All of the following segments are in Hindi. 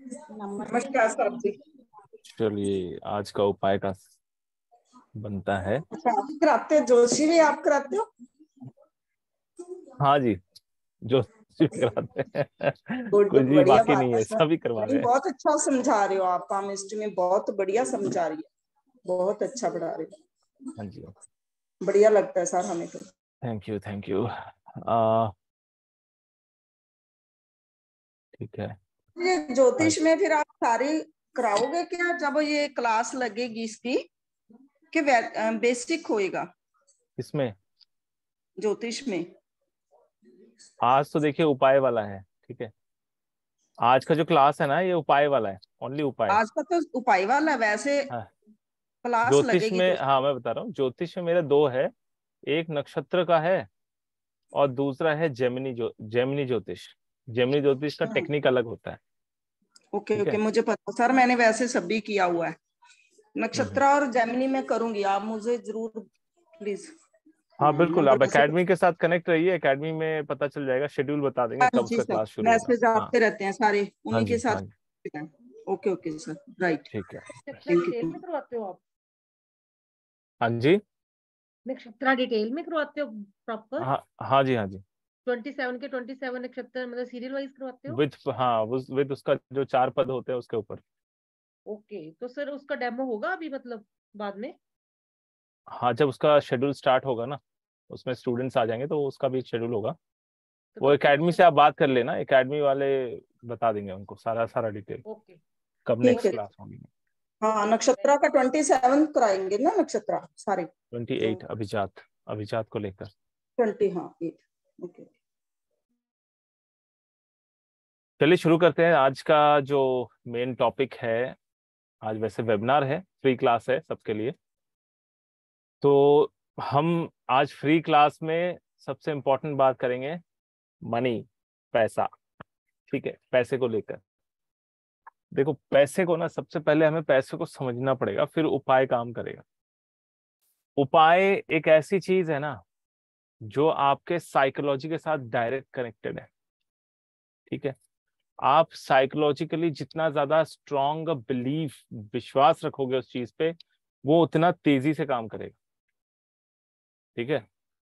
नमस्कार साहब जी। चलिए, आज का उपाय का बनता है। अच्छा, आप ही कराते हो? जोशी भी आप कराते हो? हाँ जी, जो कराते हैं। गुड कुछ गुड, भी बढ़िया बाकी बात नहीं है है, सर। सभी करवा नहीं, रहे हैं। बहुत अच्छा समझा रहे हो आप। केमिस्ट्री में बहुत बढ़िया समझा रही है, बहुत अच्छा पढ़ा रहे हो। हाँ जी, बढ़िया लगता है सर हमें तो। Thank you thank you. ठीक है। ये ज्योतिष आज में फिर आप सारी कराओगे क्या जब ये क्लास लगेगी इसकी, कि बेसिक होएगा इसमें ज्योतिष में? आज तो देखिए उपाय वाला है। ठीक है, आज का जो क्लास है ना, ये उपाय वाला है, ओनली उपाय। आज का तो उपाय वाला है, वैसे हाँ, क्लास ज्योतिष लगेगी में, तो हाँ मैं बता रहा हूँ, ज्योतिष में मेरे दो है। एक नक्षत्र का है और दूसरा है जेमिनी ज्योतिष। जेमिनी ज्योतिष का हाँ। टेक्निक अलग होता है। ओके ठीक ओके, है। मुझे पता सर, मैंने वैसे सभी किया हुआ है। हम्म। नक्षत्र और जेमिनी में करूंगी, आप मुझे जरूर प्लीज हाँ बिल्कुल, नंबर आप वैसे। एकेडमी के साथ कनेक्ट रहिए, एकेडमी में पता चल जाएगा, शेड्यूल बता देंगे हाँ कब जी उसका सर, क्लास शुरू होगा। मैसेज हाँ आते रहते हैं सारे, हाँ उन्हीं के जी साथ। हाँ जी। Okay okay sir, right. ठीक है। नक्षत्रा थैंक डिटेल यू। में करवाते हो आप? हाँ जी। नक्षत्रा डिटेल में करवाते हो प्रॉपर? हाँ हाँ जी हाँ जी। 27 के 27 नक्षत्र मतलब सीरियल वाइज करवाते हो? विथ, हाँ विथ उसका जो चार पद होते हैं उसके ऊपर। ओके, तो सर उसका डेमो होगा अभी मतलब बाद में? हाँ, जब उसका शेड्यूल स्टार्ट होगा ना, उसमें स्टूडेंट्स आ जाएंगे तो उसका भी शेड्यूल होगा। तो वो कब से एकेडमी होगा? से आप बात कर लेना, एकेडमी वाले बता देंगे उनको सारा सारा डिटेल, ओके कब ठीक नेक्स्ट है। ओके क्लास होगी। हाँ, नक्षत्रा का 27 कराएंगे ना, नक्षत्रा सारे 28 जो अभिजात, अभिजात को लेकर। 20, हाँ 8। ओके। चलिए शुरू करते हैं आज का जो मेन टॉपिक है। आज वैसे वेबिनार है, फ्री क्लास है सबके लिए। तो हम आज फ्री क्लास में सबसे इम्पोर्टेंट बात करेंगे, मनी, पैसा। ठीक है, पैसे को लेकर। देखो, पैसे को ना, सबसे पहले हमें पैसे को समझना पड़ेगा, फिर उपाय काम करेगा। उपाय एक ऐसी चीज है ना, जो आपके साइकोलॉजी के साथ डायरेक्ट कनेक्टेड है। ठीक है, आप साइकोलॉजिकली जितना ज्यादा स्ट्रॉन्ग बिलीफ, विश्वास रखोगे उस चीज पे, वो उतना तेजी से काम करेगा। ठीक है।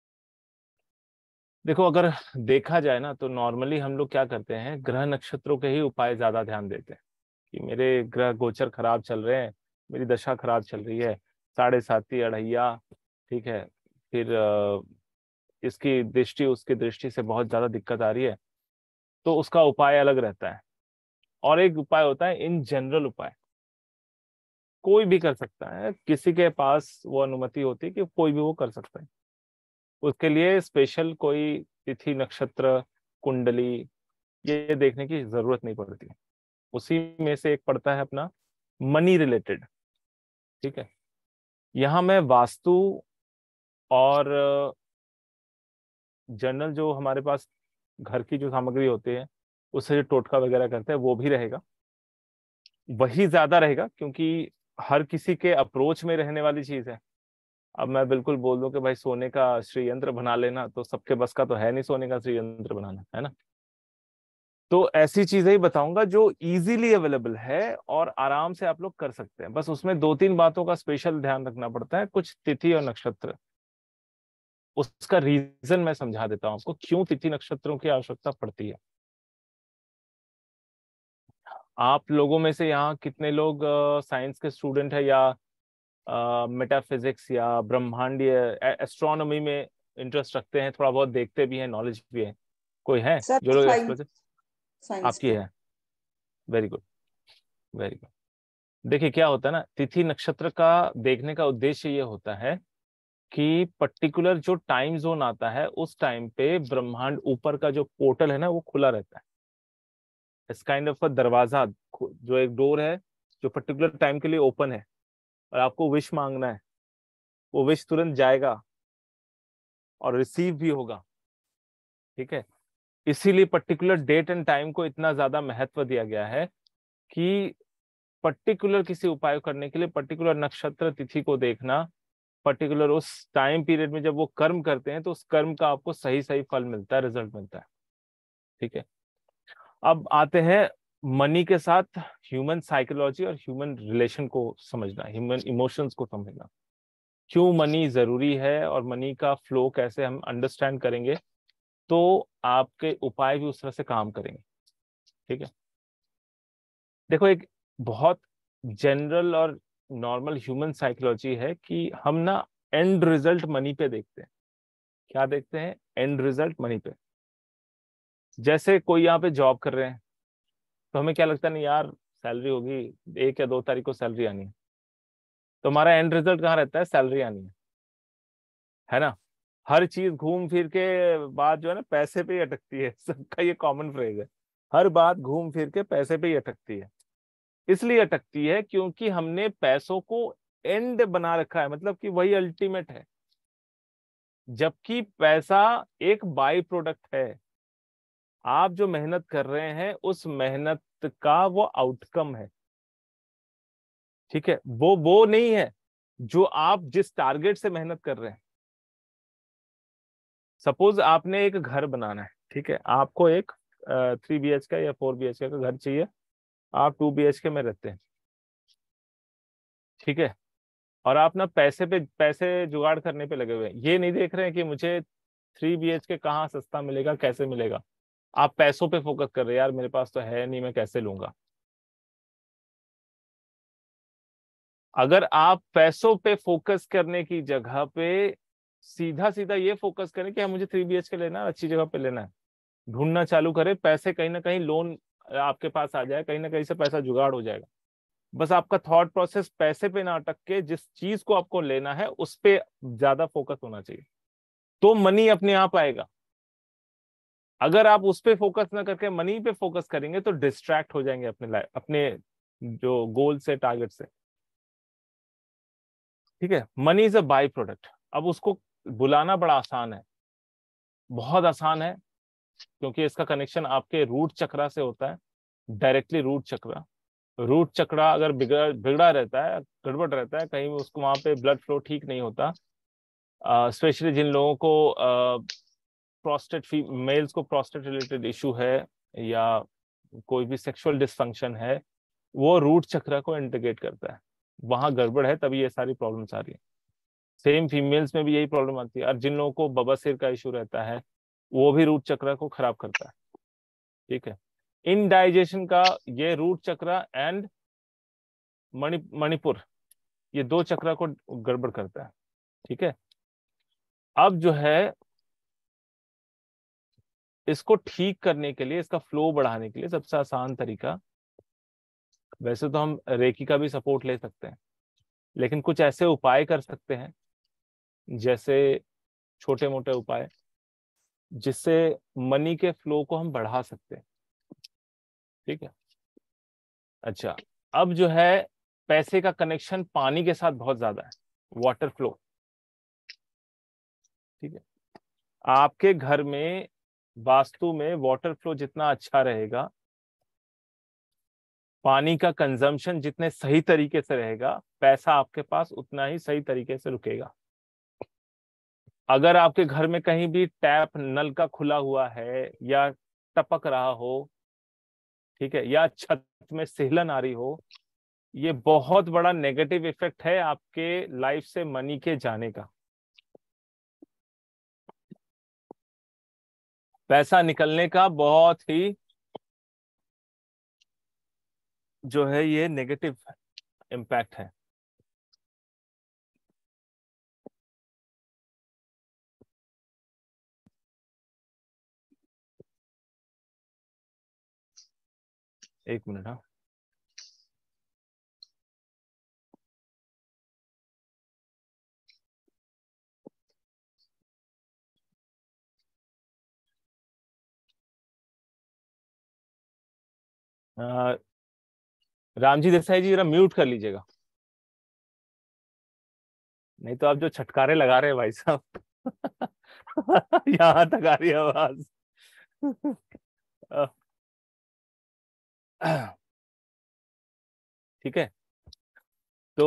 देखो, अगर देखा जाए ना, तो नॉर्मली हम लोग क्या करते हैं, ग्रह नक्षत्रों के ही उपाय ज्यादा ध्यान देते हैं कि मेरे ग्रह गोचर खराब चल रहे हैं, मेरी दशा खराब चल रही है, साढ़े साती अढ़ैया। ठीक है। फिर इसकी दृष्टि उसकी दृष्टि से बहुत ज्यादा दिक्कत आ रही है, तो उसका उपाय अलग रहता है। और एक उपाय होता है इन जनरल उपाय, कोई भी कर सकता है, किसी के पास वो अनुमति होती है कि कोई भी वो कर सकता है। उसके लिए स्पेशल कोई तिथि नक्षत्र कुंडली ये देखने की जरूरत नहीं पड़ती। उसी में से एक पड़ता है अपना मनी रिलेटेड। ठीक है। यहाँ मैं वास्तु और जनरल जो हमारे पास घर की जो सामग्री होती है, उससे जो टोटका वगैरह करते हैं वो भी रहेगा, वही ज्यादा रहेगा, क्योंकि हर किसी के अप्रोच में रहने वाली चीज है। अब मैं बिल्कुल बोल दूं कि भाई सोने का श्रीयंत्र बना लेना, तो सबके बस का तो है नहीं सोने का श्रीयंत्र बनाना, है ना। तो ऐसी चीजें ही बताऊंगा जो इजीली अवेलेबल है और आराम से आप लोग कर सकते हैं। बस उसमें दो तीन बातों का स्पेशल ध्यान रखना पड़ता है, कुछ तिथि और नक्षत्र। उसका रीजन मैं समझा देता हूं आपको, क्यों तिथि नक्षत्रों की आवश्यकता पड़ती है। आप लोगों में से यहाँ कितने लोग साइंस के स्टूडेंट है, या मेटाफिजिक्स या ब्रह्मांडीय एस्ट्रोनॉमी में इंटरेस्ट रखते हैं, थोड़ा बहुत देखते भी हैं, नॉलेज भी है? कोई है सर जो लोग साइंस, एक्सप्लोर? साइंस आपकी के। है। Very good, very good. देखिए क्या होता है ना, तिथि नक्षत्र का देखने का उद्देश्य ये होता है कि पर्टिकुलर जो टाइम जोन आता है, उस टाइम पे ब्रह्मांड ऊपर का जो पोर्टल है ना, वो खुला रहता है। इस काइंड ऑफ अ दरवाजा, जो एक डोर है, जो पर्टिकुलर टाइम के लिए ओपन है, और आपको विश मांगना है, वो विश तुरंत जाएगा और रिसीव भी होगा। ठीक है। इसीलिए पर्टिकुलर डेट एंड टाइम को इतना ज्यादा महत्व दिया गया है कि पर्टिकुलर किसी उपाय करने के लिए पर्टिकुलर नक्षत्र तिथि को देखना, पर्टिकुलर उस टाइम पीरियड में जब वो कर्म करते हैं, तो उस कर्म का आपको सही सही फल मिलता है, रिजल्ट मिलता है। ठीक है। अब आते हैं मनी के साथ ह्यूमन साइकोलॉजी और ह्यूमन रिलेशन को समझना, ह्यूमन इमोशंस को समझना, क्यों मनी जरूरी है और मनी का फ्लो कैसे हम अंडरस्टैंड करेंगे तो आपके उपाय भी उस तरह से काम करेंगे। ठीक है, देखो एक बहुत जनरल और नॉर्मल ह्यूमन साइकोलॉजी है कि हम ना एंड रिजल्ट मनी पे देखते हैं। क्या देखते हैं? एंड रिजल्ट मनी पे। जैसे कोई यहाँ पे जॉब कर रहे हैं तो हमें क्या लगता है, नहीं यार सैलरी होगी, 1 या 2 तारीख को सैलरी आनी है, तो हमारा एंड रिजल्ट कहाँ रहता है? सैलरी आनी है ना। हर चीज घूम फिर के बात जो है ना पैसे पे ही अटकती है। सबका ये कॉमन फ्रेज है, हर बात घूम फिर के पैसे पे ही अटकती है। इसलिए अटकती है क्योंकि हमने पैसों को एंड बना रखा है, मतलब कि वही अल्टीमेट है, जबकि पैसा एक बाई प्रोडक्ट है। आप जो मेहनत कर रहे हैं उस मेहनत का वो आउटकम है। ठीक है, वो नहीं है जो आप जिस टारगेट से मेहनत कर रहे हैं। सपोज आपने एक घर बनाना है, ठीक है, आपको एक 3 BHK या 4 BHK का घर चाहिए, आप 2 BHK में रहते हैं। ठीक है, और आप ना पैसे जुगाड़ करने पे लगे हुए हैं, ये नहीं देख रहे हैं कि मुझे 3 BHK कहाँ सस्ता मिलेगा, कैसे मिलेगा। आप पैसों पे फोकस कर रहे हैं, यार मेरे पास तो है नहीं, मैं कैसे लूंगा। अगर आप पैसों पे फोकस करने की जगह पे सीधा सीधा ये फोकस करें कि हाँ मुझे 3 BHK लेना है, अच्छी जगह पे लेना है, ढूंढना चालू करें, पैसे कहीं ना कहीं लोन आपके पास आ जाए, कहीं ना कहीं से पैसा जुगाड़ हो जाएगा। बस आपका थॉट प्रोसेस पैसे पे ना अटक के जिस चीज को आपको लेना है उस पे ज्यादा फोकस होना चाहिए, तो मनी अपने आप आएगा। अगर आप उस पे फोकस ना करके मनी पे फोकस करेंगे तो डिस्ट्रैक्ट हो जाएंगे अपने लाइफ, अपने जो गोल से, टारगेट से। ठीक है, money is a by product. अब उसको बुलाना बड़ा आसान है, बहुत आसान है, क्योंकि इसका कनेक्शन आपके रूट चक्रा से होता है, directly root chakra. Root chakra अगर बिगड़ा रहता है, गड़बड़ रहता है, कहीं उसको वहां पे ब्लड फ्लो ठीक नहीं होता, स्पेशली जिन लोगों को प्रोस्टेट मेल्स को प्रोस्टेट रिलेटेड इशू है या कोई भी सेक्सुअल डिसफंक्शन है, वो रूट चक्र को इंडिकेट करता है, वहां गड़बड़ है, तभी ये सारी प्रॉब्लम्स आ रही है। सेम फीमेल्स में भी यही प्रॉब्लम आती है, और जिन लोगों को बवासीर का इशू रहता है वो भी रूट चक्र को खराब करता है। ठीक है, इनडाइजेशन का ये रूट चक्र एंड मणिपुर, ये 2 चक्र को गड़बड़ करता है। ठीक है, अब जो है इसको ठीक करने के लिए, इसका फ्लो बढ़ाने के लिए सबसे आसान तरीका, वैसे तो हम रेकी का भी सपोर्ट ले सकते हैं, लेकिन कुछ ऐसे उपाय कर सकते हैं, जैसे छोटे मोटे उपाय जिससे मनी के फ्लो को हम बढ़ा सकते हैं। ठीक है, अच्छा, अब जो है पैसे का कनेक्शन पानी के साथ बहुत ज्यादा है, वाटर फ्लो। ठीक है, आपके घर में वास्तु में वाटर फ्लो जितना अच्छा रहेगा, पानी का कंजम्पशन जितने सही तरीके से रहेगा, पैसा आपके पास उतना ही सही तरीके से रुकेगा। अगर आपके घर में कहीं भी टैप नल का खुला हुआ है या टपक रहा हो, ठीक है, या छत में सिहलन आ रही हो, ये बहुत बड़ा नेगेटिव इफेक्ट है आपके लाइफ से मनी के जाने का। पैसा निकलने का बहुत ही जो है ये नेगेटिव इम्पैक्ट है। एक मिनट, हाँ। रामजी देसाई जी जरा म्यूट कर लीजिएगा, नहीं तो आप जो छटकारे लगा रहे हैं भाई साहब यहां तक आ रही है आवाज। ठीक है, तो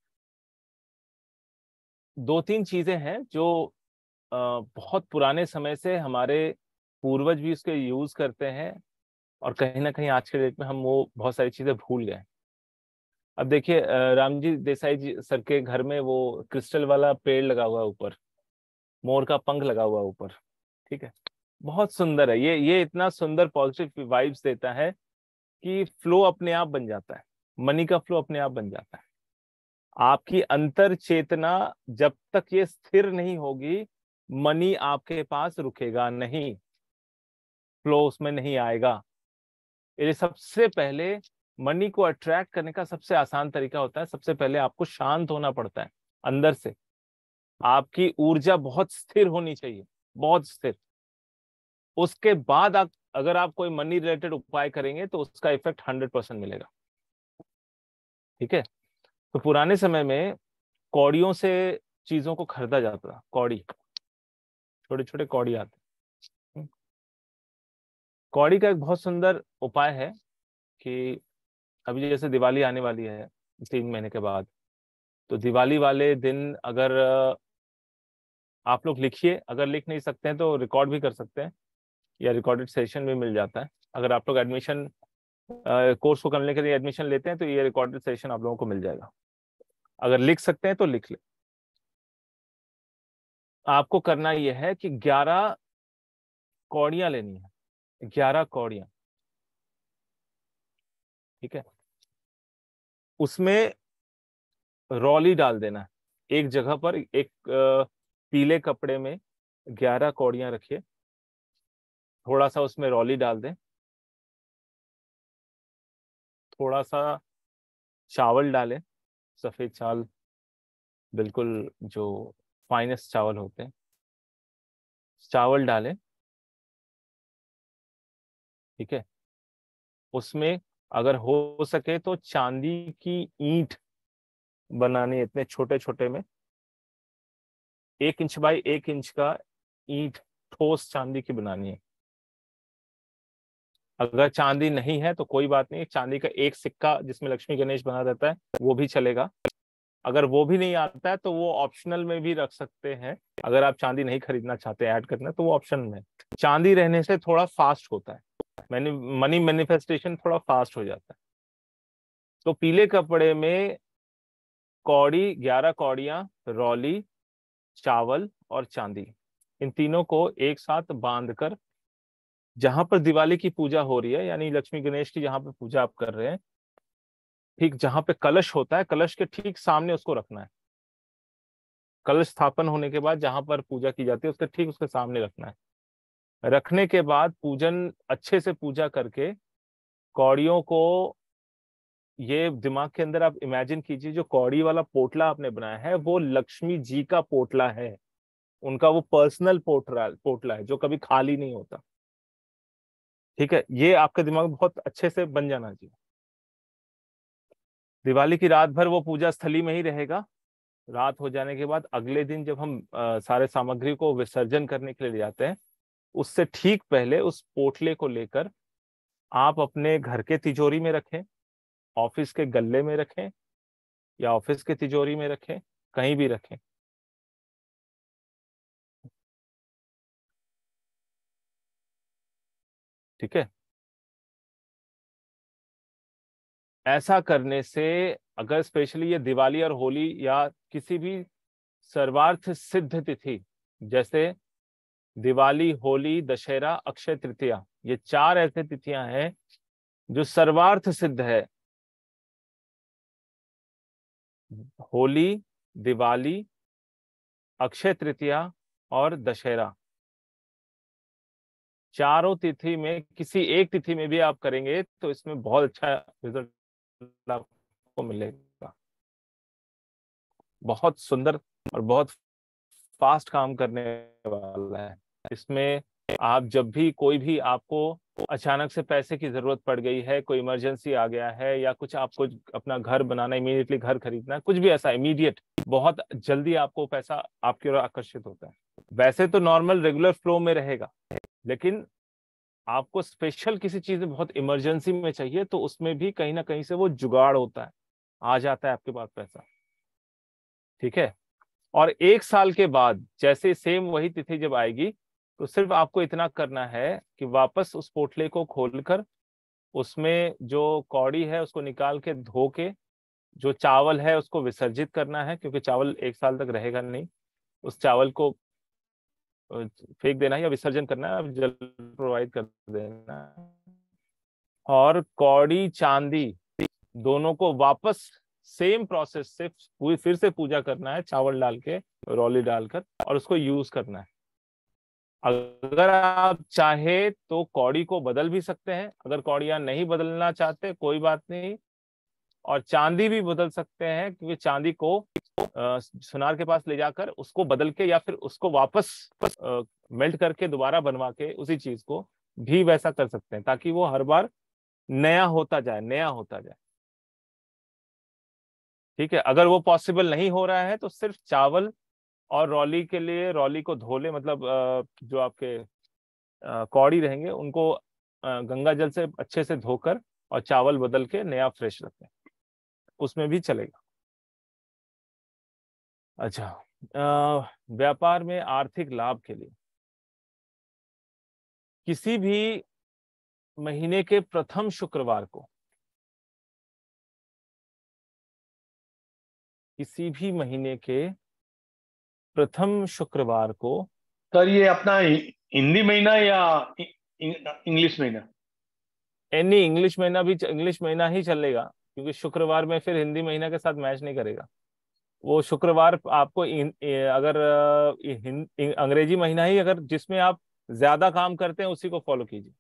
2-3 चीजें हैं जो बहुत पुराने समय से हमारे पूर्वज भी उसके यूज करते हैं, और कहीं ना कहीं आज के डेट में हम वो बहुत सारी चीजें भूल गए। अब देखिए रामजी देसाई जी सर के घर में वो क्रिस्टल वाला पेड़ लगा हुआ है ऊपर, मोर का पंख लगा हुआ है ऊपर, ठीक है, बहुत सुंदर है। ये इतना सुंदर पॉजिटिव वाइब्स देता है कि फ्लो अपने आप बन जाता है, मनी का फ्लो अपने आप बन जाता है। आपकी अंतर चेतना जब तक ये स्थिर नहीं होगी, मनी आपके पास रुकेगा नहीं, फ्लो उसमें नहीं आएगा। ये सबसे पहले मनी को अट्रैक्ट करने का सबसे आसान तरीका होता है, सबसे पहले आपको शांत होना पड़ता है अंदर से। आपकी ऊर्जा बहुत स्थिर होनी चाहिए, बहुत स्थिर। उसके बाद आप अगर आप कोई मनी रिलेटेड उपाय करेंगे तो उसका इफेक्ट 100% मिलेगा। ठीक है, तो पुराने समय में कौड़ियों से चीजों को खरीदा जाता था। कौड़ी, छोटे छोटे कौड़ी आते। कौड़ी का एक बहुत सुंदर उपाय है कि अभी जैसे दिवाली आने वाली है 3 महीने के बाद, तो दिवाली वाले दिन अगर आप लोग लिखिए, अगर लिख नहीं सकते हैं तो रिकॉर्ड भी कर सकते हैं, या रिकॉर्डेड सेशन भी मिल जाता है। अगर आप लोग एडमिशन कोर्स को करने के लिए एडमिशन लेते हैं तो ये रिकॉर्डेड सेशन आप लोगों को मिल जाएगा। अगर लिख सकते हैं तो लिख ले। आपको करना यह है कि 11 कौड़ियां लेनी है, 11 कौड़ियां, ठीक है। उसमें रौली डाल देना है। एक जगह पर एक पीले कपड़े में 11 कौड़ियां रखिए, थोड़ा सा उसमें रौली डाल दें, थोड़ा सा चावल डालें, सफेद चावल, बिल्कुल जो फाइनेस्ट चावल होते हैं, चावल डालें, ठीक है। उसमें अगर हो सके तो चांदी की ईंट बनानी है, इतने छोटे छोटे में, 1 इंच बाई 1 इंच का ईंट ठोस चांदी की बनानी है। अगर चांदी नहीं है तो कोई बात नहीं, चांदी का एक सिक्का जिसमें लक्ष्मी गणेश बना रहता है वो भी चलेगा। अगर वो भी नहीं आता है तो वो ऑप्शनल में भी रख सकते हैं। अगर आप चांदी नहीं खरीदना चाहते ऐड करना तो वो ऑप्शन में। चांदी रहने से थोड़ा फास्ट होता है, मनी मैनिफेस्टेशन थोड़ा फास्ट हो जाता है। तो पीले कपड़े में कौड़ी, 11 कौड़ियां, रौली, चावल और चांदी, इन तीनों को एक साथ बांधकर जहां पर दिवाली की पूजा हो रही है, यानी लक्ष्मी गणेश की जहां पे पूजा आप कर रहे हैं, ठीक जहां पे कलश होता है, कलश के ठीक सामने उसको रखना है। कलश स्थापन होने के बाद जहां पर पूजा की जाती है उसके ठीक उसके सामने रखना है। रखने के बाद पूजन अच्छे से पूजा करके कौड़ियों को, ये दिमाग के अंदर आप इमेजिन कीजिए, जो कौड़ी वाला पोटला आपने बनाया है वो लक्ष्मी जी का पोटला है, उनका वो पर्सनल पोटला है जो कभी खाली नहीं होता। ठीक है, ये आपके दिमाग में बहुत अच्छे से बन जाना चाहिए। दिवाली की रात भर वो पूजा स्थली में ही रहेगा। रात हो जाने के बाद अगले दिन जब हम सारे सामग्री को विसर्जन करने के लिए ले जाते हैं, उससे ठीक पहले उस पोटले को लेकर आप अपने घर के तिजोरी में रखें, ऑफिस के गल्ले में रखें, या ऑफिस के तिजोरी में रखें, कहीं भी रखें। ठीक है, ऐसा करने से अगर स्पेशली ये दिवाली और होली या किसी भी सर्वार्थ सिद्ध तिथि, जैसे दिवाली, होली, दशहरा, अक्षय तृतीया, ये 4 ऐसे तिथियां हैं जो सर्वार्थ सिद्ध है। होली, दिवाली, अक्षय तृतीया और दशहरा, चारों तिथि में किसी एक तिथि में भी आप करेंगे तो इसमें बहुत अच्छा रिजल्ट आपको मिलेगा। बहुत सुंदर और बहुत फास्ट काम करने वाला है। इसमें आप जब भी कोई भी आपको अचानक से पैसे की जरूरत पड़ गई है, कोई इमरजेंसी आ गया है, या कुछ आपको अपना घर बनाना, इमीडिएटली घर खरीदना है, कुछ भी ऐसा इमीडिएट, बहुत जल्दी आपको पैसा आपकी ओर आकर्षित होता है। वैसे तो नॉर्मल रेगुलर फ्लो में रहेगा, लेकिन आपको स्पेशल किसी चीज में बहुत इमरजेंसी में चाहिए तो उसमें भी कहीं ना कहीं से वो जुगाड़ होता है, आ जाता है आपके पास पैसा। ठीक है, और 1 साल के बाद जैसे सेम वही तिथि जब आएगी तो सिर्फ आपको इतना करना है कि वापस उस पोटले को खोलकर उसमें जो कौड़ी है उसको निकाल के धो के जो चावल है उसको विसर्जित करना है, क्योंकि चावल 1 साल तक रहेगा नहीं। उस चावल को फेंक देना है या विसर्जन करना है, जल प्रोवाइड कर देना है। और कौड़ी चांदी दोनों को वापस सेम प्रोसेस से फिर से पूजा करना है, चावल डाल के, रौली डालकर, और उसको यूज करना है। अगर आप चाहे तो कौड़ी को बदल भी सकते हैं, अगर कौड़ियां नहीं बदलना चाहते कोई बात नहीं। और चांदी भी बदल सकते हैं, क्योंकि चांदी को सुनार के पास ले जाकर उसको बदल के या फिर उसको वापस मेल्ट करके दोबारा बनवा के उसी चीज को भी वैसा कर सकते हैं, ताकि वो हर बार नया होता जाए, नया होता जाए। ठीक है, अगर वो पॉसिबल नहीं हो रहा है तो सिर्फ चावल और रौली के लिए रौली को धो ले, मतलब जो आपके कौड़ी रहेंगे उनको गंगा जल से अच्छे से धोकर और चावल बदल के नया फ्रेश रखें, उसमें भी चलेगा। अच्छा, व्यापार में आर्थिक लाभ के लिए किसी भी महीने के प्रथम शुक्रवार को, किसी भी महीने के प्रथम शुक्रवार को, सर ये अपना हिंदी महीना या इंग्लिश महीना? एनी इंग्लिश महीना भी, इंग्लिश महीना ही चलेगा, क्योंकि शुक्रवार में फिर हिंदी महीना के साथ मैच नहीं करेगा। वो शुक्रवार आपको अगर अंग्रेजी महीना ही अगर जिसमें आप ज्यादा काम करते हैं उसी को फॉलो कीजिए।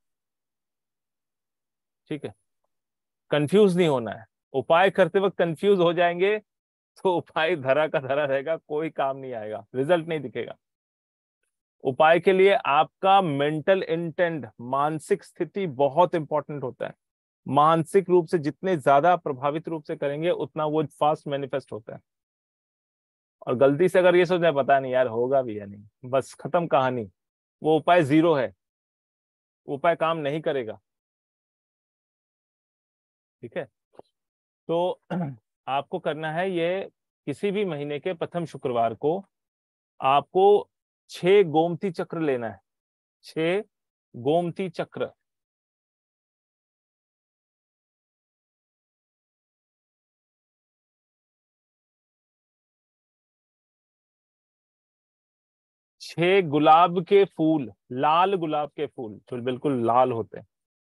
ठीक है, कंफ्यूज नहीं होना है। उपाय करते वक्त कंफ्यूज हो जाएंगे तो उपाय धरा का धरा रहेगा, कोई काम नहीं आएगा, रिजल्ट नहीं दिखेगा। उपाय के लिए आपका मेंटल इंटेंट, मानसिक स्थिति बहुत इंपॉर्टेंट होता है। मानसिक रूप से जितने ज्यादा प्रभावित रूप से करेंगे उतना वो फास्ट मैनिफेस्ट होता है। और गलती से अगर ये सोचना है पता नहीं यार होगा भी या नहीं, बस खत्म कहानी, वो उपाय जीरो है, उपाय काम नहीं करेगा। ठीक है, तो आपको करना है ये, किसी भी महीने के प्रथम शुक्रवार को आपको 6 गोमती चक्र लेना है। 6 गोमती चक्र, छह गुलाब के फूल, लाल गुलाब के फूल जो बिल्कुल लाल होते हैं।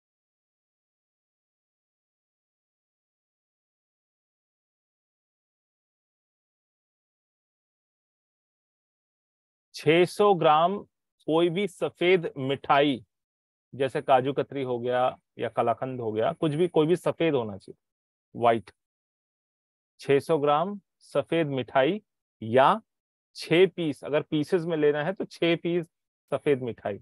छह 600 ग्राम कोई भी सफेद मिठाई, जैसे काजू कतरी हो गया या कलाकंद हो गया, कुछ भी, कोई भी सफेद होना चाहिए, व्हाइट। 600 ग्राम सफेद मिठाई, या 6 पीस, अगर पीसेस में लेना है तो 6 पीस सफेद मिठाई।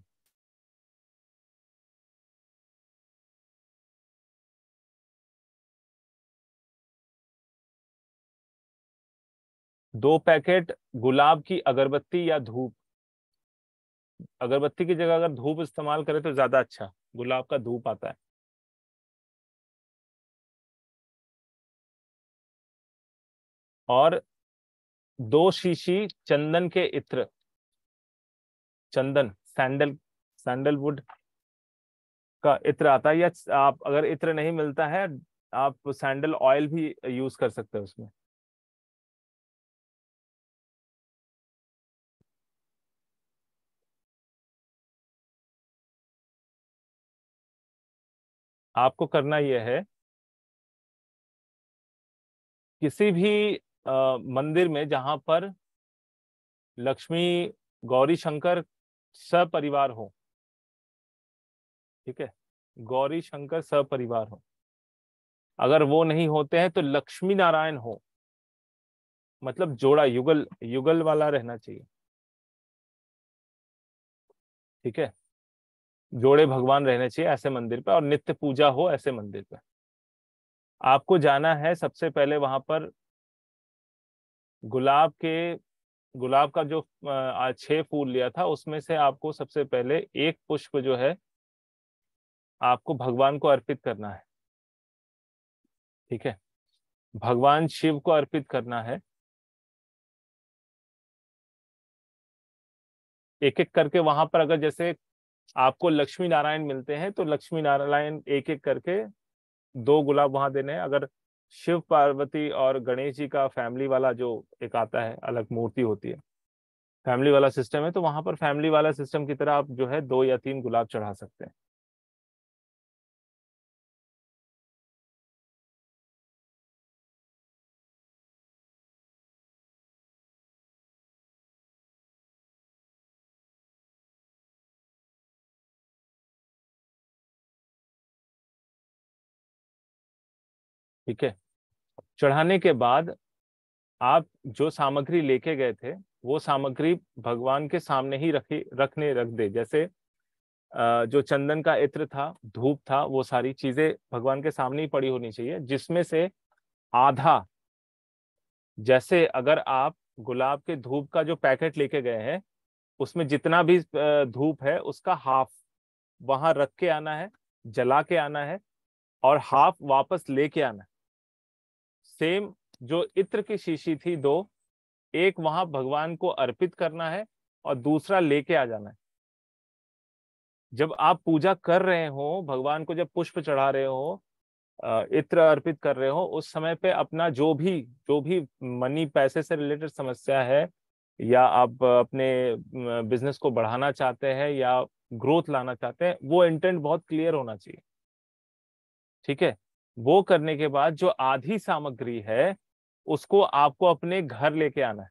दो पैकेट गुलाब की अगरबत्ती या धूप, अगरबत्ती की जगह अगर धूप इस्तेमाल करें तो ज्यादा अच्छा, गुलाब का धूप आता है। और 2 शीशी चंदन के इत्र, चंदन, सैंडलवुड का इत्र आता है, या आप अगर इत्र नहीं मिलता है आप सैंडल ऑयल भी यूज कर सकते हैं उसमें। आपको करना यह है, किसी भी मंदिर में जहां पर लक्ष्मी गौरी शंकर सपरिवार हो, ठीक है, गौरी शंकर सपरिवार हो, अगर वो नहीं होते हैं तो लक्ष्मी नारायण हो, मतलब जोड़ा, युगल, युगल वाला रहना चाहिए। ठीक है, जोड़े भगवान रहने चाहिए ऐसे मंदिर पे, और नित्य पूजा हो ऐसे मंदिर पे। आपको जाना है सबसे पहले वहां पर गुलाब का जो 6 फूल लिया था उसमें से आपको सबसे पहले एक पुष्प जो है आपको भगवान को अर्पित करना है। ठीक है, भगवान शिव को अर्पित करना है। एक एक करके वहां पर, अगर जैसे आपको लक्ष्मी नारायण मिलते हैं तो लक्ष्मी नारायण एक एक करके 2 गुलाब वहां देने हैं। अगर शिव पार्वती और गणेश जी का फैमिली वाला जो एक आता है, अलग मूर्ति होती है, फैमिली वाला सिस्टम है, तो वहां पर फैमिली वाला सिस्टम की तरह आप जो है 2 या 3 गुलाब चढ़ा सकते हैं। ठीक है, चढ़ाने के बाद आप जो सामग्री लेके गए थे वो सामग्री भगवान के सामने ही रख दे। जैसे जो चंदन का इत्र था, धूप था, वो सारी चीजें भगवान के सामने ही पड़ी होनी चाहिए, जिसमें से आधा, जैसे अगर आप गुलाब के धूप का जो पैकेट लेके गए हैं उसमें जितना भी धूप है उसका हाफ वहां रख के आना है, जला के आना है, और हाफ वापस लेके आना है। सेम जो इत्र की शीशी थी 2, एक वहां भगवान को अर्पित करना है और दूसरा लेके आ जाना है। जब आप पूजा कर रहे हो, भगवान को जब पुष्प चढ़ा रहे हो, इत्र अर्पित कर रहे हो, उस समय पे अपना जो भी मनी पैसे से रिलेटेड समस्या है, या आप अपने बिजनेस को बढ़ाना चाहते हैं या ग्रोथ लाना चाहते हैं, वो इंटेंट बहुत क्लियर होना चाहिए। ठीक है, वो करने के बाद जो आधी सामग्री है उसको आपको अपने घर लेके आना है।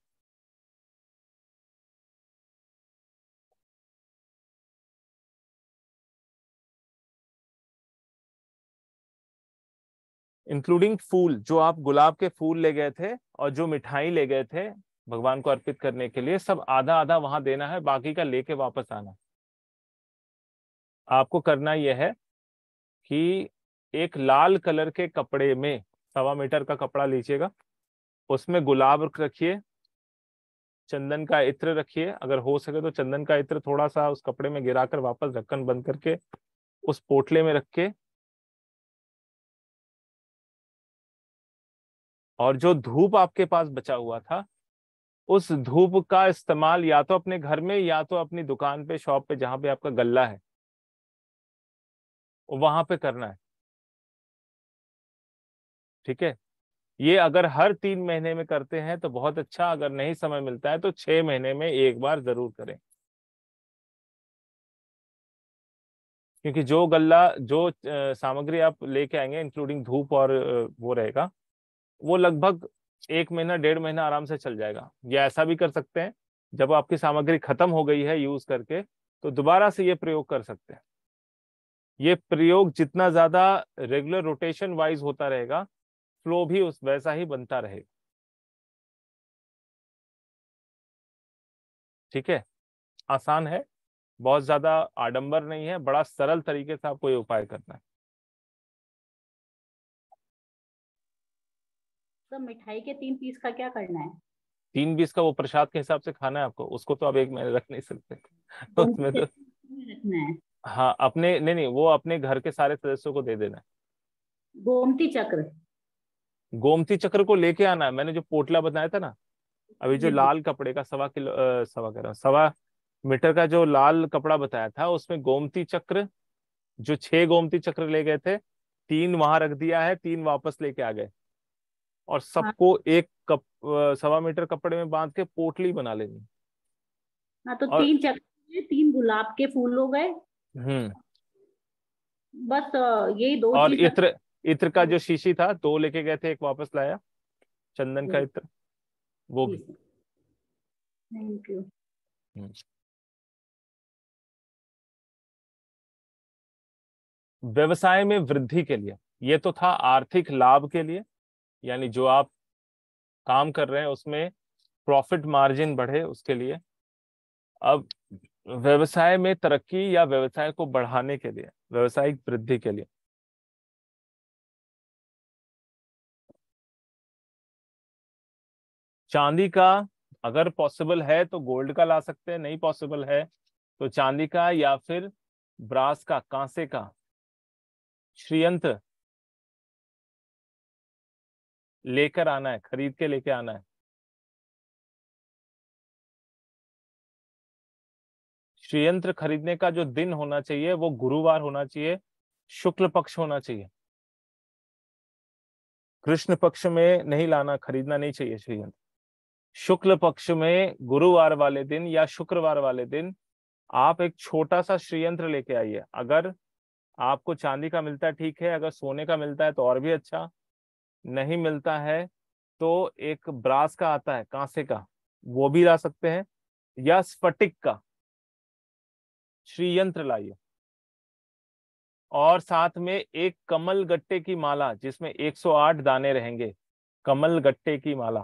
इंक्लूडिंग फूल, जो आप गुलाब के फूल ले गए थे और जो मिठाई ले गए थे भगवान को अर्पित करने के लिए, सब आधा आधा वहां देना है, बाकी का लेके वापस आना। आपको करना यह है कि एक लाल कलर के कपड़े में, 1.25 मीटर का कपड़ा लीजिएगा, उसमें गुलाब रखिए, चंदन का इत्र रखिए, अगर हो सके तो चंदन का इत्र थोड़ा सा उस कपड़े में गिराकर वापस ढक्कन बंद करके उस पोटले में रख के, और जो धूप आपके पास बचा हुआ था उस धूप का इस्तेमाल या तो अपने घर में या तो अपनी दुकान पे, शॉप पे, जहां पे आपका गल्ला है वहां पे करना है। ठीक है, ये अगर हर 3 महीने में करते हैं तो बहुत अच्छा, अगर नहीं समय मिलता है तो 6 महीने में एक बार जरूर करें। क्योंकि जो गल्ला, जो सामग्री आप लेके आएंगे इंक्लूडिंग धूप और वो रहेगा, वो लगभग 1 महीना 1.5 महीना आराम से चल जाएगा। या ऐसा भी कर सकते हैं, जब आपकी सामग्री खत्म हो गई है यूज करके, तो दोबारा से ये प्रयोग कर सकते हैं। ये प्रयोग जितना ज्यादा रेगुलर रोटेशन वाइज होता रहेगा, फ्लो भी उस वैसा ही बनता रहेगा। ठीक है, आसान है, बहुत ज्यादा आडंबर नहीं है, बड़ा सरल तरीके से आपको ये उपाय करना है। तो मिठाई के 3 पीस का क्या करना है? 3 पीस का वो प्रसाद के हिसाब से खाना है आपको, उसको तो आप 1 महीने रख नहीं सकते। तो गोमती उसमें तो चक्र में रखना है? हाँ, अपने नहीं नहीं, वो अपने घर के सारे सदस्यों को दे देना है। गोमती चक्र? गोमती चक्र को लेके आना है। मैंने जो पोटला बताया था ना, अभी जो जी जी। लाल कपड़े का 1.25 किलो, सवा कह रहा हूँ, 1.25 मीटर का जो लाल कपड़ा बताया था, उसमें गोमती चक्र, जो 6 गोमती चक्र ले गए थे, 3 वहां रख दिया है, 3 वापस लेके आ गए, और हाँ सबको एक 1.25 मीटर कपड़े में बांध के पोटली बना लेनी। हाँ, तो और 3 चक्र में 3 गुलाब के फूल हो गए। हम्म बस यही 2 और चीज रख। इत्र, इत्र का जो शीशी था 2 लेके गए थे, एक वापस लाया, चंदन का इत्र, वो भी। Thank you. हम्म। व्यवसाय में वृद्धि के लिए, ये तो था आर्थिक लाभ के लिए, यानी जो आप काम कर रहे हैं उसमें प्रॉफिट मार्जिन बढ़े उसके लिए। अब व्यवसाय में तरक्की या व्यवसाय को बढ़ाने के लिए, व्यवसायिक वृद्धि के लिए, चांदी का अगर पॉसिबल है तो गोल्ड का ला सकते हैं, नहीं पॉसिबल है तो चांदी का या फिर ब्रास का, कांसे का श्रीयंत्र लेकर आना है, खरीद के लेके आना है। श्रीयंत्र खरीदने का जो दिन होना चाहिए वो गुरुवार होना चाहिए, शुक्ल पक्ष होना चाहिए। कृष्ण पक्ष में नहीं लाना, खरीदना नहीं चाहिए श्रीयंत्र। शुक्ल पक्ष में गुरुवार वाले दिन या शुक्रवार वाले दिन आप एक छोटा सा श्रीयंत्र लेके आइए। अगर आपको चांदी का मिलता है ठीक है, अगर सोने का मिलता है तो और भी अच्छा, नहीं मिलता है तो एक ब्रास का आता है, कांसे का, वो भी ला सकते हैं, या स्फटिक का श्रीयंत्र लाइए। और साथ में एक कमल गट्टे की माला जिसमें 108 दाने रहेंगे, कमल गट्टे की माला।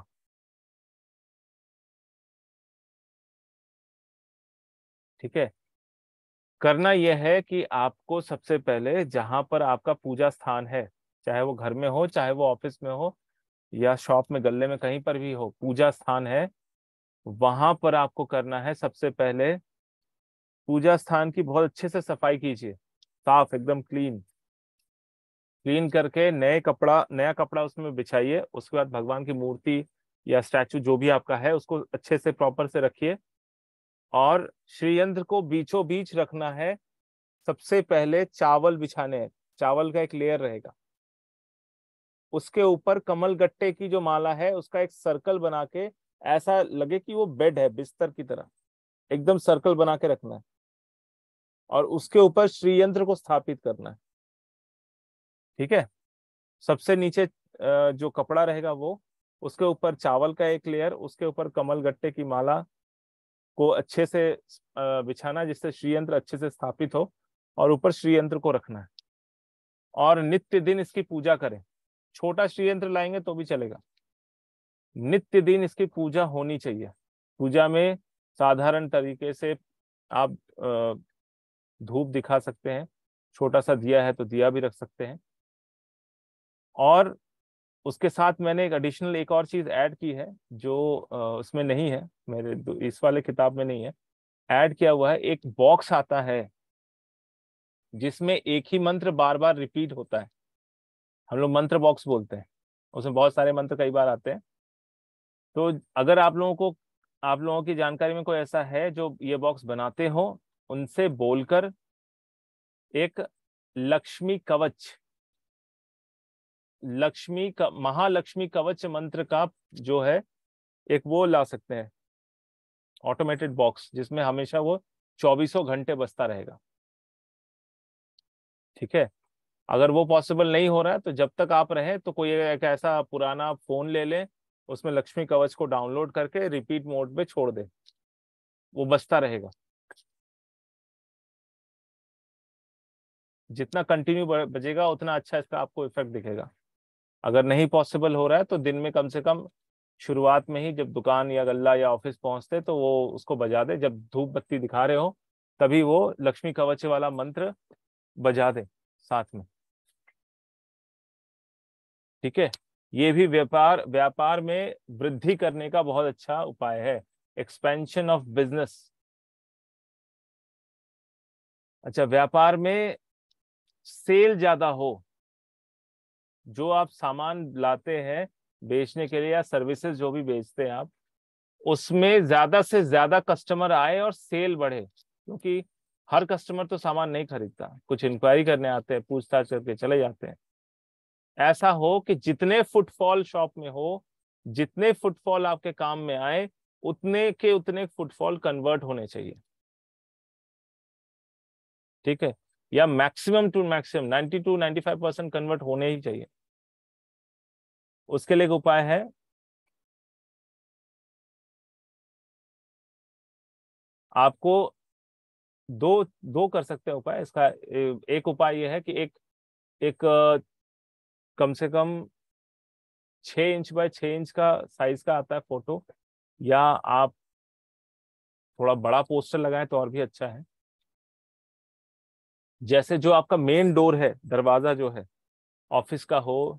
ठीक है। करना यह है कि आपको सबसे पहले जहां पर आपका पूजा स्थान है, चाहे वो घर में हो, चाहे वो ऑफिस में हो, या शॉप में, गल्ले में, कहीं पर भी हो, पूजा स्थान है, वहां पर आपको करना है सबसे पहले पूजा स्थान की बहुत अच्छे से सफाई कीजिए, साफ एकदम क्लीन करके नया कपड़ा उसमें बिछाइए। उसके बाद भगवान की मूर्ति या स्टैचू जो भी आपका है उसको अच्छे से प्रॉपर से रखिए, और श्रीयंत्र को बीचों बीच रखना है। सबसे पहले चावल बिछाने हैं, चावल का एक लेयर रहेगा, उसके ऊपर कमल गट्टे की जो माला है उसका एक सर्कल बना के, ऐसा लगे कि वो बेड है, बिस्तर की तरह एकदम सर्कल बना के रखना है, और उसके ऊपर श्रीयंत्र को स्थापित करना है। ठीक है। सबसे नीचे जो कपड़ा रहेगा वो, उसके ऊपर चावल का एक लेयर, उसके ऊपर कमल गट्टे की माला को अच्छे से बिछाना जिससे श्रीयंत्र अच्छे से स्थापित हो, और ऊपर श्रीयंत्र को रखना है। और नित्य दिन इसकी पूजा करें। छोटा श्रीयंत्र लाएंगे तो भी चलेगा, नित्य दिन इसकी पूजा होनी चाहिए। पूजा में साधारण तरीके से आप धूप दिखा सकते हैं, छोटा सा दिया है तो दिया भी रख सकते हैं। और उसके साथ मैंने एक एडिशनल एक और चीज ऐड की है जो उसमें नहीं है, मेरे इस वाले किताब में नहीं है, ऐड किया हुआ है। एक बॉक्स आता है जिसमें एक ही मंत्र बार बार रिपीट होता है, हम लोग मंत्र बॉक्स बोलते हैं, उसमें बहुत सारे मंत्र कई बार आते हैं। तो अगर आप लोगों की जानकारी में कोई ऐसा है जो ये बॉक्स बनाते हो, उनसे बोलकर एक लक्ष्मी कवच, महालक्ष्मी कवच मंत्र का जो है एक वो ला सकते हैं, ऑटोमेटेड बॉक्स जिसमें हमेशा वो 24 घंटे बजता रहेगा। ठीक है। अगर वो पॉसिबल नहीं हो रहा है तो जब तक आप रहे तो कोई एक ऐसा पुराना फोन ले लें, उसमें लक्ष्मी कवच को डाउनलोड करके रिपीट मोड पे छोड़ दे, वो बजता रहेगा। जितना कंटिन्यू बजेगा उतना अच्छा इसका आपको इफेक्ट दिखेगा। अगर नहीं पॉसिबल हो रहा है तो दिन में कम से कम शुरुआत में ही, जब दुकान या गल्ला या ऑफिस पहुंचते तो वो उसको बजा दे, जब धूप बत्ती दिखा रहे हो तभी वो लक्ष्मी कवच वाला मंत्र बजा दे साथ में। ठीक है। ये भी व्यापार में वृद्धि करने का बहुत अच्छा उपाय है, एक्सपेंशन ऑफ बिजनेस। अच्छा, व्यापार में सेल ज्यादा हो, जो आप सामान लाते हैं बेचने के लिए या सर्विसेज जो भी बेचते हैं आप, उसमें ज्यादा से ज्यादा कस्टमर आए और सेल बढ़े, क्योंकि हर कस्टमर तो सामान नहीं खरीदता, कुछ इंक्वायरी करने आते हैं, पूछताछ करके चले जाते हैं। ऐसा हो कि जितने फुटफॉल शॉप में हो, जितने फुटफॉल आपके काम में आए, उतने के उतने फुटफॉल कन्वर्ट होने चाहिए। ठीक है। या maximum to maximum 90 to 95% convert होने ही चाहिए। उसके लिए एक उपाय है, आपको दो कर सकते हैं उपाय इसका। एक उपाय यह है कि एक कम से कम 6 इंच बाय 6 इंच का साइज का आता है फोटो, या आप थोड़ा बड़ा पोस्टर लगाएं तो और भी अच्छा है। जैसे जो आपका मेन डोर है, दरवाजा जो है ऑफिस का हो,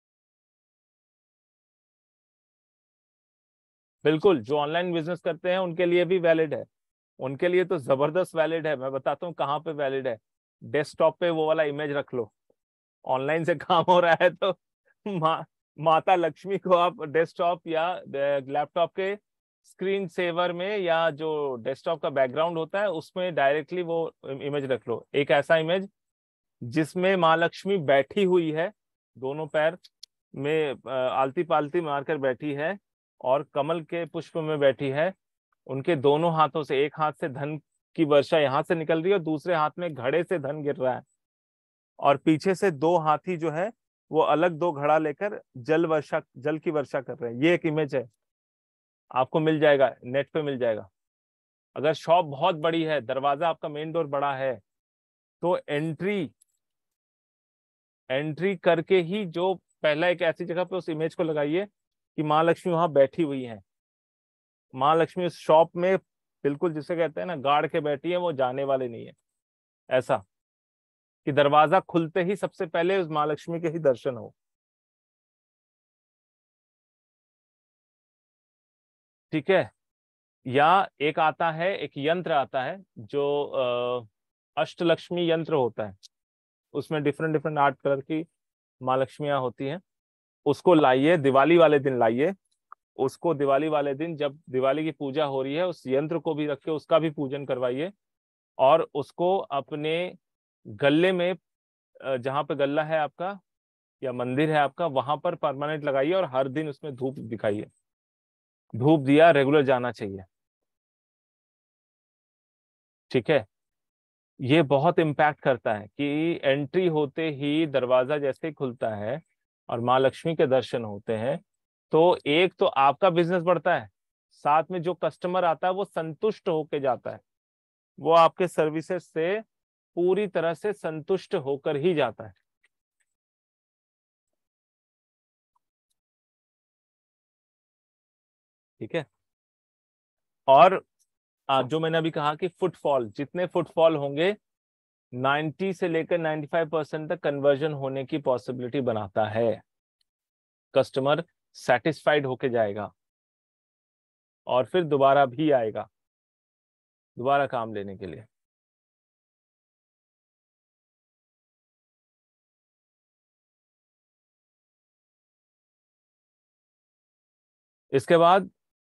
बिल्कुल जो ऑनलाइन बिजनेस करते हैं उनके लिए भी वैलिड है, उनके लिए तो जबरदस्त वैलिड है। मैं बताता हूँ कहाँ पे वैलिड है। डेस्कटॉप पे वो वाला इमेज रख लो, ऑनलाइन से काम हो रहा है तो माता लक्ष्मी को आप डेस्कटॉप या लैपटॉप के स्क्रीन सेवर में या जो डेस्कटॉप का बैकग्राउंड होता है उसमें डायरेक्टली वो इमेज रख लो। एक ऐसा इमेज जिसमें माँ लक्ष्मी बैठी हुई है, दोनों पैर में आलती पालती मारकर बैठी है और कमल के पुष्प में बैठी है। उनके दोनों हाथों से, एक हाथ से धन की वर्षा यहाँ से निकल रही है और दूसरे हाथ में घड़े से धन गिर रहा है, और पीछे से दो हाथी जो है वो अलग दो घड़ा लेकर जल की वर्षा कर रहे हैं। ये एक इमेज है, आपको मिल जाएगा, नेट पे मिल जाएगा। अगर शॉप बहुत बड़ी है, दरवाजा आपका मेन डोर बड़ा है, तो एंट्री करके ही जो पहला एक ऐसी जगह पे उस इमेज को लगाइए कि माँ लक्ष्मी वहां बैठी हुई है। माँ लक्ष्मी उस शॉप में बिल्कुल, जिसे कहते हैं ना, गाड़ के बैठी है, वो जाने वाले नहीं है। ऐसा कि दरवाजा खुलते ही सबसे पहले उस माँ लक्ष्मी के ही दर्शन हो। ठीक है। या एक आता है, एक यंत्र आता है जो अष्टलक्ष्मी यंत्र होता है, उसमें डिफरेंट डिफरेंट 8 कलर की माँ लक्ष्मियां होती हैं। उसको लाइए, दिवाली वाले दिन लाइए उसको। दिवाली वाले दिन जब दिवाली की पूजा हो रही है, उस यंत्र को भी रख के उसका भी पूजन करवाइए, और उसको अपने गले में, जहां पे गल्ला है आपका या मंदिर है आपका, वहां पर परमानेंट लगाइए और हर दिन उसमें धूप दिखाइए। धूप दिया रेगुलर जाना चाहिए। ठीक है। ये बहुत इम्पैक्ट करता है कि एंट्री होते ही दरवाजा जैसे ही खुलता है और माँ लक्ष्मी के दर्शन होते हैं, तो एक तो आपका बिजनेस बढ़ता है, साथ में जो कस्टमर आता है वो संतुष्ट होके जाता है। वो आपके सर्विसेज से पूरी तरह से संतुष्ट होकर ही जाता है। ठीक है। और जो मैंने अभी कहा कि फुटफॉल, जितने फुटफॉल होंगे 90 से लेकर 95% तक कन्वर्जन होने की पॉसिबिलिटी बनाता है। कस्टमर सेटिस्फाइड होके जाएगा और फिर दोबारा भी आएगा, दोबारा काम लेने के लिए। इसके बाद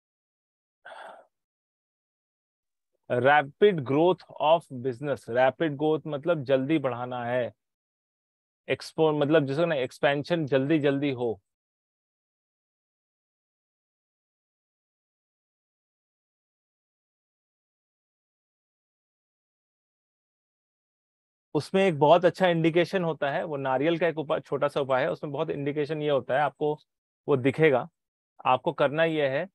rapid growth of business. Rapid growth मतलब जल्दी बढ़ाना है। एक्सपो मतलब जिसको ना एक्सपेंशन जल्दी जल्दी हो। उसमें एक बहुत अच्छा इंडिकेशन होता है, वो नारियल का एक उपाय, छोटा सा उपाय है। उसमें बहुत इंडिकेशन ये होता है, आपको वो दिखेगा। आपको करना ये है,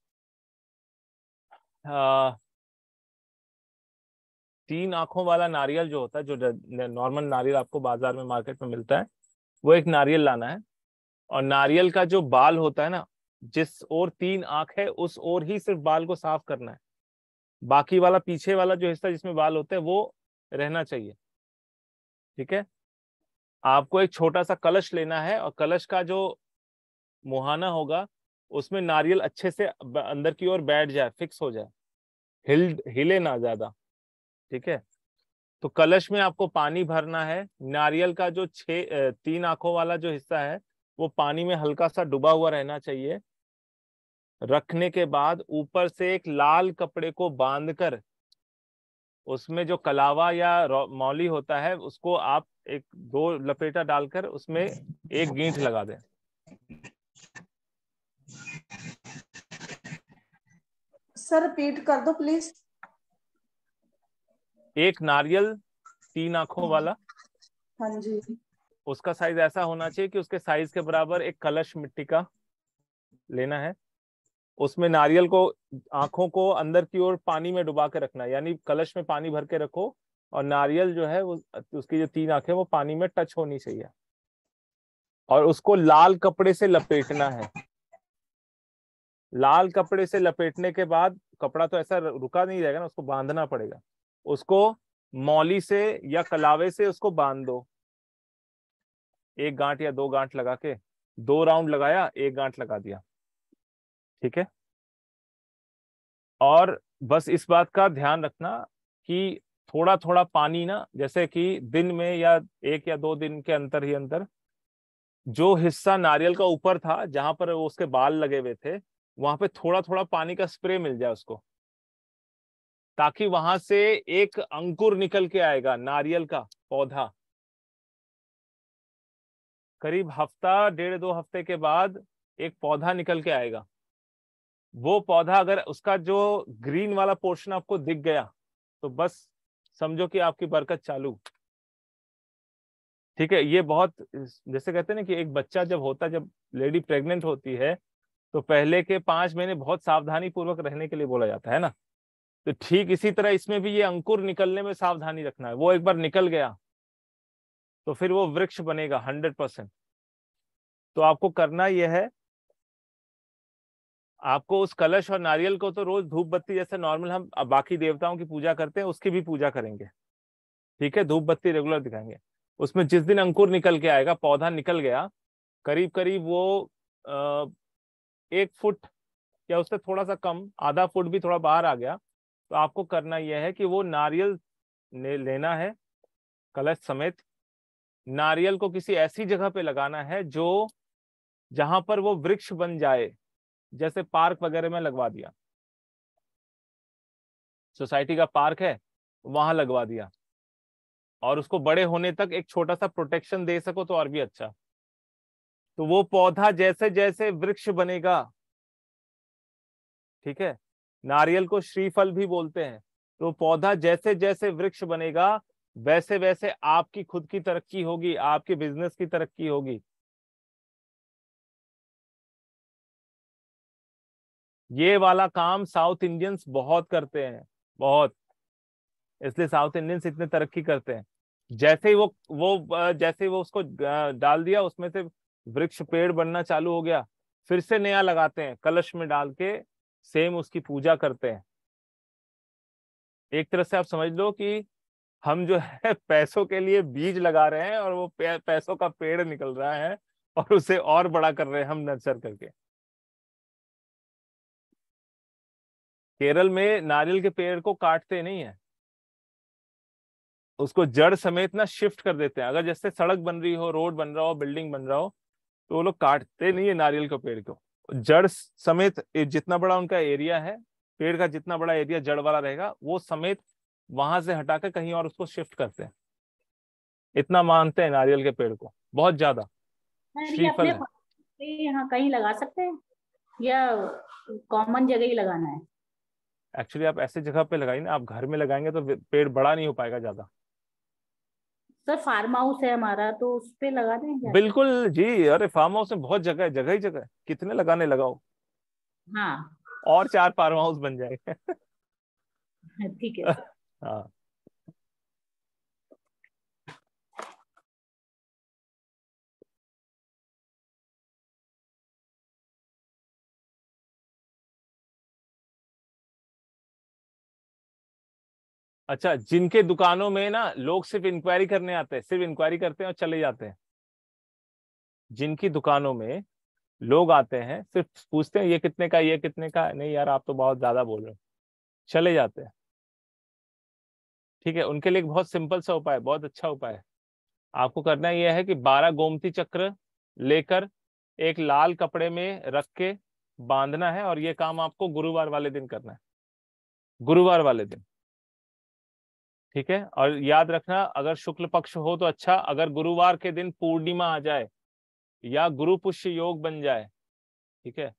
3 आंखों वाला नारियल जो होता है, जो नॉर्मल नारियल आपको बाजार में, मार्केट में मिलता है, वो एक नारियल लाना है। और नारियल का जो बाल होता है ना, जिस ओर 3 आंख है उस ओर ही सिर्फ बाल को साफ करना है। बाकी वाला, पीछे वाला जो हिस्सा जिसमें बाल होते हैं, वो रहना चाहिए। ठीक है। आपको एक छोटा सा कलश लेना है और कलश का जो मुहाना होगा उसमें नारियल अच्छे से अंदर की ओर बैठ जाए, फिक्स हो जाए, हिले ना ज्यादा। ठीक है। तो कलश में आपको पानी भरना है। नारियल का जो 3 आंखों वाला जो हिस्सा है वो पानी में हल्का सा डूबा हुआ रहना चाहिए। रखने के बाद ऊपर से एक लाल कपड़े को बांधकर उसमें जो कलावा या मौली होता है उसको आप एक 2 लपेटा डालकर उसमें एक गींठ लगा दें। सर रिपीट कर दो प्लीज। एक नारियल 3 आंखों वाला, हाँ जी। उसका साइज ऐसा होना चाहिए कि उसके साइज के बराबर एक कलश मिट्टी का लेना है। उसमें नारियल को, आंखों को अंदर की ओर पानी में डुबा के रखना है, यानी कलश में पानी भर के रखो और नारियल जो है वो, उसकी जो 3 आंखें वो पानी में टच होनी चाहिए, और उसको लाल कपड़े से लपेटना है। लाल कपड़े से लपेटने के बाद, कपड़ा तो ऐसा रुका नहीं रहेगा ना, उसको बांधना पड़ेगा। उसको मौली से या कलावे से उसको बांध दो। 1 गांठ या 2 गांठ लगा के, 2 राउंड लगाया, 1 गांठ लगा दिया। ठीक है। और बस इस बात का ध्यान रखना कि थोड़ा थोड़ा पानी ना, जैसे कि दिन में या 1 या 2 दिन के अंतर ही अंतर, जो हिस्सा नारियल का ऊपर था जहां पर उसके बाल लगे हुए थे, वहां पे थोड़ा थोड़ा पानी का स्प्रे मिल जाए उसको, ताकि वहां से एक अंकुर निकल के आएगा, नारियल का पौधा। करीब हफ्ता, 1.5-2 हफ्ते के बाद एक पौधा निकल के आएगा। वो पौधा अगर उसका जो ग्रीन वाला पोर्शन आपको दिख गया तो बस समझो कि आपकी बरकत चालू। ठीक है, ये बहुत, जैसे कहते हैं ना कि एक बच्चा जब होता है, जब लेडी प्रेग्नेंट होती है तो पहले के 5 महीने बहुत सावधानी पूर्वक रहने के लिए बोला जाता है ना, तो ठीक इसी तरह इसमें भी ये अंकुर निकलने में सावधानी रखना है। वो एक बार निकल गया तो फिर वो वृक्ष बनेगा 100%। तो आपको करना यह है, आपको उस कलश और नारियल को तो रोज धूप बत्ती जैसे नॉर्मल हम बाकी देवताओं की पूजा करते हैं उसकी भी पूजा करेंगे। ठीक है, धूप बत्ती रेगुलर दिखाएंगे। उसमें जिस दिन अंकुर निकल के आएगा, पौधा निकल गया, करीब करीब वो 1 फुट या उससे थोड़ा सा कम, आधा फुट भी थोड़ा बाहर आ गया, तो आपको करना यह है कि वो नारियल लेना है कलश समेत। नारियल को किसी ऐसी जगह पे लगाना है जो जहां पर वो वृक्ष बन जाए, जैसे पार्क वगैरह में लगवा दिया, सोसाइटी का पार्क है वहां लगवा दिया, और उसको बड़े होने तक एक छोटा सा प्रोटेक्शन दे सको तो और भी अच्छा। तो वो पौधा जैसे जैसे वृक्ष बनेगा, ठीक है, नारियल को श्रीफल भी बोलते हैं, तो पौधा जैसे जैसे वृक्ष बनेगा वैसे वैसे आपकी खुद की तरक्की होगी, आपके बिजनेस की तरक्की होगी। ये वाला काम साउथ इंडियंस बहुत करते हैं, बहुत, इसलिए साउथ इंडियंस इतने तरक्की करते हैं। जैसे ही जैसे ही वो उसको डाल दिया, उसमें से वृक्ष पेड़ बनना चालू हो गया, फिर से नया लगाते हैं, कलश में डाल के सेम उसकी पूजा करते हैं। एक तरह से आप समझ लो कि हम जो है पैसों के लिए बीज लगा रहे हैं और वो पैसों का पेड़ निकल रहा है और उसे और बड़ा कर रहे हैं हम नर्चर करके। केरल में नारियल के पेड़ को काटते नहीं है, उसको जड़ समेत ना शिफ्ट कर देते हैं। अगर जैसे सड़क बन रही हो, रोड बन रहा हो, बिल्डिंग बन रहा हो, तो वो लोग काटते नहीं है नारियल के पेड़ को, जड़ समेत जितना बड़ा उनका एरिया है, पेड़ का जितना बड़ा एरिया जड़ वाला रहेगा वो समेत वहां से हटाकर कहीं और उसको शिफ्ट करते हैं। इतना मानते हैं नारियल के पेड़ को, बहुत ज्यादा। सर ये श्रीफल अपने है। पे यहाँ कहीं लगा सकते हैं या कॉमन जगह ही लगाना है? एक्चुअली आप ऐसी जगह पे लगाइए ना, आप घर में लगाएंगे तो पेड़ बड़ा नहीं हो पाएगा ज्यादा। सर फार्म हाउस है हमारा, तो उस पे लगा दें क्या? बिल्कुल जी, अरे फार्म हाउस में बहुत जगह है, जगह ही जगह है, कितने लगाने लगाओ, हाँ और 4 फार्म हाउस बन जाएंगे। ठीक है सर। हाँ। अच्छा, जिनके दुकानों में ना लोग सिर्फ इंक्वायरी करने आते हैं, सिर्फ इंक्वायरी करते हैं और चले जाते हैं, जिनकी दुकानों में लोग आते हैं सिर्फ पूछते हैं ये कितने का, ये कितने का, नहीं यार आप तो बहुत ज्यादा बोल रहे हो, चले जाते हैं, ठीक है, उनके लिए एक बहुत सिंपल सा उपाय, बहुत अच्छा उपाय है। आपको करना यह है कि 12 गोमती चक्र लेकर एक लाल कपड़े में रख के बांधना है, और ये काम आपको गुरुवार वाले दिन करना है, गुरुवार वाले दिन। ठीक है, और याद रखना अगर शुक्ल पक्ष हो तो अच्छा, अगर गुरुवार के दिन पूर्णिमा आ जाए या गुरु पुष्य योग बन जाए, ठीक है,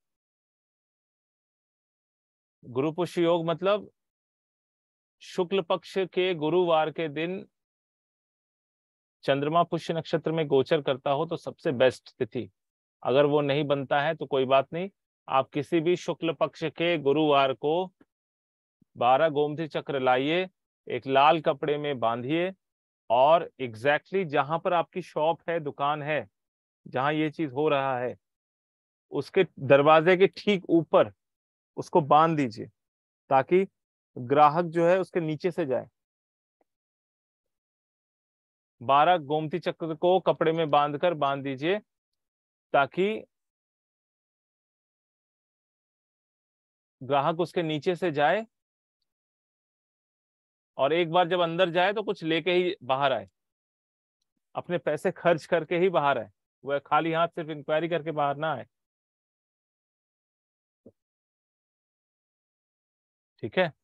गुरु पुष्य योग मतलब शुक्ल पक्ष के गुरुवार के दिन चंद्रमा पुष्य नक्षत्र में गोचर करता हो तो सबसे बेस्ट तिथि। अगर वो नहीं बनता है तो कोई बात नहीं, आप किसी भी शुक्ल पक्ष के गुरुवार को 12 गोमती चक्र लाइए, एक लाल कपड़े में बांधिए, और एग्जैक्टली जहां पर आपकी शॉप है, दुकान है, जहां ये चीज हो रहा है, उसके दरवाजे के ठीक ऊपर उसको बांध दीजिए, ताकि ग्राहक जो है उसके नीचे से जाए। 12 गोमती चक्र को कपड़े में बांध दीजिए, ताकि ग्राहक उसके नीचे से जाए, और एक बार जब अंदर जाए तो कुछ लेके ही बाहर आए, अपने पैसे खर्च करके ही बाहर आए, वह खाली हाथ सिर्फ इंक्वायरी करके बाहर ना आए। ठीक है।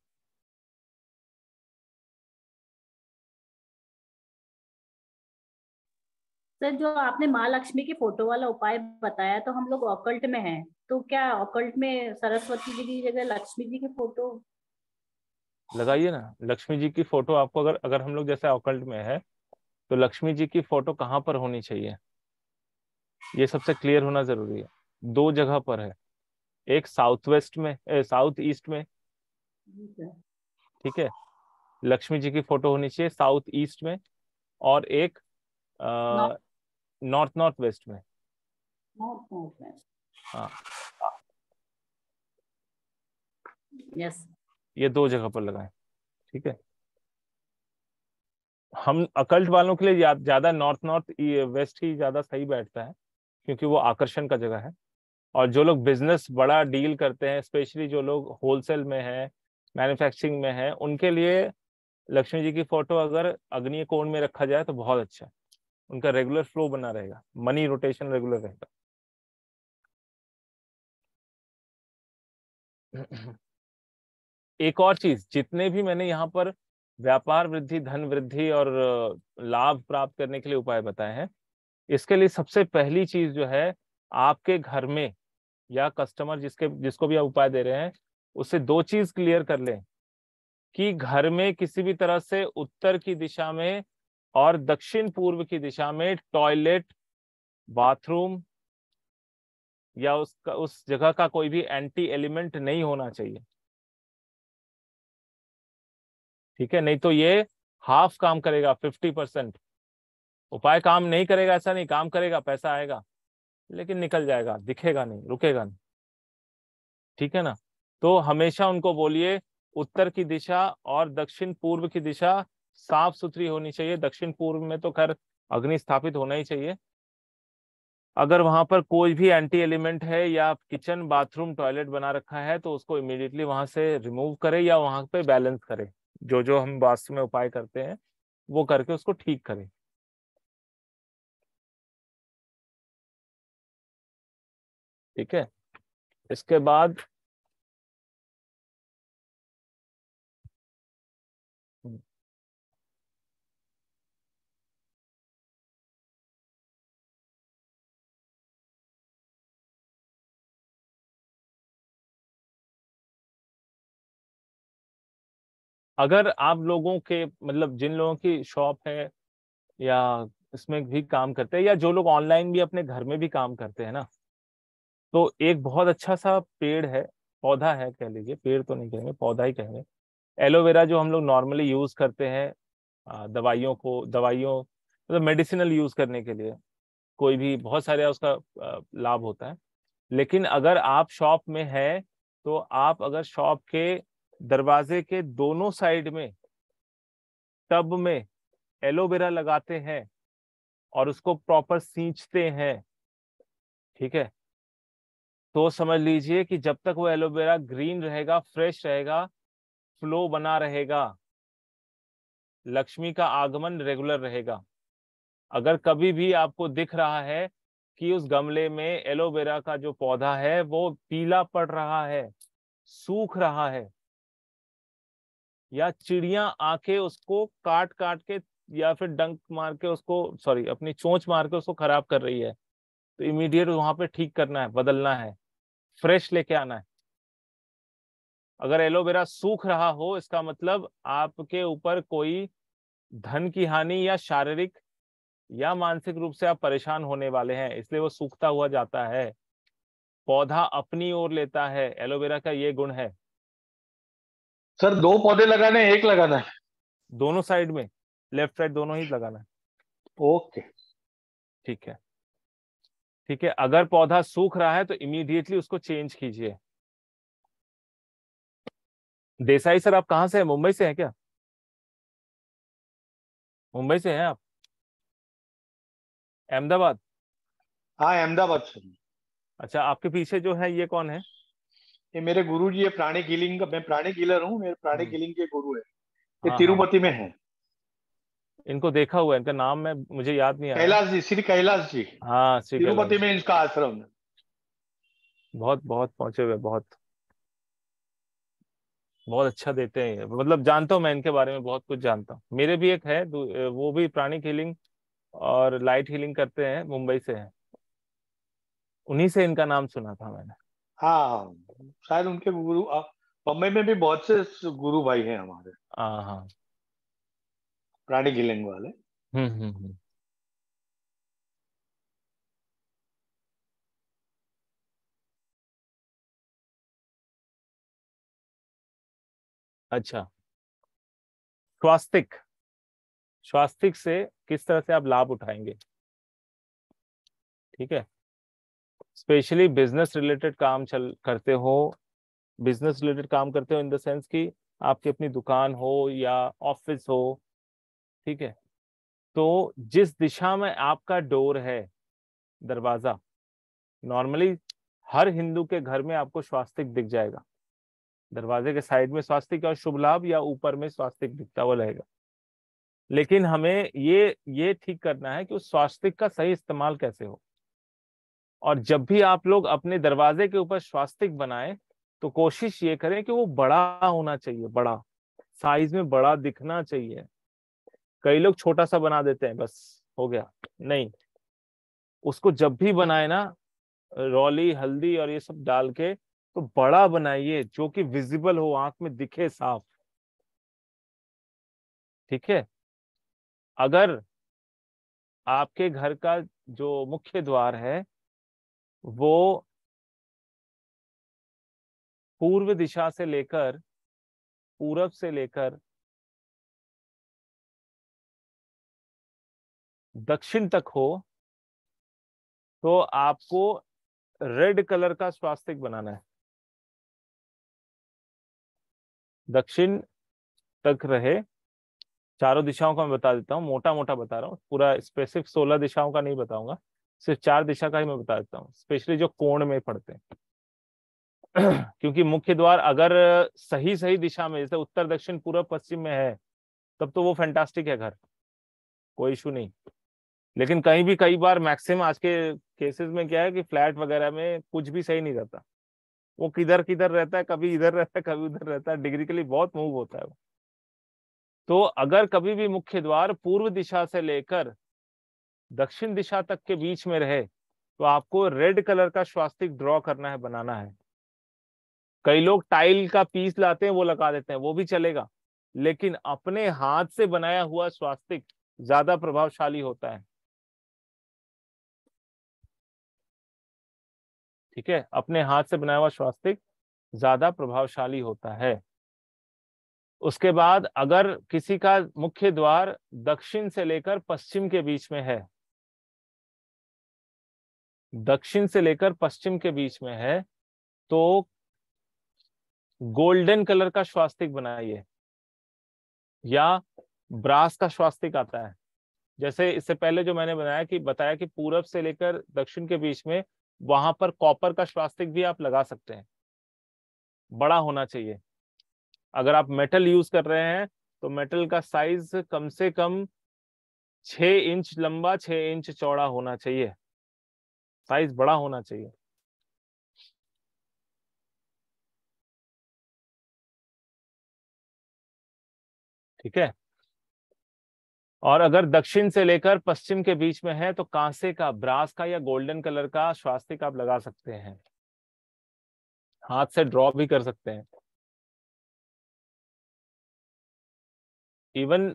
सर जो आपने माँ लक्ष्मी की फोटो वाला उपाय बताया, तो हम लोग ऑकल्ट में हैं, तो क्या ऑकल्ट में सरस्वती जी की जगह लक्ष्मी जी की फोटो? लगाइए ना लक्ष्मी जी की फोटो। आपको अगर अगर हम लोग जैसे ऑकल्ट में है तो लक्ष्मी जी की फोटो कहाँ पर होनी चाहिए, ये सबसे क्लियर होना जरूरी है। दो जगह पर है, एक साउथ वेस्ट में, साउथ ईस्ट में, जी सर। ठीक है। लक्ष्मी जी की फोटो होनी चाहिए साउथ ईस्ट में, और एक नॉर्थ नॉर्थ नॉर्थ वेस्ट में। North north west. हाँ, यस। ये दो जगह पर लगाएं, ठीक है। हम अकल्ट वालों के लिए ज्यादा नॉर्थ नॉर्थ वेस्ट ही ज्यादा सही बैठता है, क्योंकि वो आकर्षण का जगह है। और जो लोग बिजनेस बड़ा डील करते हैं, स्पेशली जो लोग होलसेल में है, मैन्युफैक्चरिंग में है, उनके लिए लक्ष्मी जी की फोटो अगर अग्नि कोण में रखा जाए तो बहुत अच्छा है। उनका रेगुलर फ्लो बना रहेगा, मनी रोटेशन रेगुलर रहेगा। एक और चीज, जितने भी मैंने यहाँ पर व्यापार वृद्धि, धन वृद्धि और लाभ प्राप्त करने के लिए उपाय बताए हैं, इसके लिए सबसे पहली चीज जो है, आपके घर में या कस्टमर जिसको भी आप उपाय दे रहे हैं, उससे दो चीज क्लियर कर लें कि घर में किसी भी तरह से उत्तर की दिशा में और दक्षिण पूर्व की दिशा में टॉयलेट, बाथरूम या उस जगह का कोई भी एंटी एलिमेंट नहीं होना चाहिए, ठीक है। नहीं तो ये हाफ काम करेगा, 50%। उपाय काम नहीं करेगा ऐसा नहीं, काम करेगा, पैसा आएगा, लेकिन निकल जाएगा, दिखेगा नहीं, रुकेगा नहीं, ठीक है ना। तो हमेशा उनको बोलिए उत्तर की दिशा और दक्षिण पूर्व की दिशा साफ सुथरी होनी चाहिए। दक्षिण पूर्व में तो खैर अग्नि स्थापित होना ही चाहिए। अगर वहां पर कोई भी एंटी एलिमेंट है या किचन बाथरूम टॉयलेट बना रखा है तो उसको इमीडिएटली वहां से रिमूव करे या वहां पे बैलेंस करे। जो जो हम वास्तु में उपाय करते हैं वो करके उसको ठीक करें, ठीक है। इसके बाद अगर आप लोगों के मतलब जिन लोगों की शॉप है या इसमें भी काम करते हैं, या जो लोग ऑनलाइन भी अपने घर में भी काम करते हैं ना, तो एक बहुत अच्छा सा पेड़ है, पौधा है कह लीजिए, पेड़ तो नहीं कहेंगे, पौधा ही कहेंगे। एलोवेरा जो हम लोग नॉर्मली यूज करते हैं दवाइयों मतलब मेडिसिनल यूज करने के लिए, कोई भी बहुत सारे उसका लाभ होता है। लेकिन अगर आप शॉप में है तो आप अगर शॉप के दरवाजे के दोनों साइड में टब में एलोवेरा लगाते हैं और उसको प्रॉपर सींचते हैं, ठीक है, तो समझ लीजिए कि जब तक वो एलोवेरा ग्रीन रहेगा, फ्रेश रहेगा, फ्लो बना रहेगा, लक्ष्मी का आगमन रेगुलर रहेगा। अगर कभी भी आपको दिख रहा है कि उस गमले में एलोवेरा का जो पौधा है वो पीला पड़ रहा है, सूख रहा है, या चिड़िया आके उसको काट काट के या फिर डंक मार के उसको, सॉरी, अपनी चोंच मार के उसको खराब कर रही है, तो इमीडिएट वहां पे ठीक करना है, बदलना है, फ्रेश लेके आना है। अगर एलोवेरा सूख रहा हो इसका मतलब आपके ऊपर कोई धन की हानि या शारीरिक या मानसिक रूप से आप परेशान होने वाले हैं, इसलिए वो सूखता हुआ जाता है। पौधा अपनी ओर लेता है, एलोवेरा का ये गुण है। सर 2 पौधे लगाने हैं, एक लगाना है? दोनों साइड में, लेफ्ट राइट दोनों ही लगाना है, ओके। ठीक है, ठीक है। अगर पौधा सूख रहा है तो इमीडिएटली उसको चेंज कीजिए। देसाई सर, आप कहाँ से हैं, मुंबई से हैं क्या? मुंबई से हैं आप? अहमदाबाद? हाँ, अहमदाबाद से। अच्छा, आपके पीछे जो है ये कौन है? ये मेरे गुरु जी है, प्राणिक हीलिंग का, मैं प्राणिक हीलर हूँ, मेरे प्राणिक हम्म, हीलिंग के गुरु है। ये हाँ हाँ, तिरुपति में है। इनको देखा हुआ है, इनका नाम मैं मुझे याद नहीं आ रहा। कैलाश जी, श्री कैलाश जी। हाँ, श्री तिरुपति कैलाश। में इनका आश्रम है। बहुत बहुत पहुंचे हुए, बहुत। बहुत अच्छा देते हैं, मतलब जानता हूँ मैं इनके बारे में, बहुत कुछ जानता हूँ। मेरे भी एक है वो भी प्राणिक हीलिंग और लाइट हीलिंग करते हैं, मुंबई से हैं, उन्हीं से इनका नाम सुना था मैंने। हाँ, शायद उनके गुरु बम्बई में भी बहुत से गुरु भाई हैं हमारे, हाँ हाँ। प्राणी हीलिंग वाले। हम्म। अच्छा, स्वास्तिक, स्वास्तिक से किस तरह से आप लाभ उठाएंगे, ठीक है। स्पेशली बिजनेस रिलेटेड काम चल करते हो, बिजनेस रिलेटेड काम करते हो इन द सेंस कि आपकी अपनी दुकान हो या ऑफिस हो, ठीक है। तो जिस दिशा में आपका डोर है, दरवाजा, नॉर्मली हर हिंदू के घर में आपको स्वास्तिक दिख जाएगा, दरवाजे के साइड में स्वास्तिक और शुभ लाभ, या ऊपर में स्वास्तिक दिखता हुआ रहेगा। लेकिन हमें ये ठीक करना है कि उस स्वास्तिक का सही इस्तेमाल कैसे हो। और जब भी आप लोग अपने दरवाजे के ऊपर स्वास्तिक बनाएं तो कोशिश ये करें कि वो बड़ा होना चाहिए, बड़ा साइज में बड़ा दिखना चाहिए। कई लोग छोटा सा बना देते हैं, बस हो गया, नहीं, उसको जब भी बनाए ना, रौली हल्दी और ये सब डाल के, तो बड़ा बनाइए जो कि विजिबल हो, आंख में दिखे साफ, ठीक है। अगर आपके घर का जो मुख्य द्वार है वो पूर्व दिशा से लेकर, पूरब से लेकर दक्षिण तक हो, तो आपको रेड कलर का स्वास्तिक बनाना है, दक्षिण तक रहे। चारों दिशाओं का मैं बता देता हूँ, मोटा मोटा बता रहा हूँ, पूरा स्पेसिफिक 16 दिशाओं का नहीं बताऊंगा, सिर्फ 4 दिशा का ही मैं बता देता हूँ, स्पेशली जो कोण में पड़ते हैं। क्योंकि मुख्य द्वार अगर सही सही दिशा में, जैसे उत्तर दक्षिण पूर्व पश्चिम में है, तब तो वो फैंटास्टिक है घर, कोई इशू नहीं। लेकिन कहीं भी कई बार मैक्सिमम आज के केसेस में क्या है कि फ्लैट वगैरह में कुछ भी सही नहीं रहता, वो किधर किधर रहता है, कभी इधर रहता है कभी उधर रहता है, डिग्री के लिए बहुत मूव होता है वो। तो अगर कभी भी मुख्य द्वार पूर्व दिशा से लेकर दक्षिण दिशा तक के बीच में रहे, तो आपको रेड कलर का स्वास्तिक ड्रॉ करना है, बनाना है। कई लोग टाइल का पीस लाते हैं वो लगा देते हैं, वो भी चलेगा, लेकिन अपने हाथ से बनाया हुआ स्वास्तिक ज्यादा प्रभावशाली होता है, ठीक है। अपने हाथ से बनाया हुआ स्वास्तिक ज्यादा प्रभावशाली होता है। उसके बाद अगर किसी का मुख्य द्वार दक्षिण से लेकर पश्चिम के बीच में है, दक्षिण से लेकर पश्चिम के बीच में है, तो गोल्डन कलर का स्वास्तिक बनाइए, या ब्रास का स्वास्तिक आता है। जैसे इससे पहले जो मैंने बताया कि पूरब से लेकर दक्षिण के बीच में, वहां पर कॉपर का स्वास्तिक भी आप लगा सकते हैं, बड़ा होना चाहिए। अगर आप मेटल यूज कर रहे हैं तो मेटल का साइज कम से कम 6 इंच लंबा, 6 इंच चौड़ा होना चाहिए, साइज बड़ा होना चाहिए, ठीक है। और अगर दक्षिण से लेकर पश्चिम के बीच में है तो कांसे का, ब्रास का या गोल्डन कलर का स्वास्तिक आप लगा सकते हैं, हाथ से ड्रॉ भी कर सकते हैं। इवन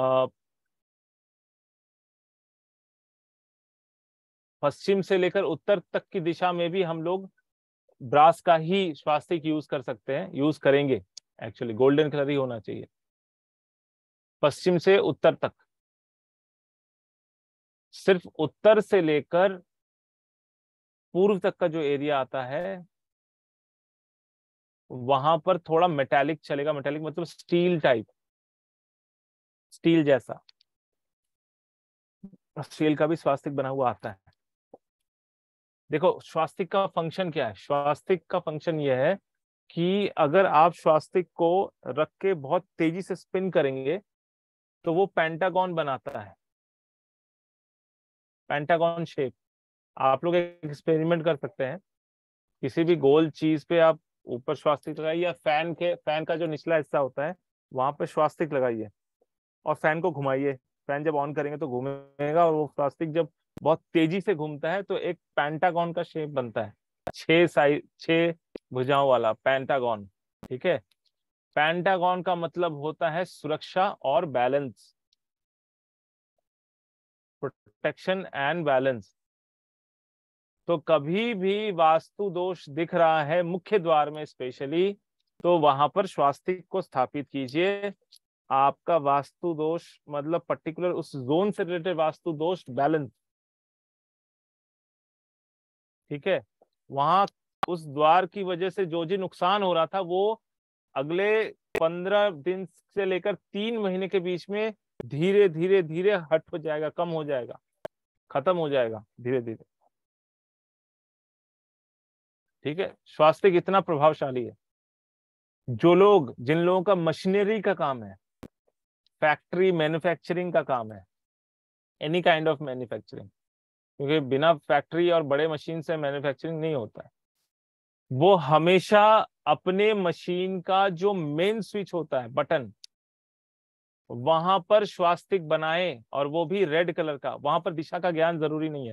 पश्चिम से लेकर उत्तर तक की दिशा में भी हम लोग ब्रास का ही स्वास्तिक यूज कर सकते हैं, यूज करेंगे, एक्चुअली गोल्डन कलर ही होना चाहिए पश्चिम से उत्तर तक। सिर्फ उत्तर से लेकर पूर्व तक का जो एरिया आता है वहां पर थोड़ा मेटालिक चलेगा, मेटालिक मतलब स्टील टाइप, स्टील जैसा, स्टील का भी स्वास्तिक बना हुआ आता है। देखो स्वास्तिक का फंक्शन क्या है, स्वास्तिक का फंक्शन यह है कि अगर आप स्वास्तिक को रख के बहुत तेजी से स्पिन करेंगे तो वो पेंटागन बनाता है, पेंटागन शेप। आप लोग एक एक्सपेरिमेंट कर सकते हैं, किसी भी गोल चीज पे आप ऊपर स्वास्तिक लगाइए, फैन का जो निचला हिस्सा होता है वहां पे स्वास्तिक लगाइए और फैन को घुमाइए। फैन जब ऑन करेंगे तो घूमेगा और वो स्वास्तिक जब बहुत तेजी से घूमता है तो एक पेंटागन का शेप बनता है, 6 भुजाओं वाला पेंटागन। ठीक है, पेंटागन का मतलब होता है सुरक्षा और बैलेंस, प्रोटेक्शन एंड बैलेंस। तो कभी भी वास्तु दोष दिख रहा है मुख्य द्वार में स्पेशली, तो वहां पर स्वास्तिक को स्थापित कीजिए। आपका वास्तु दोष मतलब पर्टिकुलर उस जोन से रिलेटेड वास्तु दोष बैलेंस। ठीक है, वहां उस द्वार की वजह से जो नुकसान हो रहा था वो अगले 15 दिन से लेकर 3 महीने के बीच में धीरे धीरे धीरे हट हो जाएगा, कम हो जाएगा, खत्म हो जाएगा धीरे धीरे। ठीक है, स्वास्थ्य इतना प्रभावशाली है। जिन लोगों का मशीनरी का काम है, फैक्ट्री मैन्युफैक्चरिंग का काम है, एनी काइंड ऑफ मैन्युफैक्चरिंग, क्योंकि बिना फैक्ट्री और बड़े मशीन से मैन्युफैक्चरिंग नहीं होता है, वो हमेशा अपने मशीन का जो मेन स्विच होता है बटन, वहां पर स्वास्तिक बनाए, और वो भी रेड कलर का। वहां पर दिशा का ज्ञान जरूरी नहीं है,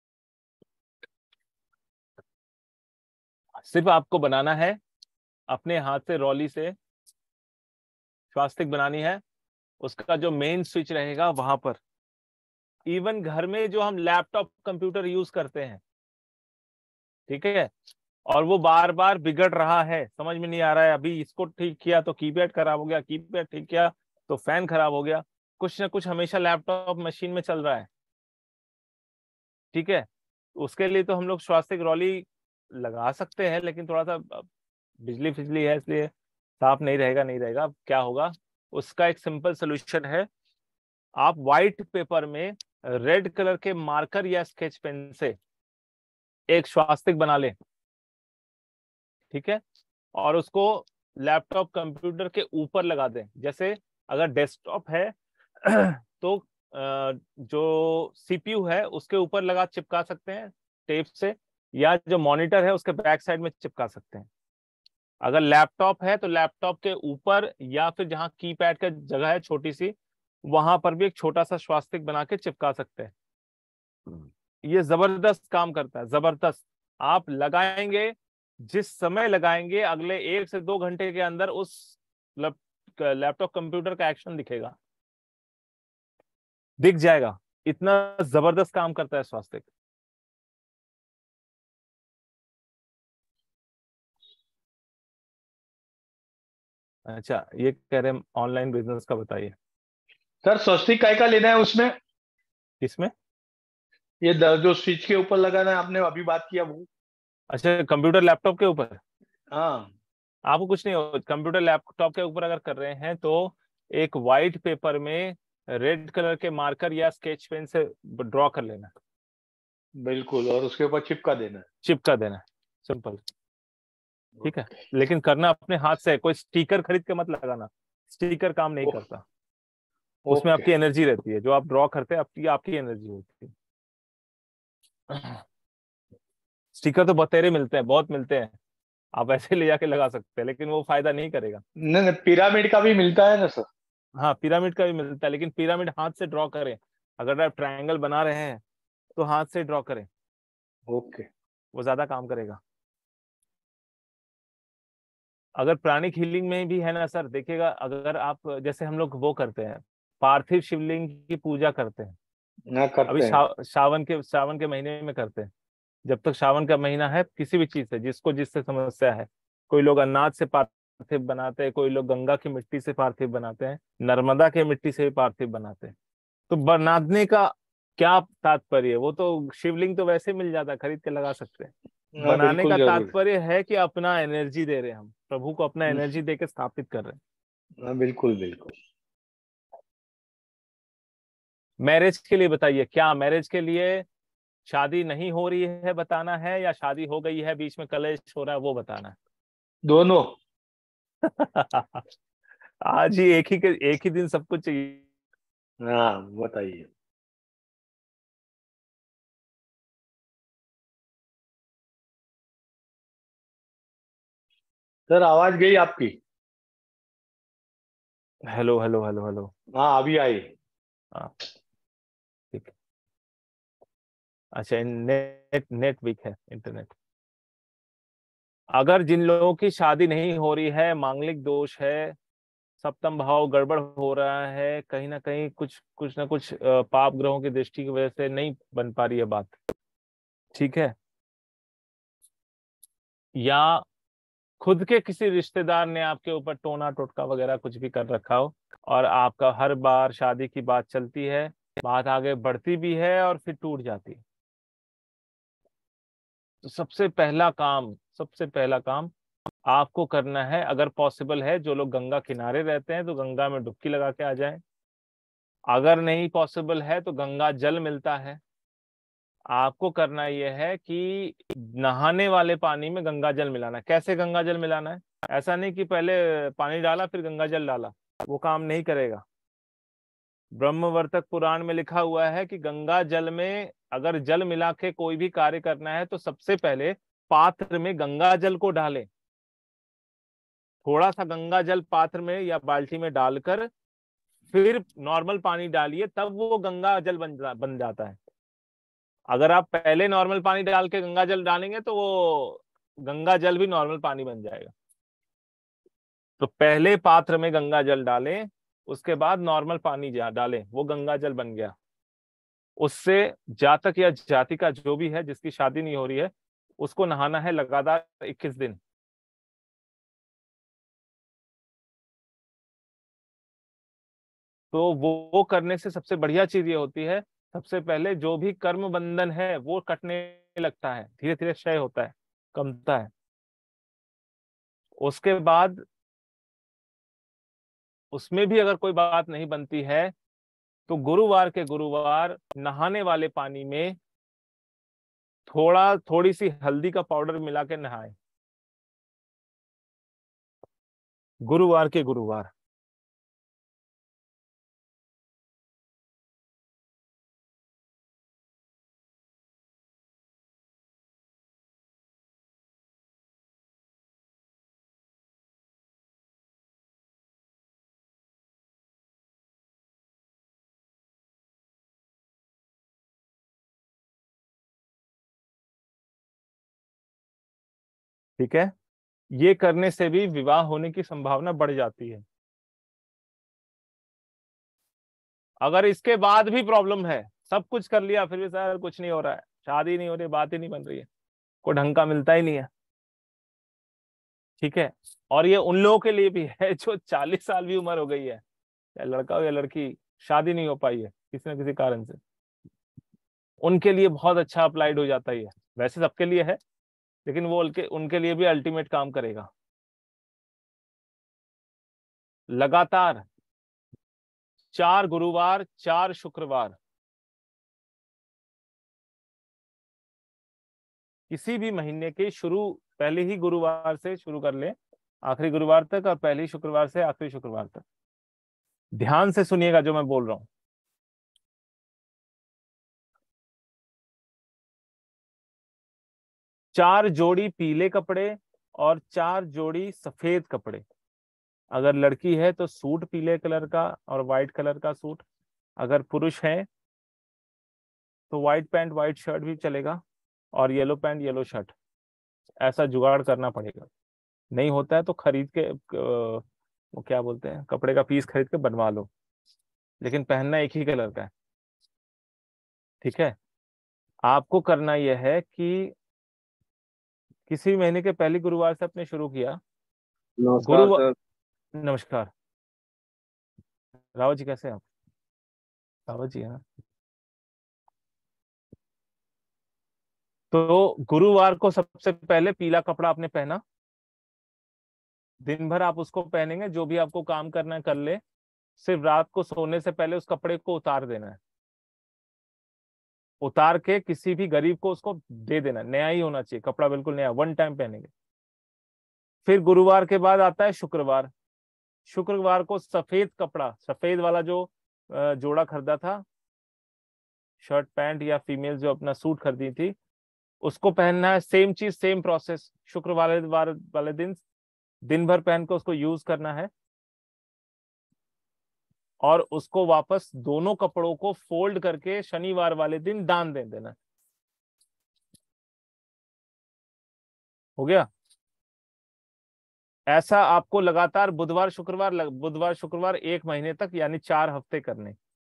सिर्फ आपको बनाना है, अपने हाथ से रौली से स्वास्तिक बनानी है। उसका जो मेन स्विच रहेगा वहां पर, इवन घर में जो हम लैपटॉप कंप्यूटर यूज करते हैं, ठीक है, और वो बार बार बिगड़ रहा है, समझ में नहीं आ रहा है, अभी इसको ठीक किया तो कीपैड खराब हो गया, कीपैड ठीक किया तो फैन खराब हो गया, कुछ ना कुछ हमेशा लैपटॉप मशीन में चल रहा है। ठीक है, उसके लिए तो हम लोग स्वास्तिक रौली लगा सकते हैं, लेकिन थोड़ा सा बिजली फिजली है इसलिए साफ नहीं रहेगा। अब क्या होगा, उसका एक सिंपल सोल्यूशन है। आप व्हाइट पेपर में रेड कलर के मार्कर या स्केच पेन से एक स्वास्तिक बना लें। ठीक है, और उसको लैपटॉप कंप्यूटर के ऊपर लगा दें। जैसे अगर डेस्कटॉप है तो जो सीपीयू है उसके ऊपर लगा चिपका सकते हैं टेप से, या जो मॉनिटर है उसके बैक साइड में चिपका सकते हैं। अगर लैपटॉप है तो लैपटॉप के ऊपर, या फिर जहां कीपैड का जगह है छोटी सी, वहां पर भी एक छोटा सा स्वास्तिक बना के चिपका सकते हैं। ये जबरदस्त काम करता है, जबरदस्त। आप लगाएंगे, जिस समय लगाएंगे अगले 1 से 2 घंटे के अंदर उस लैपटॉप कंप्यूटर का एक्शन दिख जाएगा। इतना जबरदस्त काम करता है स्वास्तिक। अच्छा, ये कह रहे हैं ऑनलाइन बिजनेस का बताइए। सर स्वस्तिक काय का लेना है उसमें? किसमें? ये जो स्विच के ऊपर लगाना है, आपने अभी बात किया वो। अच्छा, कंप्यूटर लैपटॉप के ऊपर? हाँ। आपको कुछ नहीं हो, कंप्यूटर लैपटॉप के ऊपर अगर कर रहे हैं तो एक वाइट पेपर में रेड कलर के मार्कर या स्केच पेन से ड्रॉ कर लेना, बिल्कुल, और उसके ऊपर चिपका देना है। चिपका देना, सिंपल। ठीक है, लेकिन करना अपने हाथ से है, कोई स्टिकर खरीद के मत लगाना, स्टिकर काम नहीं करता। उसमें आपकी एनर्जी रहती है, जो आप ड्रॉ करते हैं आपकी आपकी एनर्जी होती है। स्टिकर तो बतेरे मिलते हैं, बहुत मिलते हैं, आप ऐसे ले जाके लगा सकते हैं, लेकिन वो फायदा नहीं करेगा। नहीं, पिरामिड का भी मिलता है ना सर? हाँ, पिरामिड का भी मिलता है, लेकिन पिरामिड हाथ से ड्रॉ करें। अगर आप ट्रायंगल बना रहे हैं तो हाथ से ड्रॉ करें, ओके। वो ज्यादा काम करेगा। अगर प्राणिक हीलिंग में भी है ना सर, देखिएगा, अगर आप जैसे हम लोग वो करते हैं, पार्थिव शिवलिंग की पूजा करते हैं, ना अभी करते हैं। सावन के महीने में करते हैं। जब तक सावन का महीना है, किसी भी चीज से जिसको जिससे समस्या है, कोई लोग अनाज से पार्थिव बनाते हैं, कोई लोग गंगा की मिट्टी से पार्थिव बनाते हैं, नर्मदा की मिट्टी से भी पार्थिव बनाते हैं। तो बनाने का क्या तात्पर्य है? वो तो शिवलिंग तो वैसे मिल जाता है, खरीद के लगा सकते हैं। हाँ बनाने बिल्कुल का जरूर। तात्पर्य है कि अपना एनर्जी दे रहे हैं, हम प्रभु को अपना एनर्जी दे के स्थापित कर रहे हैं। हाँ बिल्कुल बिल्कुल। मैरिज के लिए बताइए, क्या मैरिज के लिए शादी नहीं हो रही है बताना है, या शादी हो गई है बीच में कलेश हो रहा है वो बताना है? दोनों। आज ही एक ही दिन सब कुछ चाहिए। हाँ बताइए। सर आवाज गई आपकी। Hello hello hello hello. हाँ अभी आई। हाँ ठीक है। अच्छा नेट नेट वीक है, इंटरनेट। अगर जिन लोगों की शादी नहीं हो रही है, मांगलिक दोष है, सप्तम भाव गड़बड़ हो रहा है, कहीं ना कहीं कुछ कुछ ना कुछ पाप ग्रहों की दृष्टि की वजह से नहीं बन पा रही है बात, ठीक है, या खुद के किसी रिश्तेदार ने आपके ऊपर टोना टोटका वगैरह कुछ भी कर रखा हो और आपका हर बार शादी की बात चलती है, बात आगे बढ़ती भी है और फिर टूट जाती है, तो सबसे पहला काम आपको करना है, अगर पॉसिबल है, जो लोग गंगा किनारे रहते हैं तो गंगा में डुबकी लगा के आ जाएं। अगर नहीं पॉसिबल है तो गंगा जल मिलता है, आपको करना यह है कि नहाने वाले पानी में गंगा जल मिलाना है। कैसे गंगा जल मिलाना है? ऐसा नहीं कि पहले पानी डाला फिर गंगा जल डाला, वो काम नहीं करेगा। ब्रह्मवर्तक पुराण में लिखा हुआ है कि गंगा जल में अगर जल मिला के कोई भी कार्य करना है तो सबसे पहले पात्र में गंगा जल को डालें। थोड़ा सा गंगा जल पात्र में या बाल्टी में डालकर फिर नॉर्मल पानी डालिए, तब वो गंगा जल बन जाता है। अगर आप पहले नॉर्मल पानी डाल के गंगा जल डालेंगे तो वो गंगा जल भी नॉर्मल पानी बन जाएगा। तो पहले पात्र में गंगा जल डालें, उसके बाद नॉर्मल पानी डालें, वो गंगा जल बन गया। उससे जातक या जातिका जो भी है जिसकी शादी नहीं हो रही है, उसको नहाना है लगातार 21 दिन। तो वो करने से सबसे बढ़िया चीज ये होती है, सबसे पहले जो भी कर्म बंधन है वो कटने लगता है, धीरे धीरे क्षय होता है, कमता है। उसके बाद उसमें भी अगर कोई बात नहीं बनती है तो गुरुवार के गुरुवार नहाने वाले पानी में थोड़ी सी हल्दी का पाउडर मिला के नहाए, गुरुवार के गुरुवार। ठीक है, ये करने से भी विवाह होने की संभावना बढ़ जाती है। अगर इसके बाद भी प्रॉब्लम है, सब कुछ कर लिया फिर भी सर कुछ नहीं हो रहा है, शादी नहीं हो रही, बात ही नहीं बन रही है, कोई ढंग का मिलता ही नहीं है, ठीक है, और ये उन लोगों के लिए भी है जो 40 साल भी उम्र हो गई है, या लड़का हो या लड़की, शादी नहीं हो पाई है किसी न किसी कारण से, उनके लिए बहुत अच्छा अप्लाइड हो जाता है। वैसे सबके लिए है, लेकिन वो उनके उनके लिए भी अल्टीमेट काम करेगा। लगातार 4 गुरुवार 4 शुक्रवार, किसी भी महीने के पहले ही गुरुवार से शुरू कर ले आखिरी गुरुवार तक, और पहले ही शुक्रवार से आखिरी शुक्रवार तक। ध्यान से सुनिएगा जो मैं बोल रहा हूं। 4 जोड़ी पीले कपड़े और 4 जोड़ी सफेद कपड़े। अगर लड़की है तो सूट पीले कलर का और व्हाइट कलर का सूट, अगर पुरुष है तो व्हाइट पैंट व्हाइट शर्ट भी चलेगा, और येलो पैंट येलो शर्ट। ऐसा जुगाड़ करना पड़ेगा, नहीं होता है तो खरीद के वो क्या बोलते हैं, कपड़े का पीस खरीद के बनवा लो, लेकिन पहनना एक ही कलर का है, ठीक है। आपको करना यह है कि किसी महीने के पहले गुरुवार से आपने शुरू किया, नमस्कार गुरुवार। सर। नमस्कार रावत जी, कैसे हैं आप? रावत जी हाँ। तो गुरुवार को सबसे पहले पीला कपड़ा आपने पहना, दिन भर आप उसको पहनेंगे, जो भी आपको काम करना है कर ले, सिर्फ रात को सोने से पहले उस कपड़े को उतार देना है, उतार के किसी भी गरीब को उसको दे देना, नया ही होना चाहिए कपड़ा, बिल्कुल नया, वन टाइम पहनेंगे। फिर गुरुवार के बाद आता है शुक्रवार। शुक्रवार को सफेद कपड़ा, सफेद वाला जो जोड़ा खरीदा था, शर्ट पैंट या फीमेल जो अपना सूट खरीदी थी, उसको पहनना है। सेम चीज सेम प्रोसेस, शुक्रवार वाले दिन दिन भर पहन के उसको यूज करना है और उसको वापस दोनों कपड़ों को फोल्ड करके शनिवार वाले दिन दान दे देना। हो गया। ऐसा आपको लगातार बुधवार शुक्रवार 1 महीने तक, यानी 4 हफ्ते करने।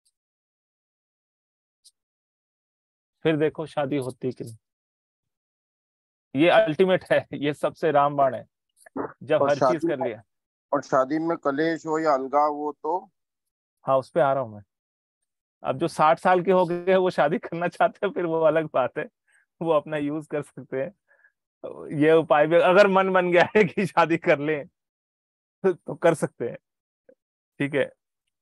फिर देखो शादी होती है कि नहीं। ये अल्टीमेट है, ये सबसे रामबाण है जब और हर चीज शादी कर लिया। और शादी में कलेश हो या अलगाव हो तो? हाँ, उस पे आ रहा हूं मैं। अब जो 60 साल के हो गए वो शादी करना चाहते हैं, फिर वो अलग बात है, वो अपना यूज कर सकते हैं। ये उपाय भी अगर मन बन गया है कि शादी कर लें तो कर सकते हैं। ठीक है।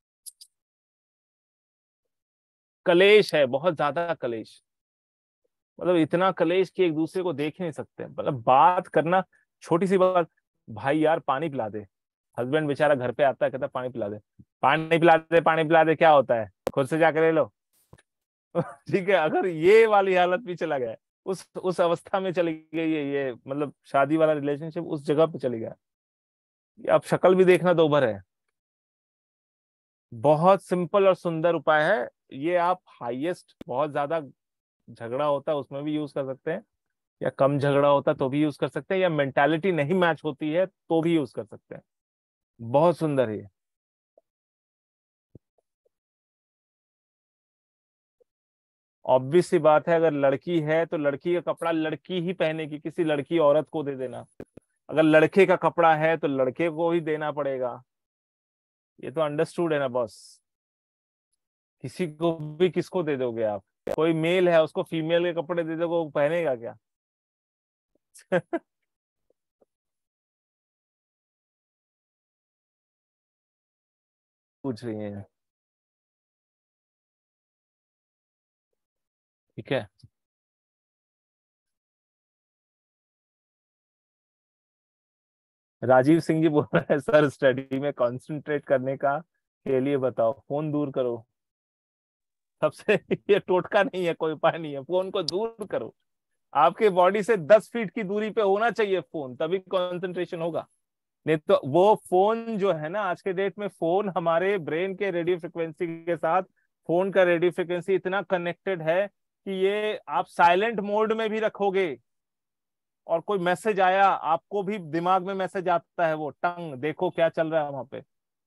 कलेश है, बहुत ज्यादा कलेश, मतलब इतना कलेश कि एक दूसरे को देख ही नहीं सकते। मतलब बात करना, छोटी सी बात, भाई यार पानी पिला दे। हस्बैंड बेचारा घर पे आता है, कहता है पानी पिला दे, पानी पिला दे, पानी पिला दे, क्या होता है, खुद से जाकर ले लो। ठीक है। अगर ये वाली हालत भी चला गया, उस अवस्था में चली गई है ये, मतलब शादी वाला रिलेशनशिप उस जगह पे चली गया, अब शक्ल भी देखना दोभर है। बहुत सिंपल और सुंदर उपाय है ये। आप हाईएस्ट, बहुत ज्यादा झगड़ा होता है उसमें भी यूज कर सकते हैं, या कम झगड़ा होता है तो भी यूज कर सकते हैं, या मेंटालिटी नहीं मैच होती है तो भी यूज कर सकते हैं। बहुत सुंदर है ये। ऑब्वियस सी बात है, अगर लड़की है तो लड़की का कपड़ा लड़की ही पहनेगी, किसी लड़की औरत को दे देना। अगर लड़के का कपड़ा है तो लड़के को ही देना पड़ेगा। ये तो अंडरस्टूड है ना बॉस। किसी को भी किसको दे दोगे आप? कोई मेल है उसको फीमेल के कपड़े दे दोगे, वो पहनेगा क्या? पूछ रही है। ठीक है। राजीव सिंह जी बोल रहे हैं सर स्टडी में कंसंट्रेट करने का के लिए बताओ, फोन दूर करो सबसे। ये टोटका नहीं है, कोई उपाय नहीं है, फोन को दूर करो। आपके बॉडी से 10 फीट की दूरी पे होना चाहिए फोन, तभी कंसंट्रेशन होगा। नहीं तो वो फोन जो है ना, आज के डेट में फोन हमारे ब्रेन के रेडियो फ्रिक्वेंसी के साथ, फोन का रेडियो फ्रिक्वेंसी इतना कनेक्टेड है कि ये आप साइलेंट मोड में भी रखोगे और कोई मैसेज आया, आपको भी दिमाग में मैसेज आता है, वो टंग देखो क्या चल रहा है वहां पे।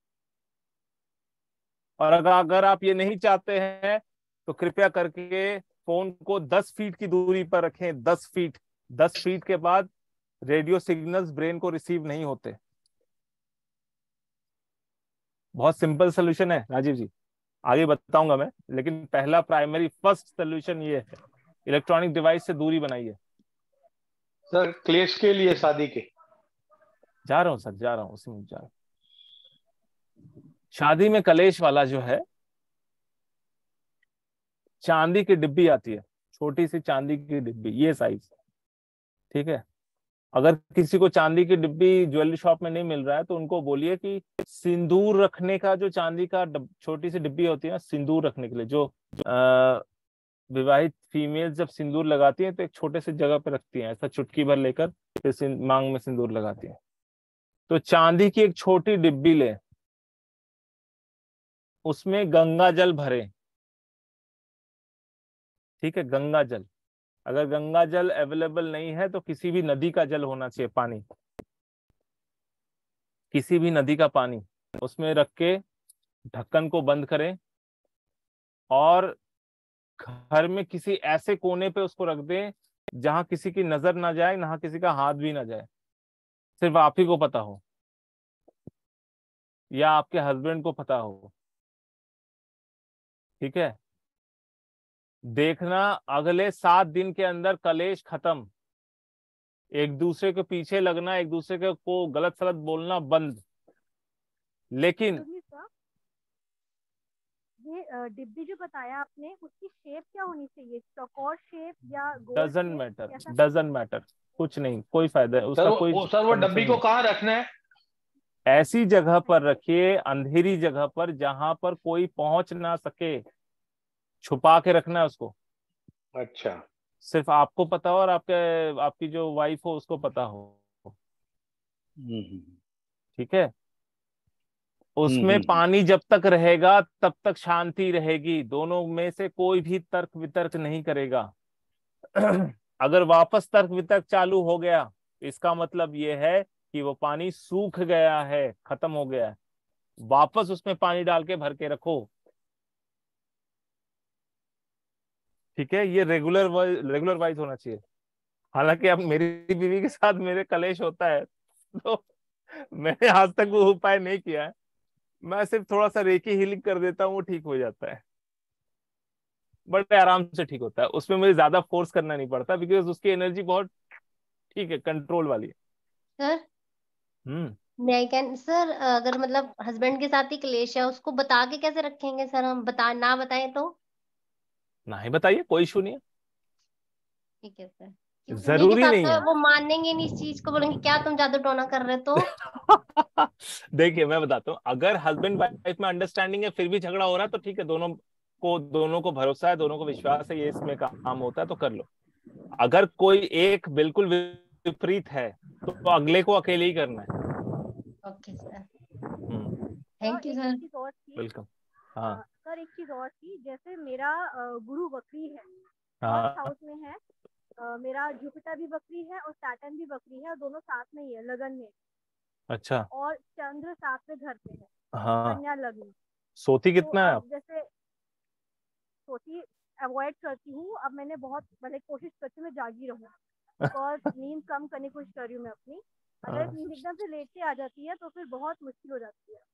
और अगर आप ये नहीं चाहते हैं तो कृपया करके फोन को 10 फीट की दूरी पर रखें। 10 फीट, 10 फीट के बाद रेडियो सिग्नल्स ब्रेन को रिसीव नहीं होते। बहुत सिंपल सोल्यूशन है राजीव जी, आगे बताऊंगा मैं, लेकिन पहला प्राइमरी फर्स्ट सोल्यूशन ये है, इलेक्ट्रॉनिक डिवाइस से दूरी बनाइए। सर क्लेश के लिए शादी के जा रहा हूँ सर, जा रहा हूँ, उसी में जा रहा हूँ। शादी में कलेश वाला जो है, चांदी की डिब्बी आती है, छोटी सी चांदी की डिब्बी, ये साइज। ठीक है। अगर किसी को चांदी की डिब्बी ज्वेलरी शॉप में नहीं मिल रहा है तो उनको बोलिए कि सिंदूर रखने का जो चांदी का छोटी सी डिब्बी होती है ना, सिंदूर रखने के लिए, जो विवाहित फीमेल जब सिंदूर लगाती हैं तो एक छोटे से जगह पे रखती हैं, ऐसा चुटकी भर लेकर फिर मांग में सिंदूर लगाती हैं। तो चांदी की एक छोटी डिब्बी ले, उसमें गंगा जल भरे। ठीक है, गंगा जल। अगर गंगा जल अवेलेबल नहीं है तो किसी भी नदी का जल होना चाहिए, पानी, किसी भी नदी का पानी, उसमें रख के ढक्कन को बंद करें और घर में किसी ऐसे कोने पे उसको रख दें जहां किसी की नजर ना जाए, ना किसी का हाथ भी ना जाए, सिर्फ आप ही को पता हो या आपके हस्बैंड को पता हो। ठीक है। देखना अगले 7 दिन के अंदर कलेश खत्म, एक दूसरे के पीछे लगना, एक दूसरे को गलत सलत बोलना बंद। लेकिन ये डिब्बी जो बताया आपने, उसकी शेप क्या होनी चाहिए? चौकोर शेप या गोल डजन शेप, मैटर, कैसा? डजन मैटर, कुछ नहीं, कोई फायदा है उसका, कोई सर वो कंसर्न डब्बी को नहीं। कहाँ रखना है? ऐसी जगह पर रखिए, अंधेरी जगह पर जहां पर कोई पहुंच ना सके, छुपा के रखना है उसको। अच्छा। सिर्फ आपको पता हो और आपके आपकी जो वाइफ हो उसको पता हो। ठीक है, उसमें पानी जब तक रहेगा तब तक शांति रहेगी, दोनों में से कोई भी तर्क वितर्क नहीं करेगा। अगर वापस तर्क वितर्क चालू हो गया, इसका मतलब ये है कि वो पानी सूख गया है, खत्म हो गया है। वापस उसमें पानी डाल के भर के रखो। ठीक है, ये रेगुलर वाइज होना चाहिए। हालांकि अब मेरी बीवी के साथ मेरे कलेश होता है, तो मैंने आज तक वो उपाय नहीं किया है। मैं सिर्फ थोड़ा सा रेकी हीलिंग कर देता हूँ, वो ठीक हो जाता है, बड़े आराम से ठीक होता है। उसमें मुझे ज्यादा फोर्स करना नहीं पड़ता, बिकॉज उसकी एनर्जी बहुत ठीक है, कंट्रोल वाली है। सर मैं कैन सर, अगर मतलब हस्बैंड के साथ ही क्लेश है, उसको बता के कैसे रखेंगे सर? हम ना बताएं तो? ना ही बताइए, कोई इशू नहीं है, ठीक है सर। उन्हीं के जरूरी साथ नहीं तो है। वो मानेंगे नहीं इस चीज को, बोलेंगे क्या तुम जादू टोना कर रहे तो। देखिए मैं बताता हूँ, अगर हस्बैंड वाइफ में अंडरस्टैंडिंग है फिर भी झगड़ा हो रहा है तो ठीक है, दोनों को भरोसा है, दोनों को विश्वास है ये इसमें काम होता है तो कर लो। अगर कोई एक बिल्कुल विपरीत है तो अगले को अकेले ही करना है। ओके सर, थैंक यू एक सर। चीज और थी वेलकम। हाँ सर, एक चीज और थी, जैसे मेरा गुरु वक्री है, फर्स्ट हाँ हाउस में है। मेरा जुपिटर भी वक्री है और सैटर्न भी वक्री है, और दोनों साथ में ही है लगन में। अच्छा। और चंद्र साथ में घर पे है, हाँ, कन्या लग्न। सोती तो कितना है आप? अब जैसे सोती अवॉइड करती हूँ, अब मैंने बहुत मतलब कोशिश करती हूँ मैं जागी रहूँ, बिकॉज नींद कम करने की कोशिश कर रही हूँ मैं अपनी। अगर नींद एकदम से लेट के आ जाती है तो फिर बहुत मुश्किल हो जाती है।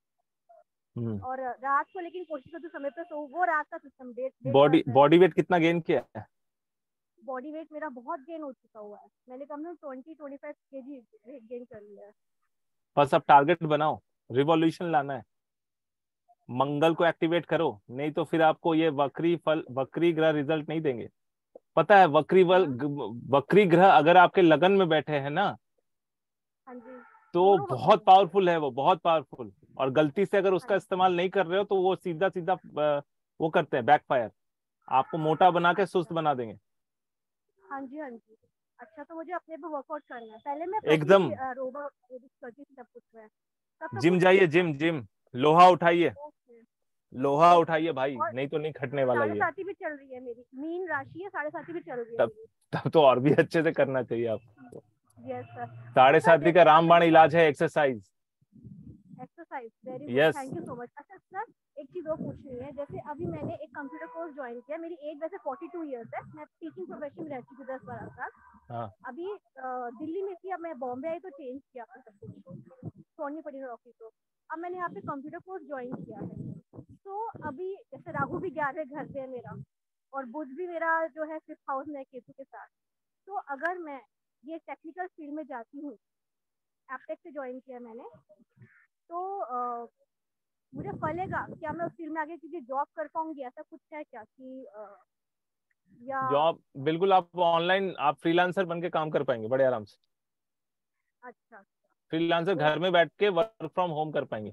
और रात को लेकिन कोशिश करती हूँ समय पे सो, वो रात का सिस्टम डेट बॉडी वेट कितना गेन किया है? बॉडी वेट मेरा बहुत गेन हो चुका हुआ है, मैंने कम से कम 20-25 kg वेट गेन कर लिया है। बस अब टारगेट बनाओ, रिवॉल्यूशन लाना है, मंगल को एक्टिवेट करो, नहीं तो फिर आपको ये वक्री ग्रह रिजल्ट नहीं देंगे। पता है, वक्री ग्रह अगर आपके लगन में बैठे हैं ना, हाँ जी, तो दोनों बहुत वक्री पावरफुल है वो, बहुत पावरफुल। और गलती से अगर हैं। उसका इस्तेमाल नहीं कर रहे हो तो वो सीधा सीधा वो करते हैं बैकफायर, आपको मोटा बना के सुस्त अच्छा, बना देंगे। हाँ जी हाँ जी। अच्छा, तो मुझे अपने पे वर्कआउट करना है। पहले मैं करती एकदम। थी रोबो करती थी सब कुछ में, तब तो जिम कुछ नहीं जाइए, था। जिम लोहा उठाइए, ओके लोहा ओके। उठाइए भाई, और नहीं तो नहीं खटने वाला साढ़े ये। साथी भी चल रही है मेरी, मीन राशि है, साढ़े साथी भी चल रही है तब मेरी। तब तो और भी अच्छे से करना चाहिए आपको। Yes sir. और साढ़े सर साथी का जैसे अब रामबाण मेरे को इलाज है, exercise. Exercise, very good, yes. Thank you so much. अच्छा सर, एक चीज और पूछनी है, जैसे अभी मैंने एक कंप्यूटर कोर्स ज्वाइन किया, मेरी एज वैसे 42 ईयर्स है, मैं टीचिंग प्रोफेशन में रह चुकी हूँ 10-12 साल। हाँ अभी दिल्ली में थी, अब मैं बॉम्बे आई तो चेंज किया अपना सब कुछ, छोड़नी पड़ी नौकरी तो। अब मैंने यहाँ पे कंप्यूटर कोर्स ज्वाइन किया है। तो अभी जैसे राहु भी 11वें घर पे है मेरा, और बुध भी मेरा जो है 5th हाउस में है केतु के साथ। तो अगर मैं ये टेक्निकल फील्ड में जाती हूँ, एपटेक से ज्वाइन किया मैंने, तो मुझे फलेगा क्या? मैं उस फील्ड में आगे किसी जॉब कर पाऊंगी? ऐसा कुछ है क्या कि या? जॉब बिल्कुल, आप ऑनलाइन आप फ्रीलांसर बन के काम कर पाएंगे बड़े आराम से। अच्छा, फ्रीलांसर घर में बैठ के वर्क फ्रॉम होम कर पाएंगे।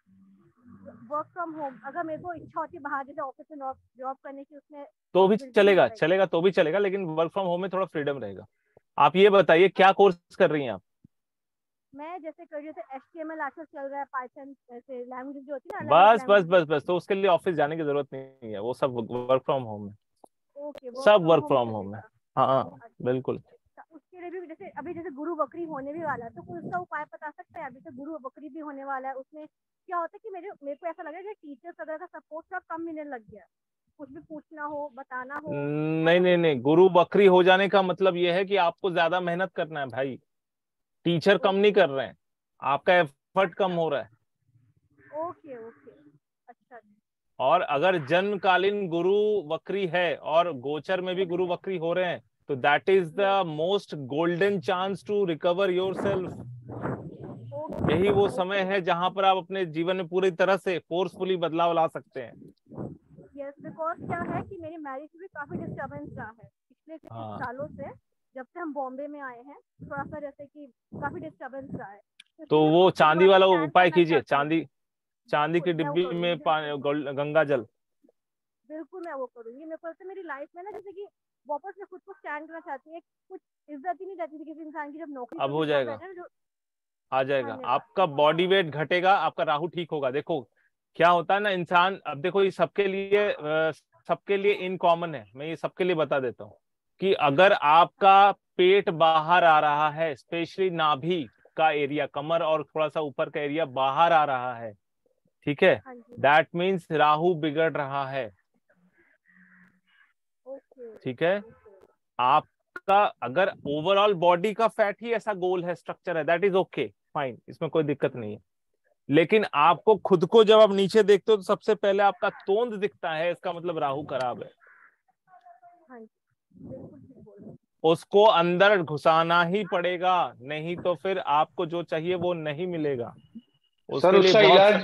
वर्क फ्रॉम होम अगर मेरे को इच्छा होती है बाहर जैसे ऑफिस में जॉब करने की, उसमें तो भी पॉसिबिलिटी नहीं हो पाएगी? चलेगा तो भी चलेगा, लेकिन वर्क फ्रॉम होम में थोड़ा फ्रीडम रहेगा। आप ये बताइए क्या कोर्स कर रही हैं आप? मैं जैसे कर रही हूँ, जैसे HTML आजकल चल रहा है, पाइथन ऐसे लैंग्वेज जो होती है ना, अलग अलग लैंग्वेज। बस तो उसके लिए ऑफिस जाने की जरूरत नहीं है, वो सब वर्क फ्रॉम होम है। ओके, वर्क सब from work home from home है। चलेगा। हाँ अच्छा, बिल्कुल। तो उसके लिए भी जैसे अभी जैसे गुरु बकरी होने भी वाला है, तो कोई उसका उपाय बता सकता है? अभी तो गुरु बकरी भी होने वाला है, उसमें क्या होता है कि मेरे को ऐसा लग रहा है कि टीचर्स वगैरह का सपोर्ट थोड़ा कम मिलने लग गया है, कुछ भी पूछना हो, बताना हो, है ना? नहीं, गुरु बकरी हो जाने का मतलब ये है कि आपको ज्यादा मेहनत करना है भाई। टीचर कम नहीं कर रहे हैं, आपका एफर्ट कम अच्छा, हो रहा है। ओके ओके, अच्छा जी। और अगर जन्मकालीन गुरु वक्री है और गोचर में भी गुरु वक्री हो रहे हैं, तो that is the most golden chance to recover yourself. यही वो समय है जहां पर आप अपने जीवन में पूरी तरह से फोर्सफुली बदलाव ला सकते हैं। यस, बिकॉज क्या है कि मेरी मैरिज में काफी डिस्टर्बेंस रहा है पिछले कुछ हाँ, सालों से, जब से हम बॉम्बे में आए हैं, थोड़ा सा जैसे कि काफी डिस्टर्बेंस रहा है, तो तो इसलिए मैं वो खुद पे चांदी थोड़ा सा वाला स्टैंड उपाय करना कीजिए, चाहती हूँ। चांदी की बिल्कुल मैं वो डिब्बी में करूँगी, बिल्कुल गंगा जल। बिल्कुल मैं वो करूँगी। मेरे को लगता है मेरी लाइफ में ना, जैसे कि वापस मैं खुद को स्टैंड करना चाहती हूँ, कुछ इज्जत ही नहीं रहती थी किसी इंसान की, जब नौकरी अब करके हो सब जाएगा। बैठे ना, जो आ जाएगा। धन्यवाद। आपका बॉडी वेट घटेगा, आपका राहु ठीक होगा। देखो क्या होता है ना इंसान, अब देखो ये सबके लिए इन कॉमन है, मैं ये सबके लिए बता देता हूँ कि अगर आपका पेट बाहर आ रहा है, स्पेशली नाभि का एरिया, कमर और थोड़ा सा ऊपर का एरिया बाहर आ रहा है, ठीक है, हाँ जी। दैट मीन्स राहु बिगड़ रहा है। ओके। ठीक है, आपका अगर ओवरऑल बॉडी का फैट ही ऐसा गोल है, स्ट्रक्चर है, दैट इज ओके फाइन, इसमें कोई दिक्कत नहीं है। लेकिन आपको खुद को जब आप नीचे देखते हो तो सबसे पहले आपका तोंद दिखता है, इसका मतलब राहु खराब है। हाँ जी, बिल्कुल ठीक बोल रहे हैं। उसको अंदर घुसाना ही पड़ेगा, नहीं तो फिर आपको जो चाहिए वो नहीं मिलेगा। सर उसके लिए उसका बहुत इलाज,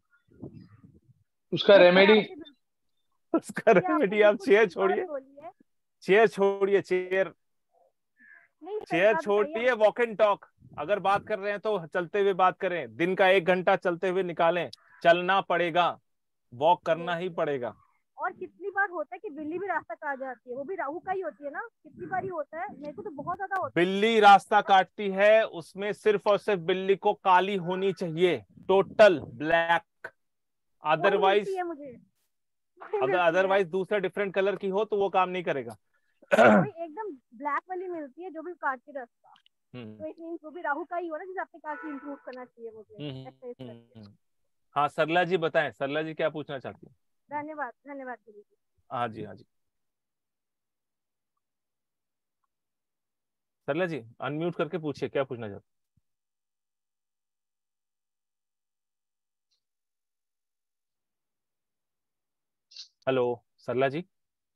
उसका रेमेडी, उसका रेमेडी, आप चेयर छोड़िए, बोली है। चेयर छोड़िए, चेयर नहीं, सही चेयर बात छोड़िए, वॉक एंड टॉक। अगर बात कर रहे हैं तो चलते हुए बात करें, दिन का 1 घंटा चलते हुए निकालें, चलना पड़ेगा, वॉक करना ही पड़ेगा। और कितनी बार होता है कि बिल्ली भी रास्ता काट जाती है, वो भी राहु का ही होती है ना, कितनी बार ही होता है, मेरे को तो बहुत ज्यादा होता है। बिल्ली रास्ता काटती है, उसमें सिर्फ और सिर्फ बिल्ली को काली होनी चाहिए, टोटल ब्लैक, अदरवाइज है मुझे अदरवाइज दूसरा डिफरेंट कलर की हो तो वो काम नहीं करेगा। वही एकदम ब्लैक वाली मिलती है जो भी काटती रास्ता, हम्म, तो इट मींस वो भी राहु का ही हो ना, जिसे आपने कहा कि इंप्रूव करना चाहिए मुझे ऐसे इस करके। हाँ सरला जी बताएं, सरला जी क्या पूछना चाहती हैं? धन्यवाद धन्यवाद दीदी। हाँ जी, हाँ जी, सरला जी अनम्यूट करके पूछिए, क्या पूछना चाहते हैं? हेलो सरला जी।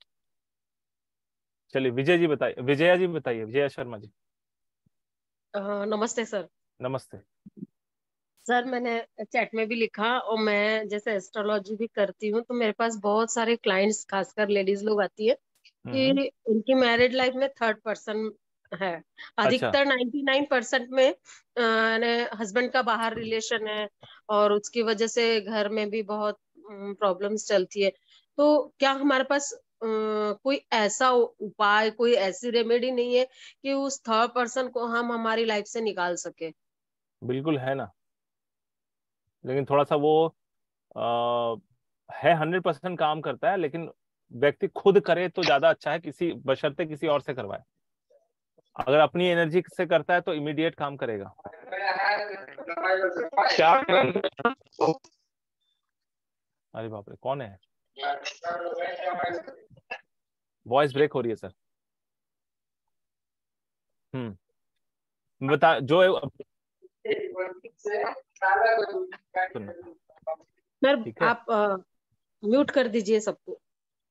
चलिए विजय जी बताइए, विजया जी बताइए, विजया शर्मा जी। नमस्ते सर। नमस्ते। सर मैंने चैट में भी लिखा, और मैं जैसे एस्ट्रोलॉजी भी करती हूँ, तो मेरे पास बहुत सारे क्लाइंट्स, खासकर लेडीज लोग आती है कि उनकी मैरिड लाइफ में थर्ड पर्सन है। अच्छा, अधिकतर 99% में हस्बैंड का बाहर रिलेशन है, और उसकी वजह से घर में भी बहुत प्रॉब्लम्स चलती है। तो क्या हमारे पास कोई ऐसा उपाय, कोई ऐसी रेमेडी नहीं है कि उस थर्ड पर्सन को हम हमारी लाइफ से निकाल सके? बिल्कुल है ना, लेकिन थोड़ा सा वो आ, है, 100% काम करता है, लेकिन व्यक्ति खुद करे तो ज्यादा अच्छा है, किसी बशर्ते किसी और से करवाए। अगर अपनी एनर्जी से करता है तो इमीडिएट काम करेगा। अरे बाप रे, कौन है? वॉइस ब्रेक हो रही है सर। बता जो सर ठीक है, आप म्यूट कर दीजिए सबको।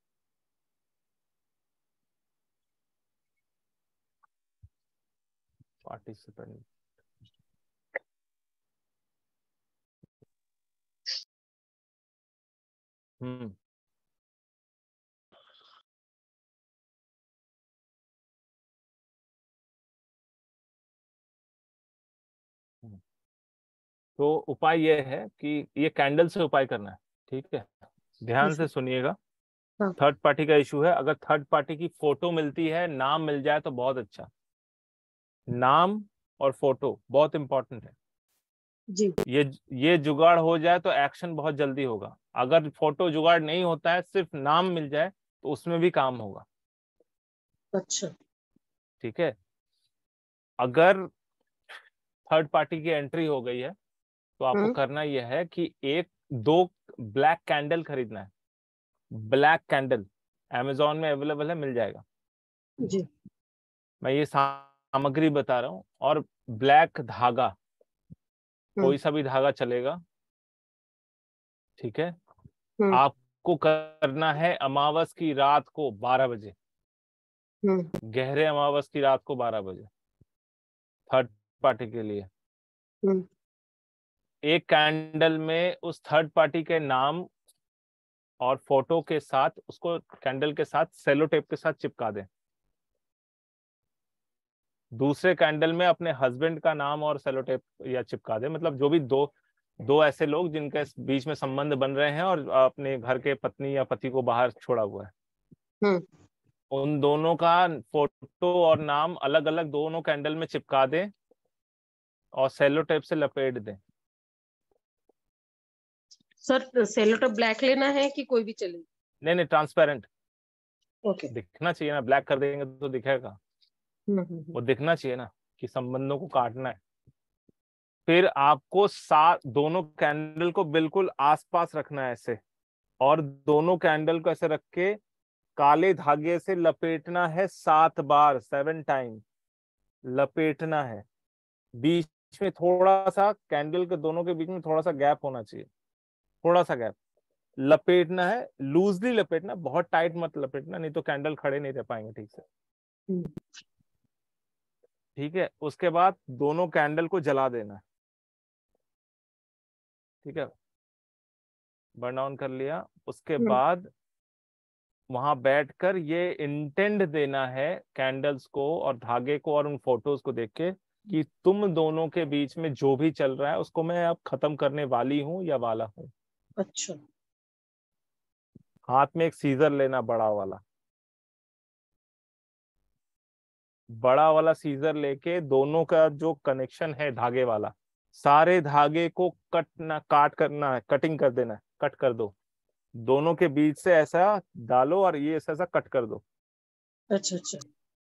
पार्टिसिपेंट। तो उपाय ये है कि ये कैंडल से उपाय करना है, ठीक है, ध्यान से सुनिएगा। हाँ। थर्ड पार्टी का इशू है, अगर थर्ड पार्टी की फोटो मिलती है, नाम मिल जाए तो बहुत अच्छा। नाम और फोटो बहुत इंपॉर्टेंट है जी। ये जुगाड़ हो जाए तो एक्शन बहुत जल्दी होगा। अगर फोटो जुगाड़ नहीं होता है, सिर्फ नाम मिल जाए तो उसमें भी काम होगा। अच्छा। ठीक है, अगर थर्ड पार्टी की एंट्री हो गई है तो आपको करना यह है कि 1-2 ब्लैक कैंडल खरीदना है। ब्लैक कैंडल अमेजोन में अवेलेबल है, मिल जाएगा जी। मैं ये सामग्री बता रहा हूँ। और ब्लैक धागा, कोई सा भी धागा चलेगा, ठीक है। आपको करना है अमावस की रात को 12 बजे, गहरे अमावस की रात को 12 बजे, थर्ड पार्टी के लिए। एक कैंडल में उस थर्ड पार्टी के नाम और फोटो के साथ, उसको कैंडल के साथ सेलो टेप के साथ चिपका दें। दूसरे कैंडल में अपने हस्बैंड का नाम और सेलो टेप या चिपका दें, मतलब जो भी दो ऐसे लोग जिनके बीच में संबंध बन रहे हैं और अपने घर के पत्नी या पति को बाहर छोड़ा हुआ है, उन दोनों का फोटो और नाम अलग अलग दोनों कैंडल में चिपका दें। और सेलो टेप से लपेट दें। सर सेलो टेप ब्लैक लेना है कि कोई भी चलेगी? नहीं, ट्रांसपेरेंट। ओके। दिखना चाहिए ना, ब्लैक कर देंगे तो दिखेगा। वो दिखना चाहिए ना कि संबंधों को काटना है। फिर आपको दोनों कैंडल को बिल्कुल आसपास रखना है ऐसे, और दोनों कैंडल को ऐसे रख के काले धागे से लपेटना है 7 बार, 7 टाइम लपेटना है। बीच में थोड़ा सा, कैंडल के दोनों के बीच में थोड़ा सा गैप होना चाहिए, थोड़ा सा गैप। लपेटना है, लूजली लपेटना, बहुत टाइट मत लपेटना, नहीं तो कैंडल खड़े नहीं रह पाएंगे ठीक से। ठीक है, उसके बाद दोनों कैंडल को जला देना है। ठीक है, बर्न ऑन कर लिया। उसके बाद वहां बैठकर ये इंटेंट देना है कैंडल्स को और धागे को और उन फोटोज को देख के कि तुम दोनों के बीच में जो भी चल रहा है उसको मैं अब खत्म करने वाली हूं या वाला हूं। अच्छा। हाथ में एक सीजर लेना, बड़ा वाला सीजर लेके दोनों का जो कनेक्शन है धागे वाला, सारे धागे को काट करना है, कटिंग कर देना है, कट कर दो। दोनों के बीच से ऐसा डालो और ये ऐसा कट कर दो। अच्छा अच्छा।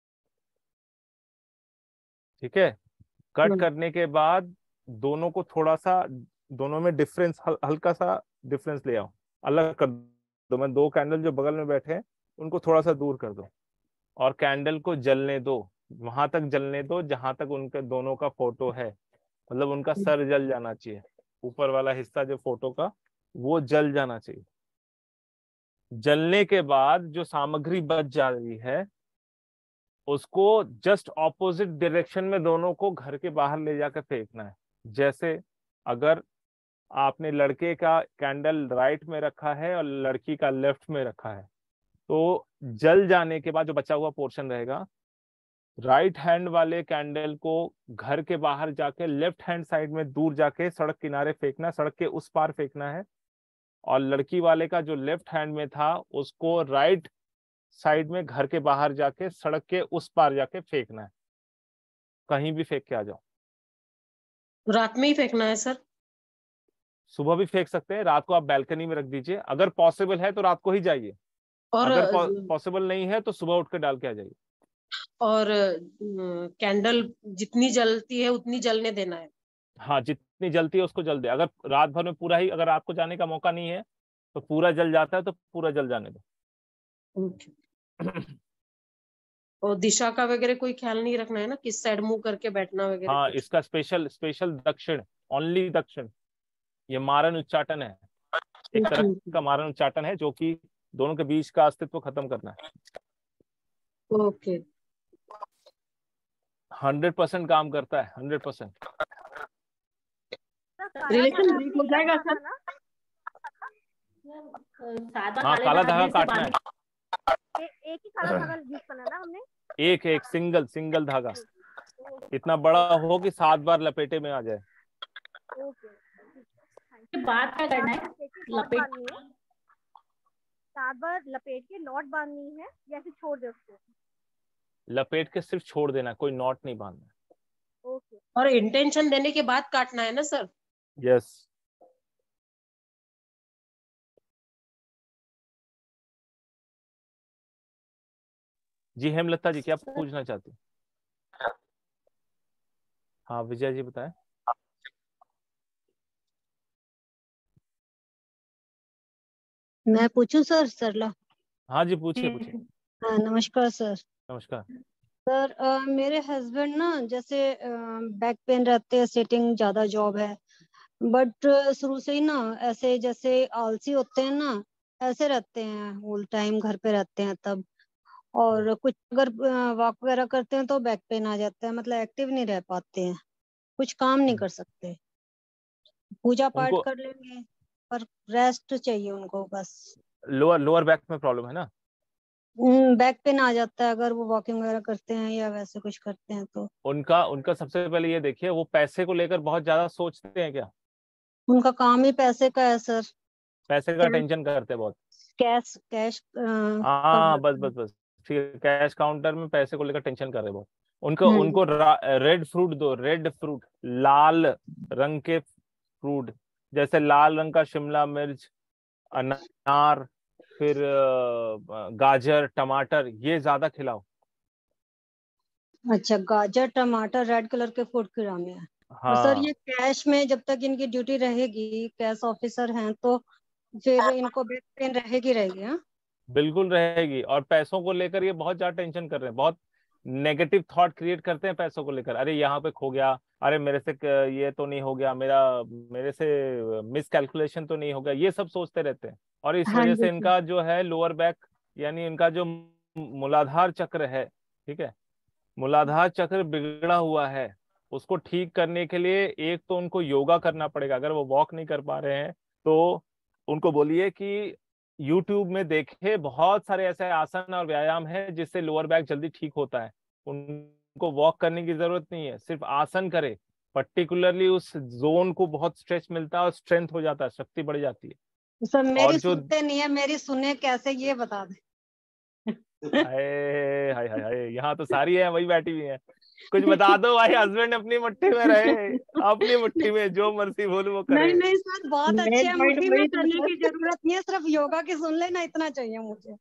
ठीक है, कट करने के बाद दोनों को थोड़ा सा, दोनों में डिफरेंस, हल्का सा डिफरेंस ले आओ, अलग कर दो। मैं 2 कैंडल जो बगल में बैठे हैं उनको थोड़ा सा दूर कर दो और कैंडल को जलने दो, वहां तक जलने दो जहां तक उनके दोनों का फोटो है। मतलब उनका सर जल जाना चाहिए, ऊपर वाला हिस्सा जो फोटो का वो जल जाना चाहिए। जलने के बाद जो सामग्री बच जा रही है उसको जस्ट ऑपोजिट डायरेक्शन में दोनों को घर के बाहर ले जाकर फेंकना है। जैसे अगर आपने लड़के का कैंडल राइट में रखा है और लड़की का लेफ्ट में रखा है, तो जल जाने के बाद जो बचा हुआ पोर्शन रहेगा, राइट हैंड वाले कैंडल को घर के बाहर जाके लेफ्ट हैंड साइड में दूर जाके सड़क किनारे फेंकना, सड़क के उस पार फेंकना है। और लड़की वाले का जो लेफ्ट हैंड में था उसको राइट साइड में घर के बाहर जाके सड़क के उस पार जाके फेंकना है। कहीं भी फेंक के आ जाओ। रात में ही फेंकना है सर? सुबह भी फेंक सकते हैं, रात को आप बैल्कनी में रख दीजिए। अगर पॉसिबल है तो रात को ही जाइए, और अगर पॉसिबल नहीं है तो सुबह उठ के डाल के आ जाइए। और कैंडल जितनी जलती है उतनी जलने देना है? हाँ, जितनी जलती है उसको जल दे। अगर रात भर में पूरा ही, अगर आपको जाने का मौका नहीं है तो पूरा जल जाता है तो पूरा जल जाने दो। और दिशा का वगैरह कोई ख्याल नहीं रखना है ना, किस साइड मुंह करके बैठना वगैरह? हाँ, इसका स्पेशल दक्षिण, ओनली दक्षिण। ये मारन उच्चाटन है, एक तरह का मारन उच्चाटन है जो कि दोनों के बीच का अस्तित्व खत्म करना है। ओके। 100% काम करता है, 100%। रिलेशन ब्रेक हो जाएगा सर? हाँ, काला धागा काटना है। एक ही काला धागा यूज करना ना हमने? एक सिंगल धागा, इतना बड़ा हो कि 7 बार लपेटे में आ जाए। बात क्या करना है? लपेट 7 बार लपेट के नॉट बांधनी है या फिर छोड़ दे उसको? लपेट के सिर्फ छोड़ देना, कोई नॉट नहीं बांधना। ओके। और इंटेंशन देने के बाद काटना है ना सर? यस। जी हेमलता जी, क्या पूछना चाहती? हाँ विजय जी बताएं। मैं पूछूं सर? सरला। हाँ जी, पूछिए। हाँ, नमस्कार सर। नमस्कार सर, मेरे हस्बैंड ना जैसे बैक पेन रहते हैं, सिटिंग ज्यादा जॉब है, बट शुरू से ही ना ऐसे जैसे आलसी होते हैं ना, ऐसे रहते हैं, होल टाइम घर पे रहते हैं तब। और कुछ अगर वॉक वगैरह करते हैं तो बैक पेन आ जाता है, मतलब एक्टिव नहीं रह पाते हैं, कुछ काम नहीं कर सकते। पूजा पाठ कर लेंगे पर रेस्ट चाहिए उनको बस। लोअर बैक में प्रॉब्लम है ना? बैक पेन आ जाता है अगर वो वॉकिंग वगैरह करते हैं या वैसे कुछ करते हैं तो। उनका सबसे पहले ये देखिए, वो पैसे को लेकर बहुत ज्यादा सोचते हैं क्या? उनका काम ही पैसे का है सर। पैसे का टेंशन करते हैं बहुत। कैश हाँ, बस ठीक है, कैश काउंटर में पैसे को लेकर टेंशन कर रहे हैं बहुत। उनको उनको रेड फ्रूट दो, रेड फ्रूट, लाल रंग के फ्रूट, जैसे लाल रंग का शिमला मिर्च, अनार, फिर गाजर, टमाटर, ये ज्यादा खिलाओ। अच्छा, गाजर टमाटर रेड कलर के फूड ग्राम में है। हाँ। और सर ये कैश में जब तक इनकी ड्यूटी रहेगी, कैश ऑफिसर हैं, तो फिर इनको बैक पेन रहेगी। हाँ बिल्कुल रहेगी। और पैसों को लेकर ये बहुत ज्यादा टेंशन कर रहे हैं, बहुत नेगेटिव थॉट क्रिएट करते हैं पैसों को लेकर। अरे यहाँ पे खो गया, अरे मेरे से ये तो नहीं हो गया, मेरे से मिस कैलकुलेशन तो नहीं हो गया, ये सब सोचते रहते हैं। और इस हाँ वजह जी से सर। इनका जो है लोअर बैक, यानी इनका जो मूलाधार चक्र है, ठीक है, मूलाधार चक्र बिगड़ा हुआ है। उसको ठीक करने के लिए एक तो उनको योगा करना पड़ेगा। अगर वो वॉक नहीं कर पा रहे हैं तो उनको बोलिए कि YouTube में देखे, बहुत सारे ऐसे आसन और व्यायाम है जिससे लोअर बैक जल्दी ठीक होता है। उनको वॉक करने की जरूरत नहीं है, सिर्फ आसन करे, पर्टिकुलरली उस जोन को बहुत स्ट्रेच मिलता है और स्ट्रेंथ हो जाता है, शक्ति बढ़ जाती है। सर मेरी और जो सुनते नहीं है, मेरी सुने कैसे, ये बता दे। हाय हाय हाय हाय, यहाँ तो सारी है, वही बैठी हुई है। कुछ बता दो भाई, हस्बैंड अपनी मुट्ठी में रहे, अपनी मुट्ठी में जो मर्जी बोल वो करे। नहीं नहीं सर, बहुत अच्छे मेन हैं, पॉइंट मुट्ठी में वही तो करने सर। की जरूरत नहीं है, सिर्फ योगा की सुन लेना, इतना चाहिए मुझे।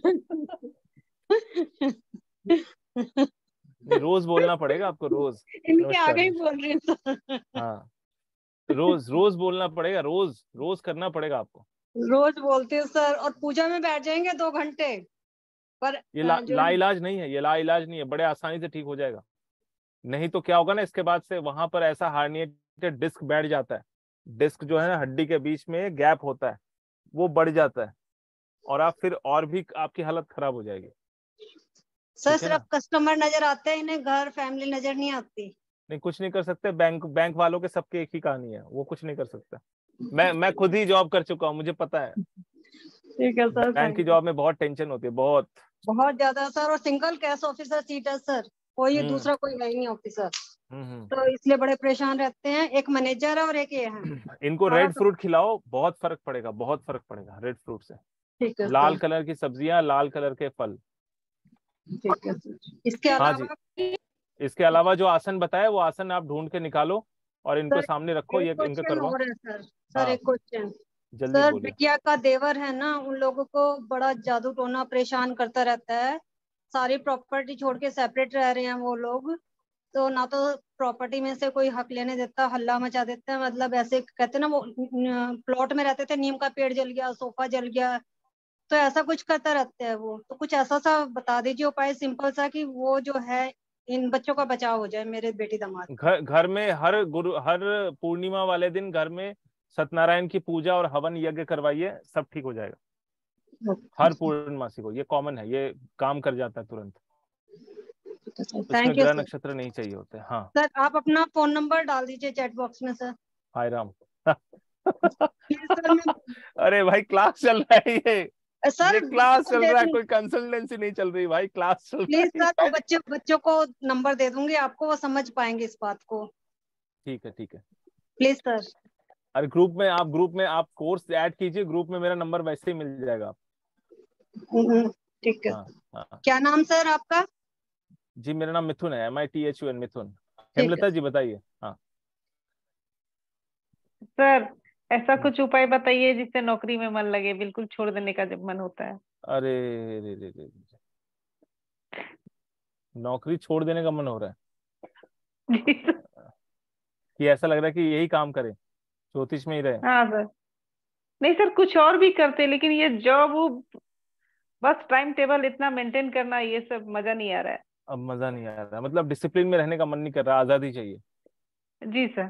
नहीं, रोज बोलना पड़ेगा आपको, रोज। इनके आगे ही नमस्कार। बोल रही हूँ सर। हाँ, रोज रोज बोलना पड़ेगा, रोज रोज करना पड़ेगा आपको। रोज बोलती हूँ सर, और पूजा में बैठ जाएंगे 2 घंटे, पर ये जो है लाइलाज नहीं है, ये लाइलाज नहीं है, बड़े आसानी से ठीक हो जाएगा। नहीं तो क्या होगा ना, इसके बाद से वहां पर ऐसा हार्निएटेड डिस्क बैठ जाता है। डिस्क जो है ना, हड्डी के बीच में गैप होता है, वो बढ़ जाता है, और आप फिर और भी आपकी हालत खराब हो जाएगी। सर ठीक है ना? सिर्फ कस्टमर नजर आते हैं, इन्हें घर फैमिली नजर नहीं आती। नहीं, कुछ नहीं कर सकते। बैंक वालों के सबके एक ही कहानी है, वो कुछ नहीं कर सकता। मैं खुद ही जॉब कर चुका हूँ, मुझे पता है। ठीक है सर, बैंक की जॉब में बहुत टेंशन होती है, बहुत बहुत ज्यादा सर, और सिंगल कैश ऑफिसर सीट है सर, कोई दूसरा कोई है ही नहीं ऑफिसर, तो इसलिए बड़े परेशान रहते हैं। एक मैनेजर है और एक ये है। इनको सारा रेड फ्रूट खिलाओ, बहुत फर्क पड़ेगा, बहुत फर्क पड़ेगा रेड फ्रूट से। ठीक है लाल सर। कलर की सब्जियां, लाल कलर के फल। ठीक है सर। इसके हाँ जी। अलावा इसके अलावा जो आसन बताया, वो आसन आप ढूंढ के निकालो और इनको सर सामने रखो, एक ये इनका क्वेश्चन करवाओ। और है सर। हाँ, एक क्वेश्चन जल्दी सर, बोलिए। बिटिया का देवर है ना, उन लोगों को बड़ा जादू टोना परेशान करता रहता है, सारी प्रॉपर्टी छोड़ के सेपरेट रह रहे हैं वो लोग, तो ना तो प्रॉपर्टी में से कोई हक लेने देता, हल्ला मचा देता है, मतलब ऐसे कहते ना, वो प्लॉट में रहते थे, नीम का पेड़ जल गया, सोफा जल गया, तो ऐसा कुछ करता रहता है वो। तो कुछ ऐसा सा बता दीजिए उपाय, सिंपल सा, कि वो जो है इन बच्चों का बचाव हो जाए, मेरे बेटी दामाद। घर में हर पूर्णिमा वाले दिन घर में सत्यनारायण की पूजा और हवन यज्ञ करवाइए, सब ठीक हो जाएगा। हर पूर्णमासी को, ये कॉमन है, ये काम कर जाता है तुरंत। उसमें थैंक यू ग्रह सर। नक्षत्र नहीं चाहिए होते। हाँ, सर आप अपना फोन नंबर डाल दीजिए चैट बॉक्स में सर। हाय राम। Please sir. मैं अरे भाई, क्लास चल रहा है सर ये क्लास चल दे रहा है, दूंगी, कोई कंसल्टेंसी नहीं चल रही भाई, क्लास चल रहा प्लीज है। सर, वो बच्चों को नंबर दे दूंगी आपको, वो समझ पाएंगे इस बात को। ठीक है, ठीक है। Please sir. अरे ग्रुप में आप कोर्स ऐड कीजिए, ग्रुप में मेरा नंबर वैसे ही मिल जाएगा। ठीक है। हाँ, हाँ क्या नाम सर आपका? जी, मेरा नाम मिथुन है, MITHUN, मिथुन। ठीक है। हेमलता जी बताइए। हाँ सर ऐसा कुछ उपाय बताइए जिससे नौकरी में मन लगे, बिल्कुल छोड़ देने का जब मन होता है। अरे रे, नौकरी छोड़ देने का मन हो रहा है कि ऐसा लग रहा है कि यही काम करें, ज्योतिष में ही रहे। हाँ सर। नहीं सर, कुछ और भी करते, लेकिन ये जॉब वो बस टाइम टेबल इतना मेंटेन करना, ये सब मजा नहीं आ रहा है। अब मजा नहीं आ रहा, मतलब डिसिप्लिन में रहने का मन नहीं कर रहा, आजादी चाहिए। जी सर।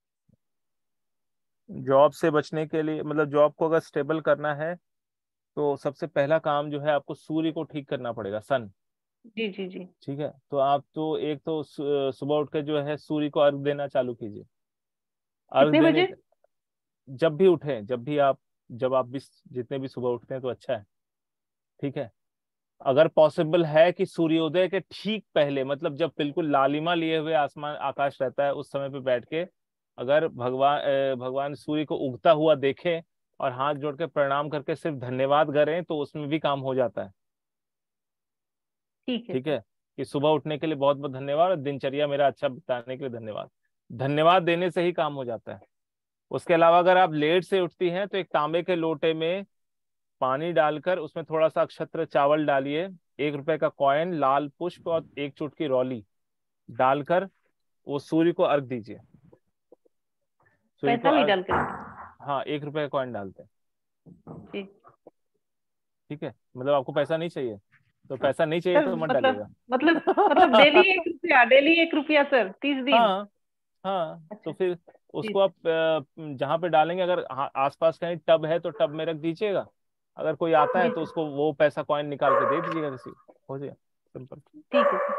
जॉब से बचने के लिए, मतलब जॉब को अगर स्टेबल करना है तो सबसे पहला काम जो है, आपको सूर्य को ठीक करना पड़ेगा, सन। जी जी जी। ठीक है, तो आप तो एक तो सुबह उठ के जो है सूर्य को अर्घ देना चालू कीजिए। अर्घ कितने देने बजे? जब भी उठे, जब आप भी जितने भी सुबह उठते हैं तो अच्छा है। ठीक है, अगर पॉसिबल है कि सूर्योदय के ठीक पहले, मतलब जब बिल्कुल लालिमा लिए हुए आसमान आकाश रहता है, उस समय पे बैठ के अगर भगवान सूर्य को उगता हुआ देखें और हाथ जोड़ के प्रणाम करके सिर्फ धन्यवाद करें, तो उसमें भी काम हो जाता है। ठीक है ठीक सर। है, कि सुबह उठने के लिए बहुत बहुत धन्यवाद और दिनचर्या मेरा अच्छा बिताने के लिए धन्यवाद। धन्यवाद देने से ही काम हो जाता है। उसके अलावा अगर आप लेट से उठती हैं तो एक तांबे के लोटे में पानी डालकर उसमें थोड़ा सा अक्षत्र चावल डालिए, 1 रुपए का कॉइन, लाल पुष्प और 1 चुटकी रौली डालकर वो सूर्य को अर्घ दीजिए। सूर्य को पैसा भी अर्घ, डालकर? हाँ 1 रुपए का कॉइन डालते हैं। ठीक ठीक है, मतलब आपको पैसा नहीं चाहिए तो पैसा नहीं चाहिए सर, तो मत मतलब डालिएगा। मतलब डेली 1 रुपया, डेली 1 रुपया सर, 30 दिन? हाँ हाँ, तो फिर उसको आप जहाँ पे डालेंगे, अगर आसपास कहीं टब है तो टब में रख दीजिएगा, अगर कोई आता है तो उसको वो पैसा कॉइन निकाल के दे दीजिएगा किसी को, हो जाएगा, सिंपल। ठीक है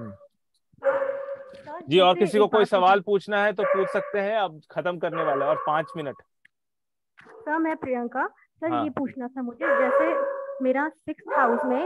जी, और किसी को कोई सवाल पूछना है तो पूछ सकते हैं, अब खत्म करने वाले और 5 मिनट। सर मैं प्रियंका, सर हाँ। ये पूछना था मुझे, जैसे मेरा 6th हाउस में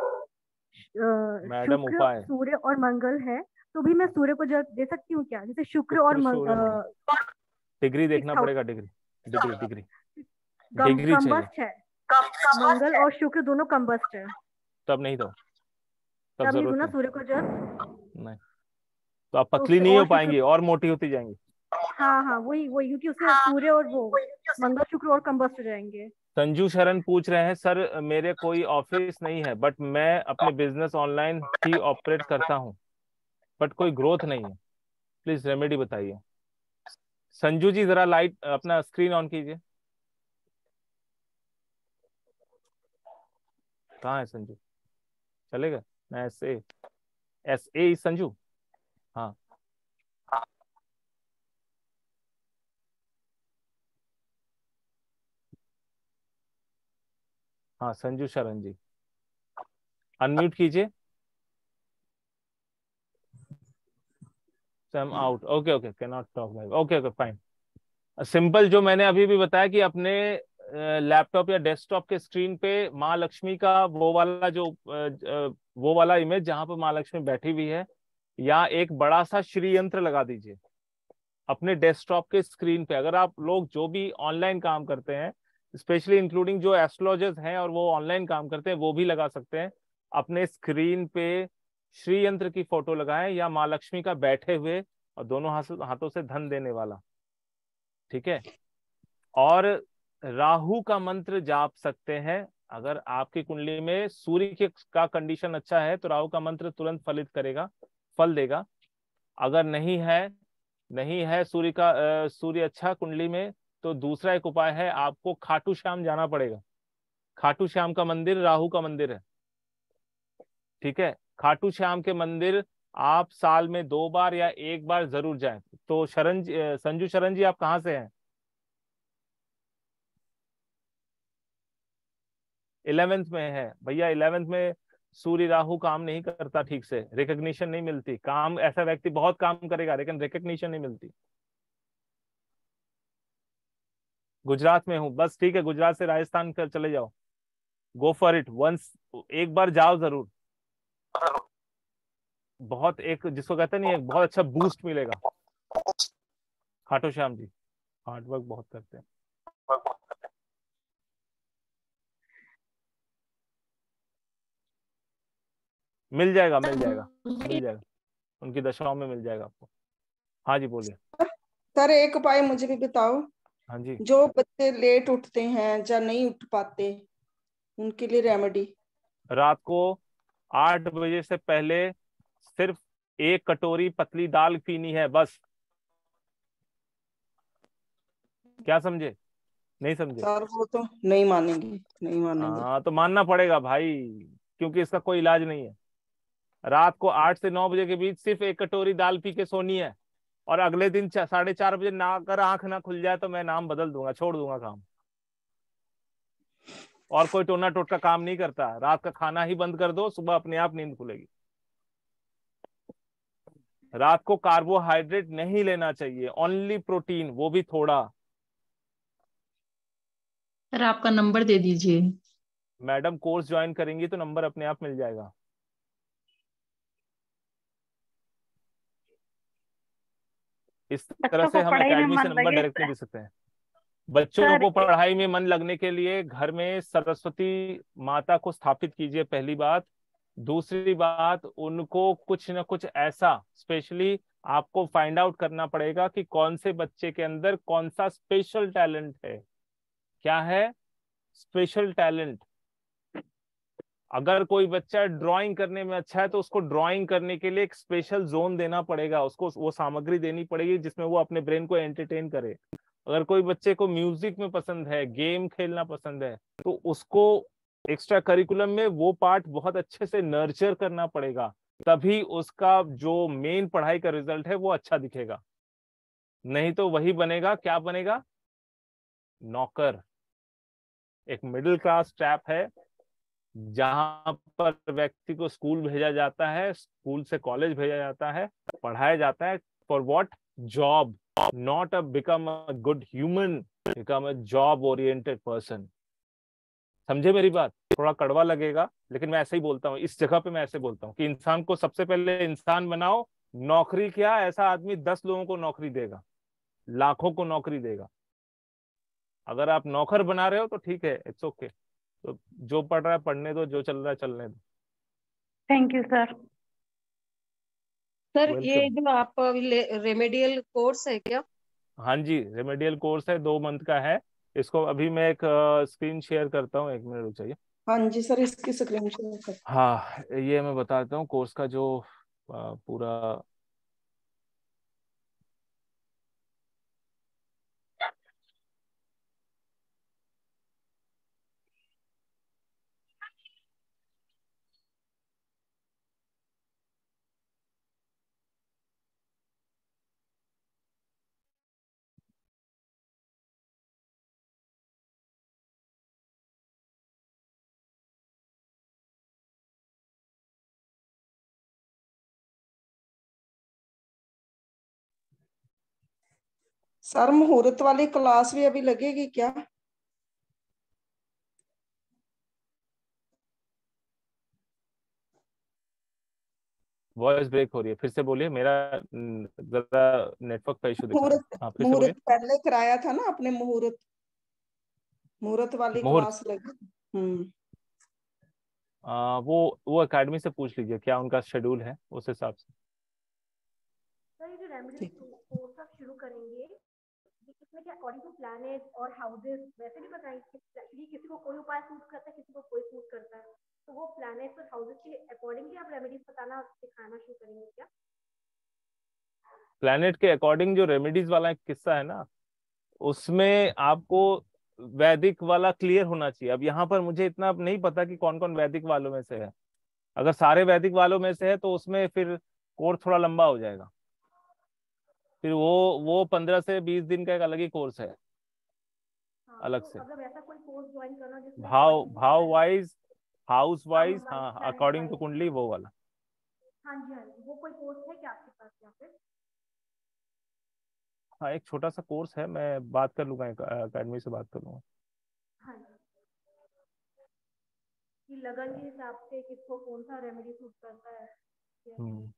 मैडम शुक्र, उपाय सूर्य और मंगल है, तो भी मैं सूर्य को जल दे सकती हूँ क्या? जैसे शुक्र और डिग्री देखना पड़ेगा, डिग्री चाहिए, कम्बस्ट है, मंगल और शुक्र दोनों कम्बस्ट है, तब नहीं दो, तब नहीं दूँ ना जरूरत सूर्य को जल? नहीं, तो आप पतली नहीं हो पाएंगी और मोटी होती जाएंगी। हाँ वही क्योंकि उससे सूर्य और वो मंगल शुक्र और कम्बस्ट हो जाएंगे। संजू शरण पूछ रहे हैं, सर मेरे कोई ऑफिस नहीं है बट मैं अपने बिजनेस ऑनलाइन ही ऑपरेट करता हूँ बट कोई ग्रोथ नहीं है, प्लीज रेमेडी बताइए। संजू जी जरा लाइट अपना स्क्रीन ऑन कीजिए। कहाँ है संजू? चलेगा ना? एस ए संजू, हाँ हाँ संजू शरण जी, अनम्यूट कीजिए। Some out, okay can not talk live, okay fine. Simple जो मैंने अभी भी बताया कि अपने लैपटॉप या डेस्कटॉप के स्क्रीन पे माँ लक्ष्मी का वो वाला इमेज जहां पर माँ लक्ष्मी बैठी हुई है, या एक बड़ा सा श्री यंत्र लगा दीजिए अपने डेस्कटॉप के स्क्रीन पे। अगर आप लोग जो भी ऑनलाइन काम करते हैं, स्पेशली इंक्लूडिंग जो एस्ट्रोलॉजर्स हैं और वो ऑनलाइन काम करते हैं, वो भी लगा सकते हैं। अपने स्क्रीन पे श्री यंत्र की फोटो लगाएं या माँ लक्ष्मी का बैठे हुए और दोनों हाथों से धन देने वाला, ठीक है। और राहु का मंत्र जाप सकते हैं। अगर आपकी कुंडली में सूर्य का कंडीशन अच्छा है तो राहु का मंत्र तुरंत फलित करेगा, फल देगा। अगर नहीं है सूर्य अच्छा कुंडली में, तो दूसरा एक उपाय है, आपको खाटू श्याम जाना पड़ेगा। खाटू श्याम का मंदिर राहु का मंदिर है, ठीक है। खाटू श्याम के मंदिर आप साल में 2 बार या 1 बार जरूर जाएं। तो संजू शरण जी, आप कहाँ से हैं? 11th में है भैया। 11th में सूर्य राहु काम नहीं करता ठीक से, रिकॉग्निशन नहीं मिलती। काम ऐसा व्यक्ति बहुत काम करेगा लेकिन रिकॉग्निशन नहीं मिलती। गुजरात में हूँ, बस ठीक है, गुजरात से राजस्थान कर चले जाओ, गो फॉर इट वंस, एक बार जाओ जरूर। बहुत एक जिसको कहते नहीं, एक बहुत अच्छा बूस्ट मिलेगा। खाटू श्याम जी हार्ड वर्क बहुत करते हैं। मिल जाएगा उनकी दशाओं में मिल जाएगा आपको। हाँ जी बोलिए। सर एक उपाय मुझे भी बताओ। हाँ जी। जो बच्चे लेट उठते हैं या नहीं उठ पाते, उनके लिए रेमेडी। रात को 8 बजे से पहले सिर्फ 1 कटोरी पतली दाल पीनी है बस। क्या समझे? नहीं समझे? सर वो तो नहीं मानेंगे। हाँ तो मानना पड़ेगा भाई, क्योंकि इसका कोई इलाज नहीं है। रात को 8 से 9 बजे के बीच सिर्फ 1 कटोरी दाल पी के सोनी है, और अगले दिन 4:30 बजे ना अगर आंख ना खुल जाए तो मैं नाम बदल दूंगा, छोड़ दूंगा काम। और कोई टोना टोटका काम नहीं करता। रात का खाना ही बंद कर दो, सुबह अपने आप नींद खुलेगी। रात को कार्बोहाइड्रेट नहीं लेना चाहिए, ओनली प्रोटीन, वो भी थोड़ा। सर आपका नंबर दे दीजिए। मैडम कोर्स ज्वाइन करेंगी तो नंबर अपने आप मिल जाएगा। इस तरह से हम एकेडमी से नंबर डायरेक्ट नहीं दे सकते हैं। बच्चों को पढ़ाई में मन लगने के लिए घर में सरस्वती माता को स्थापित कीजिए, पहली बात। दूसरी बात, उनको कुछ ना कुछ ऐसा स्पेशली आपको फाइंड आउट करना पड़ेगा कि कौन से बच्चे के अंदर कौन सा स्पेशल टैलेंट है। क्या है स्पेशल टैलेंट? अगर कोई बच्चा ड्राइंग करने में अच्छा है तो उसको ड्राइंग करने के लिए एक स्पेशल जोन देना पड़ेगा, उसको वो सामग्री देनी पड़ेगी जिसमें वो अपने ब्रेन को एंटरटेन करे। अगर कोई बच्चे को म्यूजिक में पसंद है, गेम खेलना पसंद है, तो उसको एक्स्ट्रा करिकुलम में वो पार्ट बहुत अच्छे से नर्चर करना पड़ेगा, तभी उसका जो मेन पढ़ाई का रिजल्ट है वो अच्छा दिखेगा। नहीं तो वही बनेगा, क्या बनेगा? नौकर। एक मिडिल क्लास ट्रैप है जहां पर व्यक्ति को स्कूल भेजा जाता है, स्कूल से कॉलेज भेजा जाता है, पढ़ाया जाता है for what? Job. Not a become a good human, become a job oriented person. समझे मेरी बात? थोड़ा कड़वा लगेगा लेकिन मैं ऐसे ही बोलता हूँ, इस जगह पे मैं ऐसे बोलता हूँ कि इंसान को सबसे पहले इंसान बनाओ। नौकरी क्या, ऐसा आदमी 10 लोगों को नौकरी देगा, लाखों को नौकरी देगा। अगर आप नौकर बना रहे हो तो ठीक है, इट्स ओके। तो जो पढ़ रहा है पढ़ने दो, जो चल रहा है चलने दो। Thank you sir. सर ये वेलकम। जो आप रेमेडियल कोर्स है क्या? हाँ जी, रेमेडियल कोर्स है, 2 मंथ का है। इसको अभी मैं एक स्क्रीन शेयर करता हूँ, 1 मिनट रुक जाइए। हाँ जी सर, इसकी स्क्रीन शेयर कर। हाँ, ये मैं बताता हूँ कोर्स का जो पूरा। सर मुहूर्त वाली क्लास भी अभी लगेगी क्या? वॉइस ब्रेक हो रही है, फिर से बोलिए। मेरा जरा नेटवर्क का इशू दिख रहा है। मुहूर्त हाँ, फिर से मुहूर्त बोलिए। पहले कराया था ना आपने, मुहूर्त मुहूर्त वाली मुहूर्त। क्लास लगी। हम्म। वो एकेडमी से पूछ लीजिए क्या उनका शेड्यूल है, उस हिसाब से। सर ये जो रेमेडी कोर्स आप शुरू करेंगे, ये इसमें क्या अकॉर्डिंग टू प्लैनेट और हाउसेस वैसे भी बताएंगे? एक्चुअली किसी को कोई उपाय सूट करता है, किसी को कोई सूट करता है, तो वो प्लैनेट्स और हाउसेस के अकॉर्डिंगली आप रेमेडीज बताना सिखाना शुरू करेंगे क्या? प्लैनेट के अकॉर्डिंग जो रेमेडीज वाला एक किस्सा है ना, उसमें आपको वैदिक वाला क्लियर होना चाहिए। अब यहाँ पर मुझे इतना नहीं पता कि कौन कौन वैदिक वालों में से है। अगर सारे वैदिक वालों में से है तो उसमें फिर कोर्स थोड़ा लंबा हो जाएगा। फिर वो 15 से 20 दिन का एक अलग ही कोर्स है, हाँ, अलग तो से। मतलब ऐसा कोई कोर्स ज्वाइन करना जिसमें भाव अकॉर्डिंग टू भाव planet, wise, house house wise, wise, हाँ, प्लैनेट अकॉर्डिंग टू वाइज। कुंडली, वो वाला। हाँ जी, वो कोई कोर्स है क्या आपके पास यहाँ पे? हाँ, एक छोटा सा कोर्स है, मैं बात कर लूंगा, अकेडमी से बात कर लूंगा। हाँ जी, कि लगन के हिसाब से किसको कौन सा रेमेडी सूट करता है। हम्म।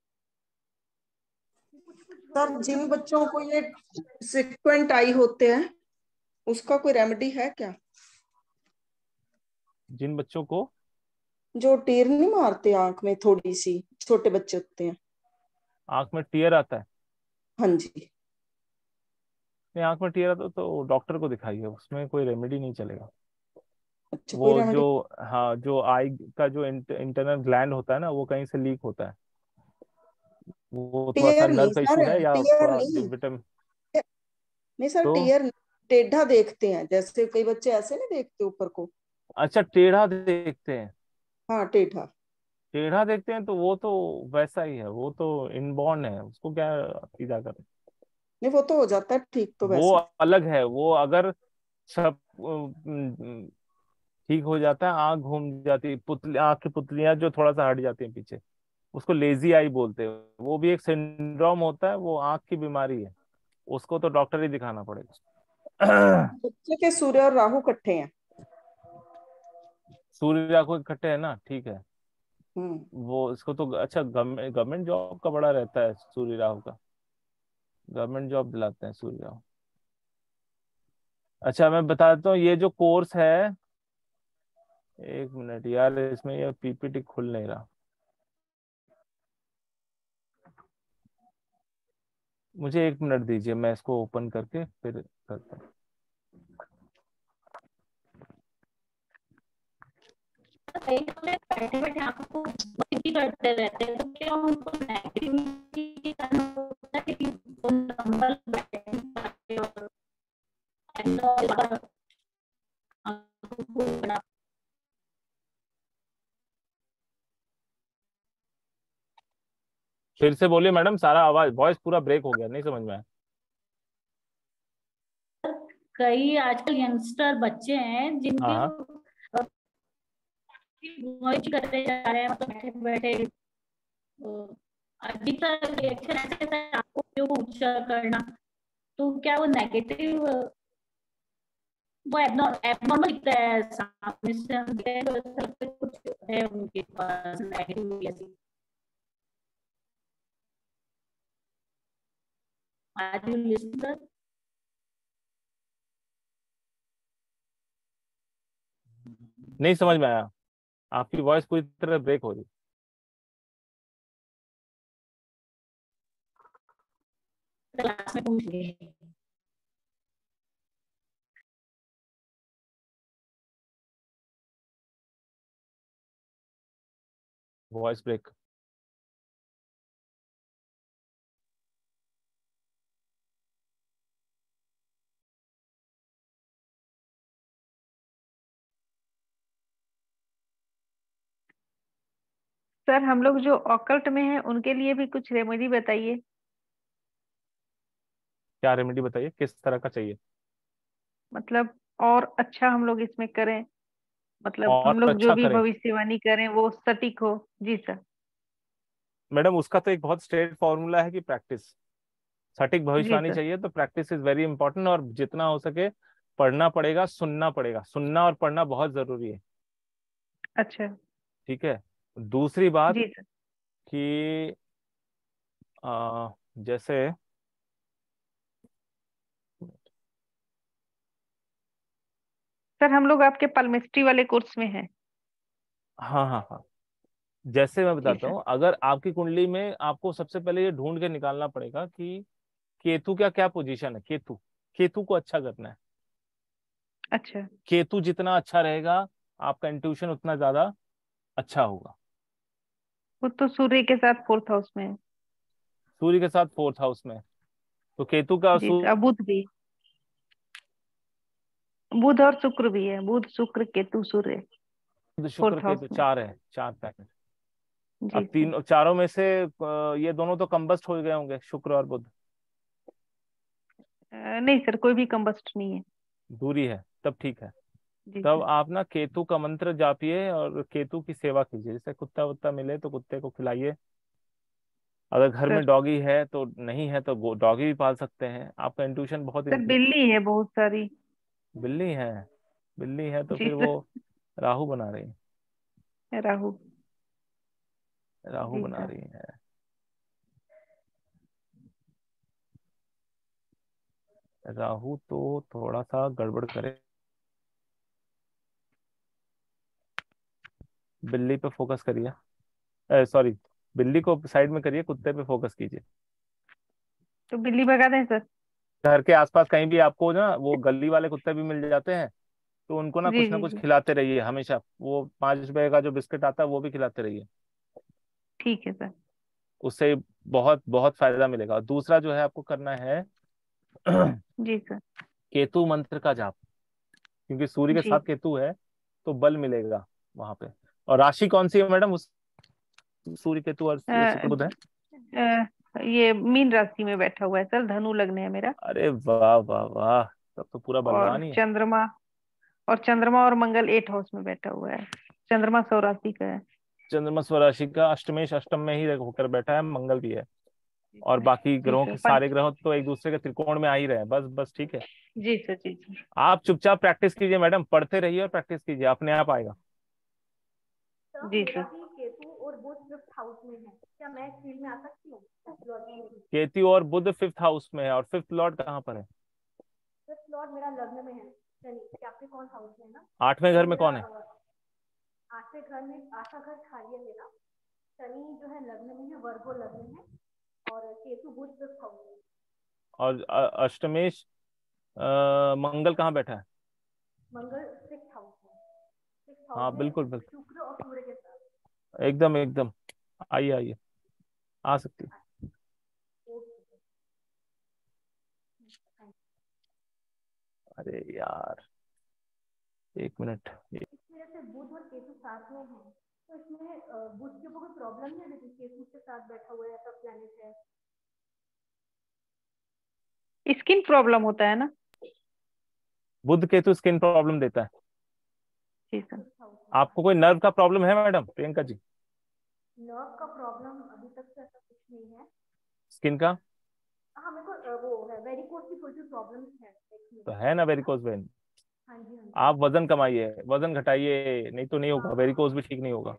कुछ कुछ होता सर है जिन मतलब कुछ बच्चों को ये सिक्वेंट आई होते हैं, उसका कोई रेमेडी है क्या? जिन बच्चों को जो टीर नहीं मारते आंख में, थोड़ी सी छोटे बच्चे होते हैं। आंख में टीयर आता है, हाँ जी। नहीं आंख में टीयर आता तो डॉक्टर को दिखाइए, उसमें कोई रेमेडी नहीं चलेगा। अच्छा, कोई वो जो, रेमेडी? हाँ, जो आई का जो इंटरनल ग्लैंड होता है ना, वो कहीं से लीक होता है। वो थोड़ा सा टीयर नर्व नहीं का इशू सर, है, या टीयर थोड़ा नहीं। विटामिन। नहीं सर, तो टीयर नहीं, टेढ़ा देखते हैं, जैसे कई बच्चे ऐसे नहीं देखते ऊपर को। अच्छा, टेढ़ा देखते हैं। हाँ, टेढ़ा। टेढ़ा देखते हैं तो वो तो वैसा ही है, वो तो इनबॉर्न है, उसको क्या सीधा करें। नहीं, वो तो हो जाता है ठीक तो वो वैसे। अलग है। वो अगर सब ठीक हो जाता है, आंख घूम जाती, पुतली, आंख की पुतलियां जो थोड़ा सा हट जाती हैं पीछे, उसको लेजी आई बोलते हैं। वो भी एक सिंड्रोम होता है, वो आंख की बीमारी है। उसको तो डॉक्टर ही दिखाना पड़ेगा। बच्चे के सूर्य और राहु इकट्ठे हैं। सूर्य राहु इकट्ठे है ना, ठीक है। हम्म। वो इसको तो अच्छा, गवर्नमेंट जॉब का बड़ा रहता है सूर्य राहु का। गवर्नमेंट जॉब दिलाते हैं सूर्य राहु। अच्छा, मैं बता देता हूँ, ये जो कोर्स है एक मिनट यार, इसमें ये पीपीटी खुल नहीं रहा। मुझे एक मिनट दीजिए, मैं इसको ओपन करके फिर करता हूँ। कई लोग बैठे बैठे आपको भी करते रहते हैं, तो क्या उनको नेगेटिविटी करना होता है कि नंबर बैठे और फिर से बोलिए मैडम, सारा आवाज वॉइस पूरा ब्रेक हो गया, नहीं समझ में आया। कई आजकल यंगस्टर बच्चे हैं जिनके हाँ वॉइस करते जा रहे हैं, मतलब बैठे बैठे अजीब सा रिएक्शन ऐसे ऐसा आपको क्यों ऊंचा करना, तो क्या वो नेगेटिव, वो एबनॉर्मल दिखता है सामने से हम देखते हैं तो ऐसा लगता है कुछ है उनके पास नेगेटिव ऐसी। आज लिसन नहीं समझ में आया, आपकी वॉइस पूरी तरह ब्रेक हो रही। क्लास में पूछ गए। Voice break. सर हम लोग जो ऑकल्ट में हैं उनके लिए भी कुछ रेमेडी बताइए। क्या रेमेडी बताइए, किस तरह का चाहिए? मतलब और अच्छा हम लोग इसमें करें, मतलब हम और लोग जो अच्छा भी करें? भविष्यवाणी करें वो सटीक हो। जी सर। मैडम उसका तो एक बहुत स्ट्रेट फॉर्मूला है कि प्रैक्टिस। सटीक जी भविष्यवाणी सर। चाहिए तो प्रैक्टिस इज वेरी इंपॉर्टेंट, और जितना हो सके पढ़ना पड़ेगा, सुनना पड़ेगा। सुनना और पढ़ना बहुत जरूरी है। अच्छा। ठीक है। दूसरी बात जी सर। कि जैसे सर हम लोग आपके पल्मिस्ट्री वाले कोर्स में हैं। हाँ हाँ हाँ, जैसे मैं जी बताता सर। हूँ, अगर आपकी कुंडली में आपको सबसे पहले ये ढूंढ के निकालना पड़ेगा कि केतु का क्या पोजीशन है। केतु, केतु को अच्छा करना है। अच्छा। केतु जितना अच्छा रहेगा, आपका इंट्यूशन उतना ज्यादा अच्छा होगा। वो तो सूर्य के साथ फोर्थ हाउस में है। सूर्य के साथ फोर्थ हाउस में, तो केतु का जी सर। बुध भी, बुध और शुक्र भी है, बुध शुक्र केतु सूर्य शुक्र फोर्थ हाउस केतु में। चार है, चार प्लैनेट। जी अब सर। तीन चारों में से ये दोनों तो कंबस्ट हो गए होंगे, शुक्र और बुध। नहीं सर, कोई भी कंबस्ट नहीं है। दूरी है, तब ठीक है। जी तब सर। आप ना केतु का मंत्र जापिए और केतु की सेवा कीजिए। जैसे कुत्ता वुत्ता मिले तो कुत्ते को खिलाइए। अगर घर में सर। डॉगी है तो, नहीं है तो वो डॉगी भी पाल सकते हैं। आपका इंट्यूशन बहुत सर बिल्ली है बहुत सारी। बिल्ली है, बिल्ली है तो जी फिर वो सर। राहु बना रही राहु। है, राहु जी बना सर। रही है। राहु तो थोड़ा सा गड़बड़ करे। बिल्ली पे फोकस करिए, सॉरी, बिल्ली को साइड में करिए, कुत्ते पे फोकस कीजिए। तो बिल्ली भगा दें सर? घर के आसपास कहीं भी आपको ना वो गली वाले कुत्ते भी मिल जाते हैं, तो उनको जी ना जी कुछ जी। खिलाते रहिए हमेशा। वो 5 रुपए का जो बिस्किट आता है वो भी खिलाते रहिए। ठीक है सर। उससे बहुत बहुत फायदा मिलेगा। और दूसरा जो है आपको करना है जी सर। केतु मंत्र का जाप, क्योंकि सूर्य के जी। साथ केतु है तो बल मिलेगा वहां पे। और राशि कौन सी है मैडम उस? सूर्य केतु और अ, शुक्र बुध है। ये मीन राशि में बैठा हुआ है सर, धनु लग्न है मेरा। अरे वाह वाह वाह, तब तो पूरा और बलवान ही है। चंद्रमा, और चंद्रमा और मंगल 8 हाउस में बैठा हुआ है। चंद्रमा सौ राशि का है। चंद्रमा स्वराशि का अष्टमेश अष्टम में ही होकर बैठा है, मंगल भी है। और बाकी जी ग्रहों सर। के सारे ग्रह तो एक दूसरे के त्रिकोण में आ ही रहे हैं। बस बस ठीक है। जी सर। जी सर। आप चुपचाप प्रैक्टिस कीजिए मैडम, पढ़ते रहिए और प्रैक्टिस कीजिए, अपने आप आएगा। जी सर। केतु और बुध 5th हाउस में है, क्या मैं इस फील्ड में आ सकती हूँ? केतु और बुध 5th हाउस में है, और 5th लॉर्ड कहाँ पर है? 5th लॉर्ड मेरा लग्न में है, शनि कैप्रिकॉर्न हाउस में ना। 8वें तो घर में मेरा कौन है? आठवें घर में, आठवां घर खाली है मेरा। शनि जो है लग्न में है, वर्गो लग्न है, और केतु बुध 5th हाउस में। और अष्टमेश मंगल कहाँ बैठा है? मंगल 6th हाउस में। 6th हाँ हाउस में बिल्कुल बिल्कुल, शुक्र और सूर्य के साथ। एकदम एकदम। आइए आइए, आ सकती है। अरे यार, एक मिनट। इस वजह से बुध और केतु साथ में है, तो इसमें बुध के ऊपर कोई प्रॉब्लम नहीं है, लेकिन केतु के साथ बैठा हुआ है, ऐसा प्लैनेट है। स्किन प्रॉब्लम होता है ना? बुध केतु स्किन प्रॉब्लम देता है। ठीक है। आपको कोई नर्व का प्रॉब्लम है मैडम प्रियंका जी? नर्व का प्रॉब्लम अभी तक तो ऐसा कुछ नहीं है। स्किन का? हाँ, मेरे को वो है, वेरिकोस की थोड़ी सी प्रॉब्लम है। तो है ना वेरिकोस वेन। हाँ जी, हाँ जी। आप वजन कमाइए, वजन घटाइए, नहीं तो नहीं होगा, वेरिकोस भी ठीक नहीं होगा।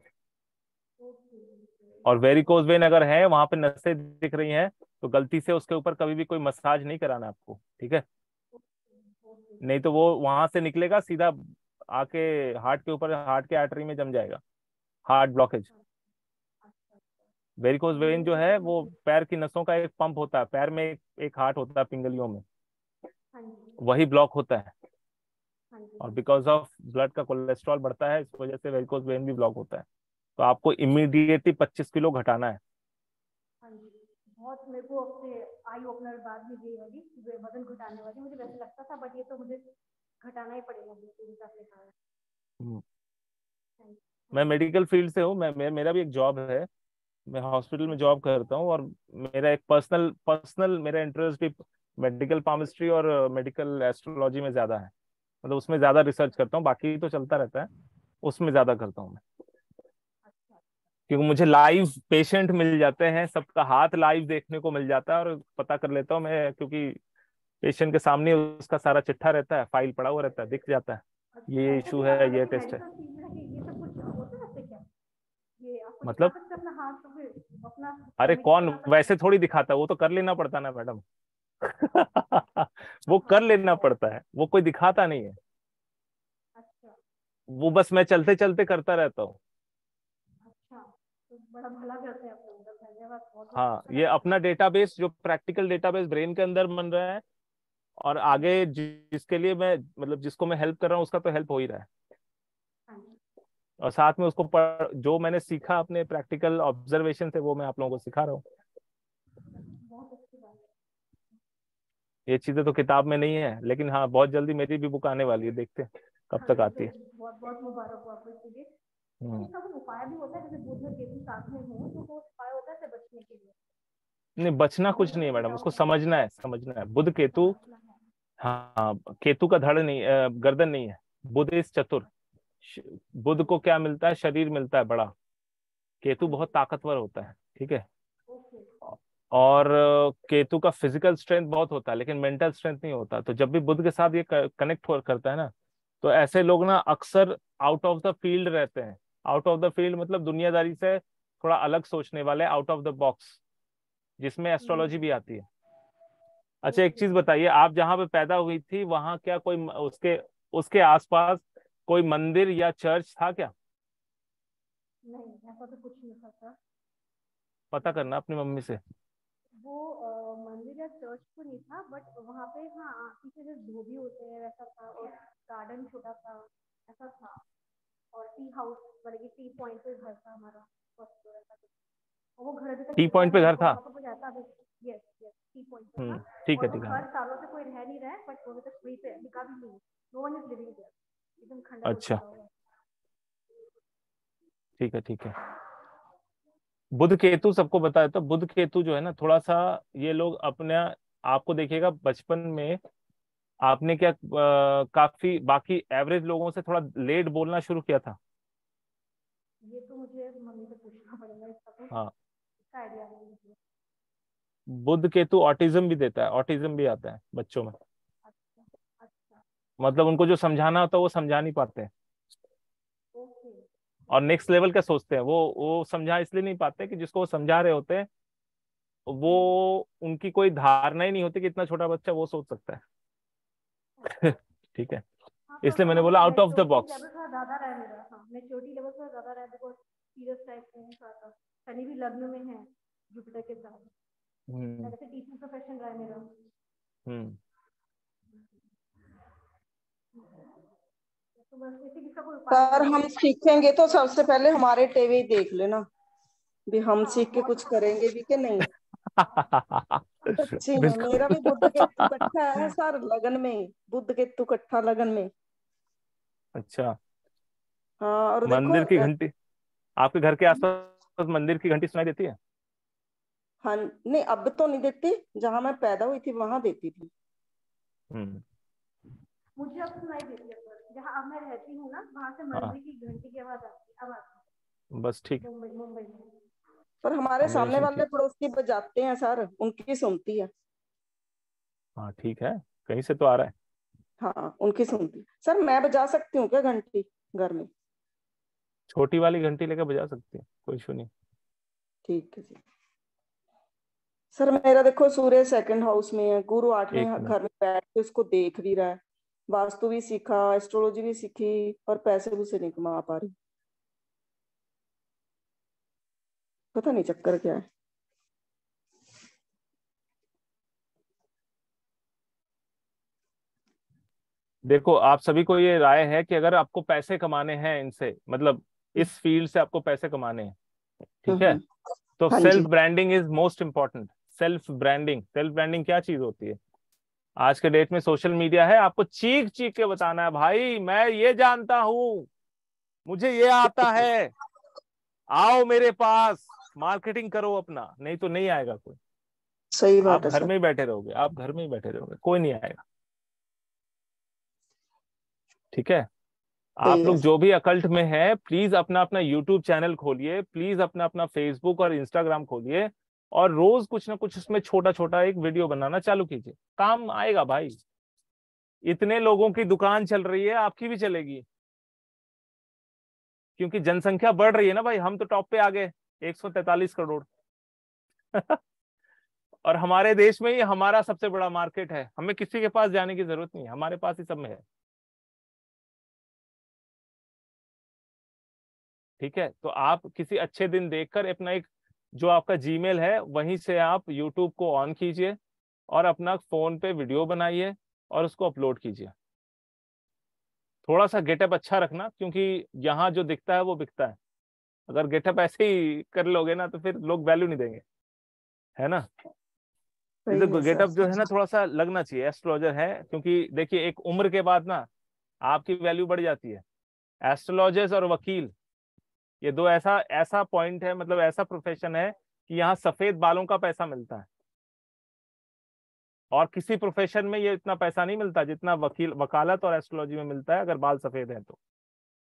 और वेरिकोस वेन अगर है, वहां पे नसें दिख रही हैं, तो गलती से उसके ऊपर कभी भी कोई मसाज नहीं कराना आपको, ठीक है? नहीं तो वो वहां से निकलेगा सीधा आके हार्ट के ऊपर, हार्ट के आर्टरी में जम जाएगा, हार्ट ब्लॉकेज। वेरिकोस वेन जो है वो पैर की नसों का एक पंप होता है, पैर में एक हार्ट होता है पिंगलियों में, वही ब्लॉक होता है। और बिकॉज ऑफ ब्लड का कोलेस्ट्रॉल बढ़ता है, इस वजह से वेरिकोस वेन भी ब्लॉक होता है। तो आपको इमीडिएटली 25 किलो घटाना है। हाँ जी, बहुत मेरे को अपने आई ओपनर बात भी गई वाली, वजन घटाने वाली। मुझे वैसे लगता था, बट ये तो मुझे घटाना ही पड़ेगा, बिल्कुल आपने कहा। मैं मेडिकल फील्ड से हूँ, मेरा भी एक जॉब है, मैं हॉस्पिटल में जॉब करता हूँ, और मेरा एक पर्सनल मेरा इंटरेस्ट भी मेडिकल पामिस्ट्री और मेडिकल एस्ट्रोलॉजी में ज्यादा है। मतलब उसमें ज्यादा रिसर्च करता हूँ, बाकी तो चलता रहता है, उसमें ज्यादा करता हूँ मैं। क्योंकि मुझे लाइव पेशेंट मिल जाते हैं, सबका हाथ लाइव देखने को मिल जाता है, और पता कर लेता हूँ मैं, क्योंकि पेशेंट के सामने उसका सारा चिट्ठा रहता है, फाइल पड़ा हुआ रहता है, दिख जाता है ये इशू है, ये टेस्ट है। मतलब अरे कौन वैसे थोड़ी दिखाता है, वो तो कर लेना पड़ता ना मैडम। वो कर लेना पड़ता है, वो कोई दिखाता नहीं है, वो बस मैं चलते चलते करता रहता हूँ। बड़ा भला करते हैं आप लोग, धन्यवाद बहुत। हाँ, ये अपना डेटाबेस, जो प्रैक्टिकल डेटाबेस ब्रेन के अंदर बन रहा है, और आगे जिसके लिए मैं, मतलब जिसको मैं हेल्प कर रहा हूँ, उसका तो हेल्प हो ही रहा है। और साथ में उसको जो मैंने सीखा अपने प्रैक्टिकल ऑब्जर्वेशन से, वो मैं आप लोगों को सिखा रहा हूँ। ये चीजें तो किताब में नहीं है, लेकिन हाँ बहुत जल्दी मेरी भी बुक आने वाली है, देखते हैं कब तक आती है। बहुत बहुत मुबारक हो आपको इसके लिए। इसका कोई उपाय भी होता है, जैसे बुध में केतु साथ में हो, तो वो उपाय होता है इससे बचने के लिए? नहीं, बचना कुछ नहीं है मैडम, उसको समझना है, समझना है। बुध केतु, हाँ केतु का धड़ नहीं, गर्दन नहीं है। बुध इस चतुर, बुध को क्या मिलता है? शरीर मिलता है बड़ा। केतु बहुत ताकतवर होता है, ठीक है? और केतु का फिजिकल स्ट्रेंथ बहुत होता है, लेकिन मेंटल स्ट्रेंथ नहीं होता। तो जब भी बुध के साथ ये कनेक्ट करता है ना, तो ऐसे लोग ना अक्सर आउट ऑफ द फील्ड रहते हैं। आउट ऑफ द फील्ड मतलब दुनियादारी से थोड़ा अलग सोचने वाले, आउट ऑफ द बॉक्स, जिसमें एस्ट्रोलॉजी भी आती है। अच्छा एक चीज बताइए, आप जहाँ पे पैदा हुई थी, वहां क्या कोई उसके उसके आसपास कोई मंदिर या चर्च था क्या? नहीं, ऐसा तो कुछ नहीं था। पता करना अपनी मम्मी से। वो मंदिर या चर्च तो नहीं था, बट वहाँ पे हाँ पीछे जो धोबी होते हैं वैसा था, और गार्डन छोटा सा ऐसा था, और टी हाउस मतलब कि टी पॉइंट पे घर था हमारा फर्स्ट फ्लोर ऐसा कुछ। और वो घर अभी तक टी पॉइंट पे घर था? तो जाता अभी। यस यस, टी पॉइंट पे था। ठीक है और ठीक वो है। हर सालों से कोई रह नहीं रहा है, बट वो अभी तक वहीं पे निकाह भी नहीं है। No one is living there, एकदम खंडर हो चुका हुआ है। ठीक है ठीक है। बुध केतु सबको बताया, तो बुध केतु जो है ना, थोड़ा सा ये लोग अपने, आपको देखिएगा बचपन में आपने क्या काफी बाकी एवरेज लोगों से थोड़ा लेट बोलना शुरू किया था। ये तो मुझे मम्मी से पूछना पड़ेगा, इसका तो हाँ, इसका आइडिया नहीं मुझे। बुध केतु ऑटिज्म भी देता है, ऑटिज्म भी आता है बच्चों में। मतलब उनको जो समझाना होता है वो समझा नहीं पाते हैं, और नेक्स्ट लेवल का सोचते हैं। वो समझा इसलिए नहीं पाते कि जिसको वो समझा रहे होते हैं, वो उनकी कोई धारणा ही नहीं होती कि इतना छोटा बच्चा वो सोच सकता है। ठीक है, इसलिए मैंने बोला आउट ऑफ द बॉक्स। ज्यादा रह मेरा, हाँ। मेच्योरिटी लेवल थोड़ा ज्यादा रहा है, बिकॉज सीरियस टाइप में था। शनि भी लग्न में है जुपिटर के साथ, वैसे टीचिंग प्रोफेशन रहा है मेरा। तो बस इसी की सब सर हम सीखेंगे तो सबसे पहले हमारे टीवी ही देख लेना भी, हम सीख के कुछ करेंगे भी कि नहीं। सच्ची में मेरा भी बुध केतु इकट्ठा है सर लगन में, बुध केतु इकट्ठा लगन में। अच्छा, हाँ और मंदिर देखो की घंटी आपके घर के आसपास मंदिर की घंटी सुनाई देती है? हाँ नहीं अब तो नहीं देती, जहाँ मैं पैदा हुई थी वहां देती थी। मुझे अब सुनाई देती है सर, जहाँ अब मैं रहती हूँ ना वहां से मंदिर की घंटी की आवाज आती है। अब आती है बस ठीक। मुंबई में। पर हमारे सामने कॉम्बिनेशन वाले ठीक। पड़ोसी बजाते हैं सर, उनकी सुनती है। हाँ ठीक है, कहीं से तो आ रहा है। हाँ उनकी सुनती। सर मैं बजा सकती हूँ क्या घंटी घर में? छोटी वाली घंटी लेकर बजा सकती है, कोई इशू नहीं। ठीक है जी। सर मेरा देखो सूर्य सेकंड हाउस में है, गुरु 8वें एक मिनट। घर में बैठ के उसको देख भी रहा है। वास्तु भी सीखा, एस्ट्रोलॉजी भी सीखी, और पैसे भी से नहीं कमा पा रही। पता नहीं चक्कर क्या है। देखो आप सभी को ये राय है कि अगर आपको पैसे कमाने हैं इनसे, मतलब इस फील्ड से आपको पैसे कमाने हैं, ठीक है, तो हाँ जी। Self branding is most important. Self branding क्या चीज होती है? आज के डेट में सोशल मीडिया है, आपको चीख चीख के बताना है भाई मैं ये जानता हूं, मुझे ये आता है, आओ मेरे पास, मार्केटिंग करो अपना, नहीं तो नहीं आएगा कोई। सही आप बात है घर सर। में ही बैठे रहोगे, आप घर में ही बैठे रहोगे, कोई नहीं आएगा। ठीक है, आप सही है लोग जो भी अकल्ट में है प्लीज अपना अपना यूट्यूब चैनल खोलिए, प्लीज अपना अपना फेसबुक और इंस्टाग्राम खोलिए, और रोज कुछ ना कुछ उसमें छोटा छोटा एक वीडियो बनाना चालू कीजिए, काम आएगा भाई। इतने लोगों की दुकान चल रही है, आपकी भी चलेगी, क्योंकि जनसंख्या बढ़ रही है ना भाई। हम तो टॉप पे आ गए, 143 करोड़। और हमारे देश में ही हमारा सबसे बड़ा मार्केट है, हमें किसी के पास जाने की जरूरत नहीं है, हमारे पास ही सब में है। ठीक है, तो आप किसी अच्छे दिन देखकर अपना एक, जो आपका जीमेल है वहीं से आप यूट्यूब को ऑन कीजिए और अपना फोन पे वीडियो बनाइए और उसको अपलोड कीजिए। थोड़ा सा गेटअप अच्छा रखना, क्योंकि यहाँ जो दिखता है वो बिकता है। अगर गेटअप ऐसे ही कर लोगे ना तो फिर लोग वैल्यू नहीं देंगे, है ना। सही इधर है गेटअप जो सर। है ना थोड़ा सा लगना चाहिए, एस्ट्रोलॉजर है, क्योंकि देखिए एक उम्र के बाद ना आपकी वैल्यू बढ़ जाती है। एस्ट्रोलॉजर्स और वकील, ये दो ऐसा ऐसा पॉइंट है, मतलब ऐसा प्रोफेशन है कि यहाँ सफेद बालों का पैसा मिलता है, और किसी प्रोफेशन में ये इतना पैसा नहीं मिलता जितना वकालत और एस्ट्रोलॉजी में मिलता है, अगर बाल सफेद है तो।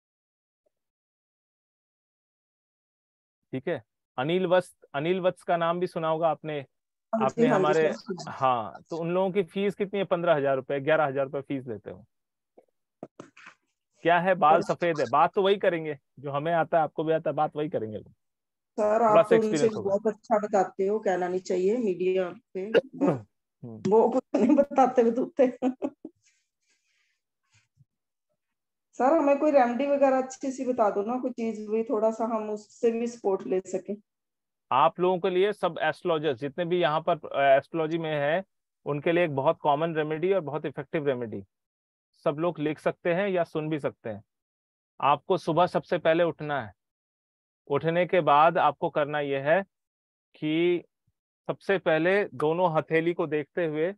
ठीक है, अनिल वत्स का नाम भी सुना होगा आपने। हाँ जी आपने हाँ जी हमारे, सर। हाँ, तो उन लोगों की फीस कितनी है? 15,000 रुपए, 11,000 रुपए फीस लेते हो। क्या है, बाल सफेद है, बात तो वही करेंगे जो हमें आता है, आपको भी आता है, बात वही करेंगे। सर थोड़ा आप सा तो उनसे एक्सपीरियंस होगा। बहुत अच्छा बताते हो, कहना नहीं चाहिए मीडिया पे, but हम्म। वो कुछ नहीं बताते बतूते। सर हमें कोई रेमेडी वगैरह अच्छी सी बता दो ना, कोई चीज भी, थोड़ा सा हम उससे भी सपोर्ट ले सके। आप लोगों के लिए, सब एस्ट्रोलॉजर्स जितने भी यहाँ पर एस्ट्रोलॉजी में है, उनके लिए एक बहुत कॉमन रेमेडी और बहुत इफेक्टिव रेमेडी सब लोग लिख सकते हैं या सुन भी सकते हैं। आपको सुबह सबसे पहले उठना है। उठने के बाद आपको करना यह है कि सबसे पहले दोनों हथेली को देखते हुए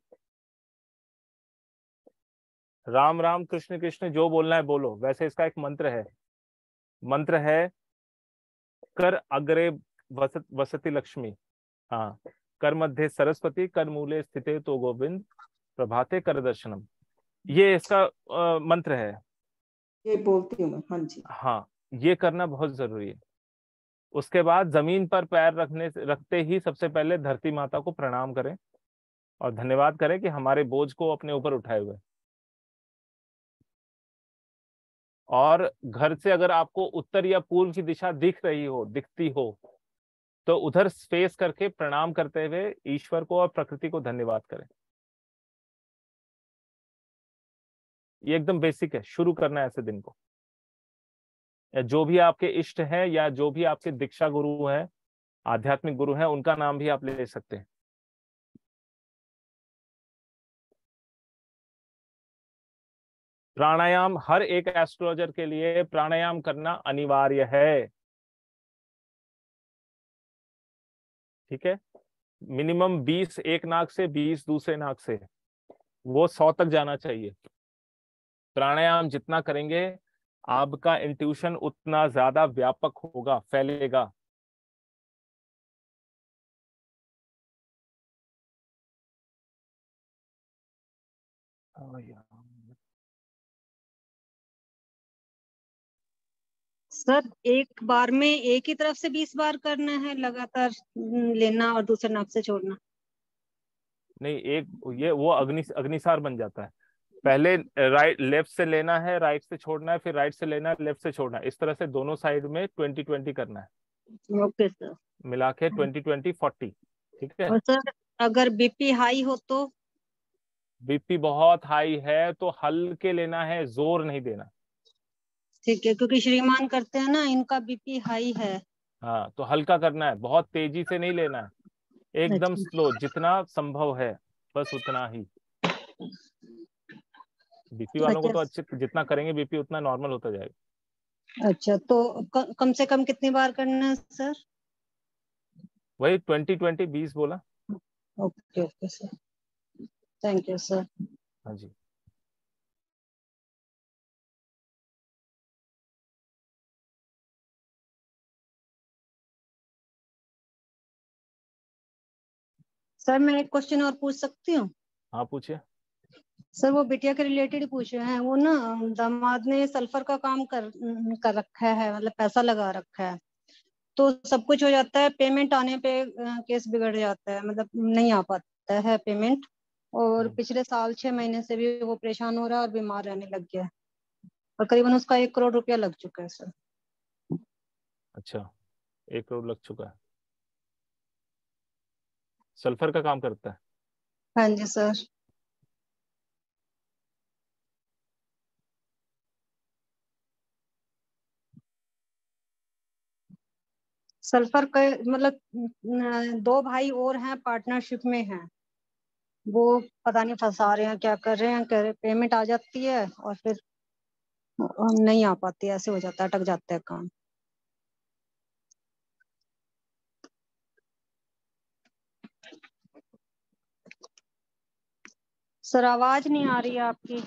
राम राम कृष्ण कृष्ण जो बोलना है बोलो। वैसे इसका एक मंत्र है कर अग्रे वसति लक्ष्मी, हाँ, कर मध्य सरस्वती, कर मूले स्थिते तो गोविंद, प्रभाते कर दर्शनम। ये इसका मंत्र है। ये बोलती हूँ मैं, हाँ जी। हाँ, ये करना बहुत जरूरी है। उसके बाद जमीन पर पैर रखते ही सबसे पहले धरती माता को प्रणाम करें और धन्यवाद करें कि हमारे बोझ को अपने ऊपर उठाए हुए। और घर से अगर आपको उत्तर या पूर्व की दिशा दिखती हो तो उधर फेस करके प्रणाम करते हुए ईश्वर को और प्रकृति को धन्यवाद करें। ये एकदम बेसिक है, शुरू करना है ऐसे दिन को। या जो भी आपके इष्ट हैं या जो भी आपके दीक्षा गुरु हैं, आध्यात्मिक गुरु हैं, उनका नाम भी आप ले सकते हैं। प्राणायाम हर एक एस्ट्रोलॉजर के लिए प्राणायाम करना अनिवार्य है, ठीक है। मिनिमम 20 एक नाक से, 20 दूसरे नाक से, वो 100 तक जाना चाहिए। प्राणायाम जितना करेंगे आपका इंट्यूशन उतना ज्यादा व्यापक होगा, फैलेगा। सर एक बार में एक ही तरफ से 20 बार करना है लगातार लेना और दूसरे नाक से छोड़ना? नहीं, एक ये वो अग्निसार बन जाता है। पहले राइट लेफ्ट से लेना है, राइट से छोड़ना है, फिर राइट से लेना है, लेफ्ट से छोड़ना है। इस तरह से दोनों साइड में 20-20 करना है। Okay sir. मिला के 20-20-40, ठीक है। और सर अगर बीपी हाई हो तो? बीपी बहुत हाई है तो हल्के लेना है, जोर नहीं देना। ठीक है, क्योंकि श्रीमान करते हैं ना, इनका बीपी हाई है। हाँ, तो हल्का करना है, बहुत तेजी से नहीं लेना है, एकदम स्लो, जितना संभव है बस उतना ही। बीपी वालों को तो अच्छे, जितना करेंगे बीपी उतना नॉर्मल होता जाएगा। अच्छा, तो कम से कम कितनी बार करना है सर? वही 20-20 बोला। Okay okay sir, thank you sir. हाँ जी। सर मैं एक क्वेश्चन और पूछ सकती हूँ? हाँ पूछिए। सर वो बिटिया के रिलेटेड ही पूछ रहे हैं। वो ना दामाद ने सल्फर का काम कर रखा है, मतलब पैसा लगा रखा है, तो सब कुछ हो जाता है, पेमेंट आने पे केस बिगड़ जाता है, मतलब नहीं आ पाता है पेमेंट। और पिछले साल 6 महीने से भी वो परेशान हो रहा है और बीमार रहने लग गया है, और करीबन उसका 1 करोड़ रुपया लग चुका है सर। अच्छा, 1 करोड़ लग चुका है। सल्फर का काम करता है? हाँ जी सर। सल्फर का मतलब 2 भाई और हैं, पार्टनरशिप में हैं, वो पता नहीं फंसा रहे हैं, क्या कर रहे हैं, पेमेंट आ जाती है और फिर नहीं आ पाती, ऐसे हो जाता है, अटक जाता है काम। सर आवाज नहीं आ रही है आपकी।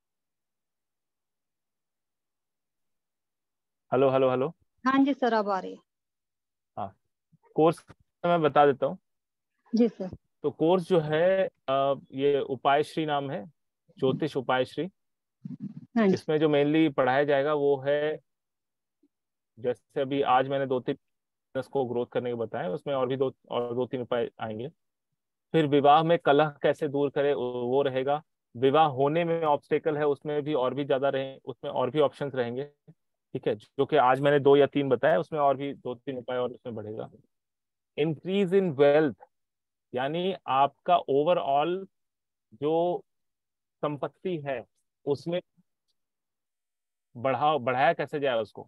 Hello hello hello. हाँ जी सर, अब आ रही है। हाँ, कोर्स मैं बता देता हूँ। जी सर। तो कोर्स जो है ये उपायश्री नाम है, ज्योतिष उपायश्री। इसमें जो मेनली पढ़ाया जाएगा वो है, जैसे अभी आज मैंने 2-3 बिजनेस को ग्रोथ करने के बताए, उसमें और भी 2-3 उपाय आएंगे। फिर विवाह में कलह कैसे दूर करे वो रहेगा। विवाह होने में ऑब्स्टेकल है, उसमें भी और भी ज्यादा रहे, उसमें और भी ऑप्शंस रहेंगे, ठीक है। जो कि आज मैंने 2 या 3 बताए, उसमें और भी 2-3 उपाय और उसमें बढ़ेगा। इंक्रीज इन वेल्थ, यानी आपका ओवरऑल जो संपत्ति है उसमें बढ़ाया कैसे जाए उसको,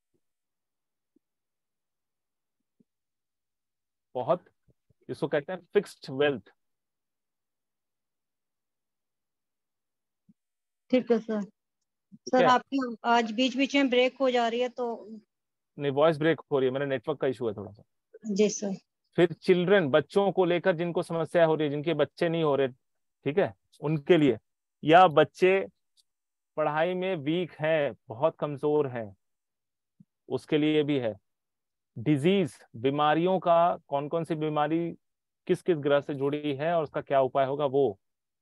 बहुत, इसको कहते हैं फिक्स्ड वेल्थ। ठीक है सर। सर आपकी आज बीच बीच में ब्रेक हो जा रही है तो। नहीं, वॉइस ब्रेक हो रही है, मेरा नेटवर्क का इशू है थोड़ा सा। जी सर। फिर चिल्ड्रन, बच्चों को लेकर जिनको समस्या हो रही है, जिनके बच्चे नहीं हो रहे, ठीक है, उनके लिए, या बच्चे पढ़ाई में वीक हैं, बहुत कमजोर हैं, उसके लिए भी है। डिजीज, बीमारियों का, कौन कौन सी बीमारी किस किस ग्रह से जुड़ी है और उसका क्या उपाय होगा वो।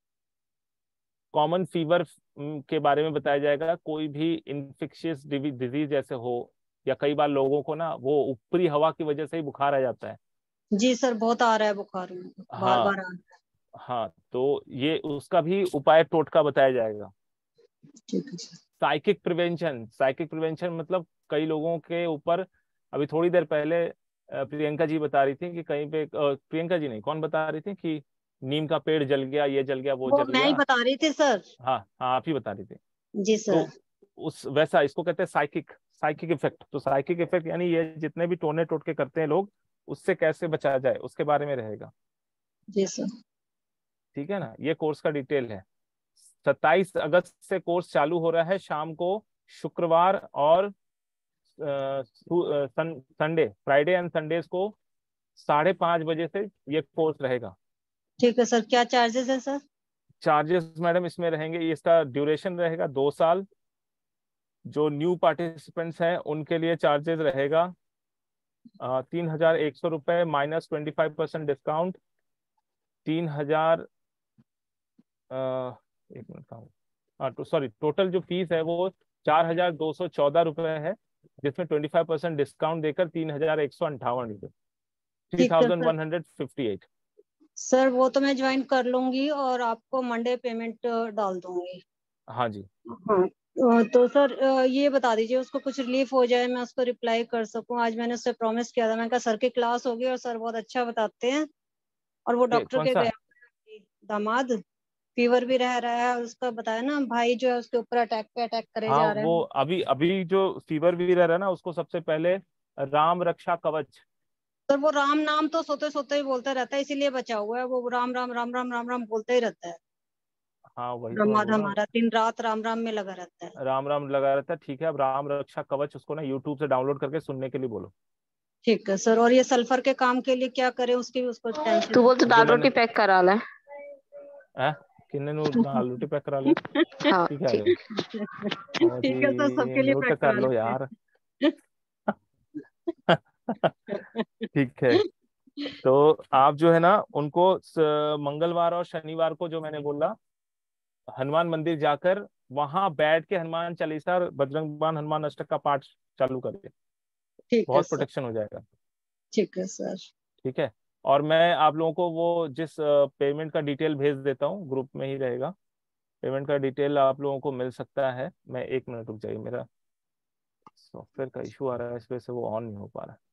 कॉमन फीवर के बारे में बताया जाएगा, कोई भी इन्फेक्शियस डिजीज जैसे हो, या कई बार लोगों को ना वो ऊपरी हवा की वजह से ही बुखार आ जाता है। जी सर, बहुत आ रहा है बुखार, बार बार आ रहा है। हाँ, तो ये उसका भी उपाय टोटका बताया जाएगा। ठीक है सर। साइकिक प्रिवेंशन मतलब कई लोगों के ऊपर, अभी थोड़ी देर पहले प्रियंका जी बता रही थी कि कहीं पे, प्रियंका जी नहीं, कौन बता रही थी कि नीम का पेड़ जल गया, ये जल गया, वो जल मैं गया। ही बता रही थी सर। हाँ हाँ, आप ही बता रही थी। जी सर। तो उस वैसा इसको कहते हैं साइकिक साइकिक इफेक्ट। तो साइकिक इफेक्ट यानी ये जितने भी टोने टोटके करते हैं लोग, उससे कैसे बचा जाए उसके बारे में रहेगा। जी सर। ठीक है ना, ये कोर्स का डिटेल है। 27 अगस्त से कोर्स चालू हो रहा है, शाम को शुक्रवार और संडे, फ्राइडे एंड संडेज को 5:30 बजे से ये कोर्स रहेगा। ठीक है सर। क्या चार्जेस है सर? चार्जेस मैडम इसमें रहेंगे, इसका ड्यूरेशन रहेगा 2 साल। जो न्यू पार्टिसिपेंट्स हैं उनके लिए चार्जेस रहेगा 3,100 रुपये माइनस 25% डिस्काउंट। 3,000 एक मिनट का, तो सॉरी, टोटल जो फीस है वो 4,214 रुपये है, जिसमें 25% डिस्काउंट देकर 3,158 रुपये, ठीक है सर। 3,158। सर वो तो मैं ज्वाइन कर लूंगी और आपको मंडे पेमेंट डाल दूंगी। हाँ जी। हाँ तो सर ये बता दीजिए उसको कुछ रिलीफ हो जाए, मैं उसको रिप्लाई कर सकूं। आज मैंने उससे प्रॉमिस किया था, मैंने कहा सर की क्लास होगी और सर बहुत अच्छा बताते हैं, और वो डॉक्टर कौन के सा? गए दामाद, फीवर भी रह रहा है, उसका बताया ना भाई जो है उसके ऊपर अटैक पे अटैक करे हाँ, जा रहे वो हैं। अभी अभी जो फीवर भी रह रहा है ना, उसको सबसे पहले राम रक्षा कवच। सर वो राम नाम तो सोते सोते ही बोलता रहता है, इसीलिए बचा हुआ है वो। राम राम राम राम राम राम बोलते ही रहता है। हाँ वही तो मैं दामाद बोल रहा हूँ, हमारा दिन रात राम राम में लगा रहता है। राम राम लगा रहता है। ठीक है, अब राम रक्षा कवच उसको ना यूट्यूब से डाउनलोड करके सुनने के लिए बोलो। ठीक है सर। और ये सल्फर के काम के लिए क्या करें, उसकी भी उसको टेंशन। तू बोल तो जो दाल मैंने रोटी पैक करा ले। किन्ने नु दाल रोटी पैक करा ले, हाँ ठीक है। और ठीक है सर, सबके जी लिए म्यूट पैक कर करा लो लेते यार। हैं। ठीक है, तो आप जो है ना उनको मंगलवार और शनिवार को, जो मैंने बोला, हनुमान मंदिर जाकर वहां बैठ के हनुमान चालीसा और बजरंग बाण हनुमान अष्टक का पाठ चालू करिए, ठीक है बहुत सर। प्रोटेक्शन हो जाएगा। ठीक है सर। ठीक है, और मैं आप लोगों को वो जिस पेमेंट का डिटेल भेज देता हूँ, ग्रुप में ही रहेगा, पेमेंट का डिटेल आप लोगों को मिल सकता है। मैं 1 मिनट रुक जाइए, मेरा सॉफ्टवेयर का इशू आ रहा है, इस वजह से वो ऑन नहीं हो पा रहा है।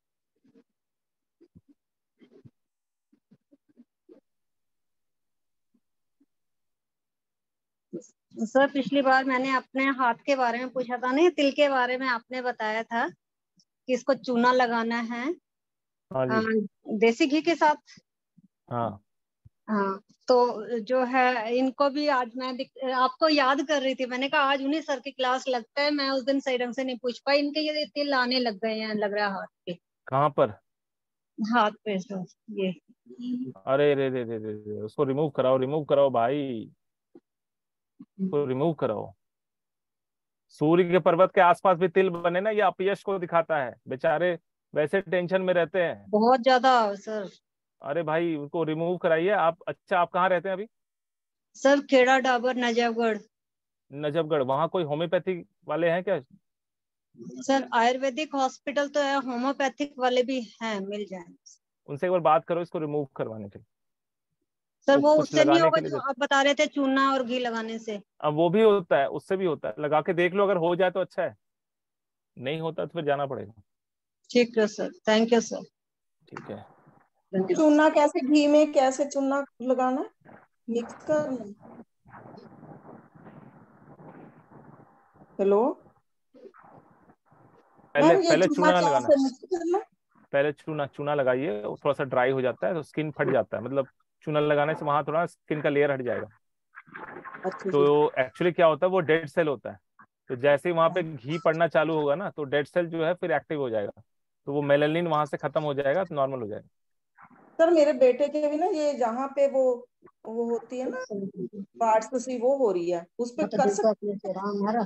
सर पिछली बार मैंने अपने हाथ के बारे में पूछा था, नहीं तिल के बारे में आपने बताया था कि इसको चूना लगाना है हाँ जी। देसी घी के साथ। हाँ हाँ तो जो है इनको भी आज मैं आपको याद कर रही थी, मैंने कहा आज उन्हीं सर की क्लास लगता है, मैं उस दिन सही ढंग से नहीं पूछ पाई। इनके ये तिल आने लग गए हैं लग रहा है हाथ पे। कहाँ पर? हाथ पे सर ये। अरे रे रे रे रे रे, उसको रिमूव कराओ, रिमूव कराओ भाई, उसको रिमूव कराओ। सूर्य के पर्वत के आसपास भी तिल बने ना, ये अपयश को दिखाता है, बेचारे वैसे टेंशन में रहते हैं। बहुत ज्यादा सर। अरे भाई उनको रिमूव कराइए आप। अच्छा, आप कहाँ रहते हैं अभी? सर खेड़ा डाबर नजफगढ़। नजफगढ़, वहाँ कोई होम्योपैथी वाले हैं क्या? सर आयुर्वेदिक हॉस्पिटल तो है, होम्योपैथिक वाले भी हैं, मिल जाएंगे। उनसे एक बार बात करो इसको रिमूव करवाने के लिए। सर वो कुछ उससे नहीं लगाने होगा के लिए जो आप बता रहे थे चूना और घी लगाने से? अब वो भी होता है, उससे भी होता है, लगा के देख लो, अगर हो जाए तो अच्छा है, नहीं होता तो फिर जाना पड़ेगा। ठीक है सर, थैंक यू सर। ठीक है। चूना कैसे, घी में कैसे चूना लगाना, मिक्स करना? हेलो पहले मैम, ये पहले चूना चूना लगाना, कैसे मिक्स करना? पहले चूना चूना लगाइए, वो थोड़ा सा ड्राई हो जाता है तो स्किन फट जाता है, मतलब चूना लगाने से वहां थोड़ा स्किन का लेयर हट जाएगा। अच्छा जी। तो एक्चुअली क्या होता है, वो डेड सेल होता है, तो जैसे ही वहां पे घी पड़ना चालू होगा ना, तो डेड सेल जो है फिर एक्टिव हो जाएगा, तो वो मेलानिन वहां से खत्म हो जाएगा, तो नॉर्मल हो जाएगा। सर मेरे बेटे के भी ना, ये जहाँ पे वो होती है ना पार्ट्स सी, वो हो रही है, उस पे कर सकते हैं?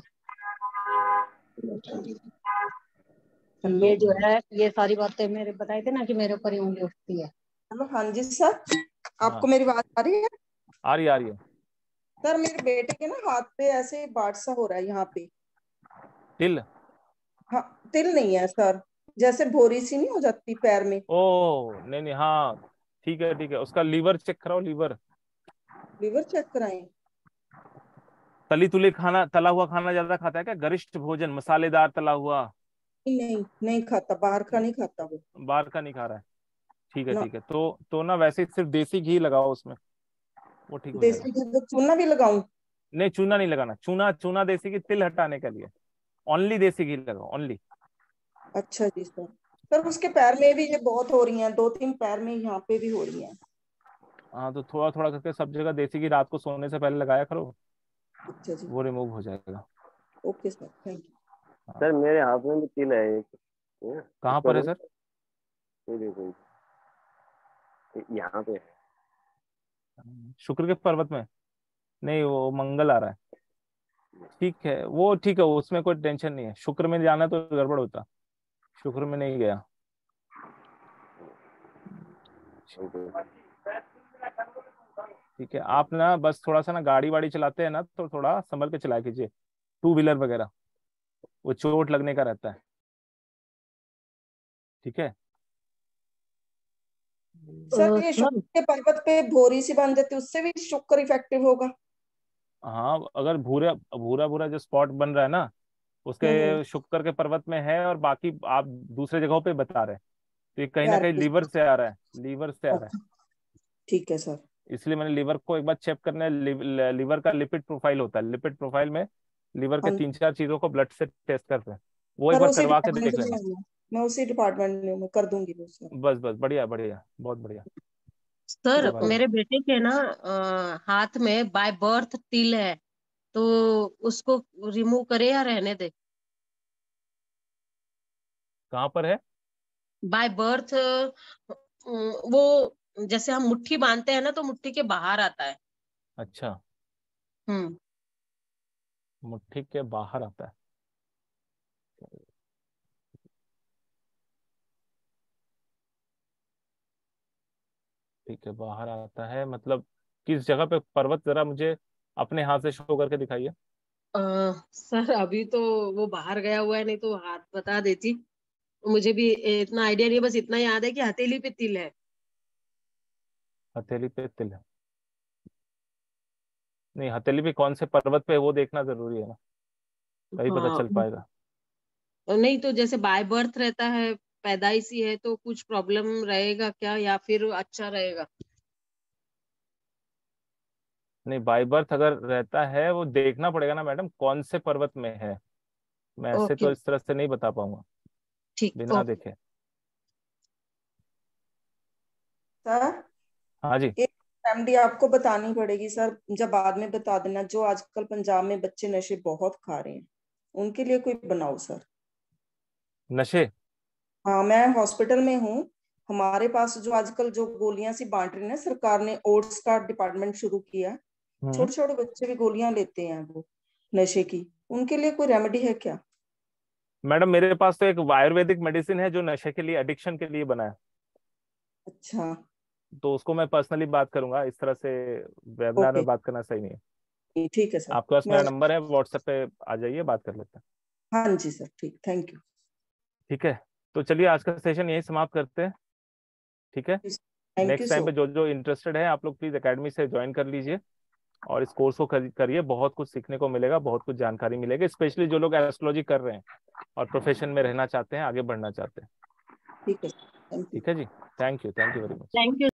ये जो है ये सारी बातें मेरे बताए थे ना कि मेरे ऊपर ही उंगली उठती है। हेलो, हाँ जी सर, हाँ आपको मेरी बात आ रही है? आ रही है, आ रही है। सर मेरे बेटे के ना हाथ पे ऐसे बाढ़ सा हो रहा है यहाँ पे। तिल? हाँ, तिल नहीं है सर, जैसे भोरी सी नहीं हो जाती पैर में। ओ नहीं नहीं, हाँ ठीक है ठीक है, उसका लीवर चेक कराओ, लीवर। लीवर चेक कराएं? तली तुली खाना, तला हुआ खाना ज्यादा खाता है क्या? गरिष्ठ भोजन, मसालेदार तला हुआ? नहीं नहीं खाता, बाहर का नहीं खाता वो। बाहर का नहीं खा रहा है? ठीक है ना, ठीक है, तो ना वैसे ही सिर्फ देसी घी लगाओ उसमें, वो ठीक हो जाएगा। देसी घी, वो चूना भी लगाऊं? नहीं चूना नहीं लगाना, चूना चूना देसी घी तिल हटाने के लिए। ओनली देसी घी लगाओ, ओनली। अच्छा जी सर। सर उसके पैर में भी ये बहुत हो रही हैं, 2-3 पैर में यहाँ पे भी हो रही हैं। हाँ तो थोड़ा थोड़ा करके सब जगह देसी घी रात को सोने से पहले लगाया करो, अच्छा जी, वो रिमूव हो जाएगा। Okay sir, thank you. Sir मेरे हाथ में भी तिल है एक। कहाँ पर है सर? ये देखो यहाँ पे। शुक्र के पर्वत में? नहीं, वो मंगल आ रहा है। ठीक है, वो ठीक है, उसमें कोई टेंशन नहीं है। शुक्र में जाना तो गड़बड़ होता, शुक्र में नहीं गया। ठीक है, आप ना बस थोड़ा सा ना गाड़ी वाड़ी चलाते हैं ना तो थोड़ा संभल के चलाया कीजिए, 2 व्हीलर वगैरह, वो चोट लगने का रहता है। ठीक है सर ये शुक्र के पर्वत पे भोरी सी बांध देते, उससे भी शुक्र इफेक्टिव होगा? हाँ, अगर भूरा भूरा भूरा जो स्पॉट बन रहा है ना, उसके शुक्र के पर्वत में है, और बाकी आप दूसरे जगहों पे बता रहे हैं, तो ये कहीं ना कहीं लीवर से आ रहा है, लीवर से आ रहा है। ठीक है सर। इसलिए मैंने लीवर को एक बार चेक करना है। लीवर का लिपिड प्रोफाइल होता है, लिपिड प्रोफाइल में लीवर के 3-4 चीजों को ब्लड से टेस्ट करते हैं, वो एक बार करवा के देख लेना। मैं उसी डिपार्टमेंट में कर दूंगी वो सर। बस बस, बढ़िया बढ़िया, बहुत बढ़िया। सर मेरे बेटे के ना हाथ में बाय बर्थ तिल है, तो उसको रिमूव करे या रहने दे? कहाँ पर है? बाय बर्थ वो जैसे हम मुट्ठी बांधते हैं ना, तो मुट्ठी के बाहर आता है। अच्छा, हम्म। मुट्ठी के बाहर आता है। ठीक है, बाहर आता है मतलब किस जगह पे पर्वत, जरा मुझे अपने हाथ से शो करके दिखाइए। सर अभी तो वो बाहर गया हुआ है, नहीं तो हाथ बता देती। मुझे भी इतना आइडिया नहीं है, बस इतना याद है कि हथेली पे तिल है। हथेली पे तिल है? नहीं, हथेली पे कौन से पर्वत पे है वो देखना जरूरी है ना, तभी पता हाँ, चल पाएगा। नहीं तो जैसे बाय बर्थ रहता है, पैदाइशी है, तो कुछ प्रॉब्लम रहेगा क्या या फिर अच्छा रहेगा? नहीं, बाय बर्थ अगर रहता है वो देखना पड़ेगा ना मैडम, कौन से पर्वत में है। मैं ऐसे ओके, तो इस तरह से नहीं बता पाऊंगा ठीक, बिना ओके। देखे। सर हाँ जी। एक रेमेडी आपको बतानी पड़ेगी सर, जब बाद में बता देना। जो आजकल पंजाब में बच्चे नशे बहुत खा रहे हैं, उनके लिए कोई बनाओ सर। नशे? हाँ, मैं हॉस्पिटल में हूँ। हमारे पास जो आजकल जो गोलियां सी बांट रही है ना, सरकार ने ओट्स का डिपार्टमेंट शुरू किया। छोटे छोटे बच्चे भी गोलियां लेते हैं वो नशे की, उनके लिए कोई रेमेडी है क्या? मैडम मेरे पास तो एक आयुर्वेदिक मेडिसिन है जो नशे के लिए, एडिक्शन के लिए बना है। अच्छा, तो उसको मैं पर्सनली बात करूंगा, इस तरह से वेबिनार ओके, में बात करना सही नहीं है। ठीक है सर। आपके पास मेरा नंबर है, व्हाट्सएप पे आ जाइए, बात कर लेते हैं। हाँ जी सर, ठीक, थैंक यू। ठीक है, तो चलिए आज का सेशन यही समाप्त करते हैं। ठीक है, thank you next time so. पे जो जो इंटरेस्टेड है आप लोग प्लीज एकेडमी से ज्वाइन कर लीजिए, और इस कोर्स को करिए, बहुत कुछ सीखने को मिलेगा, बहुत कुछ जानकारी मिलेगी, स्पेशली जो लोग एस्ट्रोलॉजी कर रहे हैं और प्रोफेशन में रहना चाहते हैं, आगे बढ़ना चाहते हैं। ठीक है, थैंक यू। ठीक है जी, thank you very much. Thank you.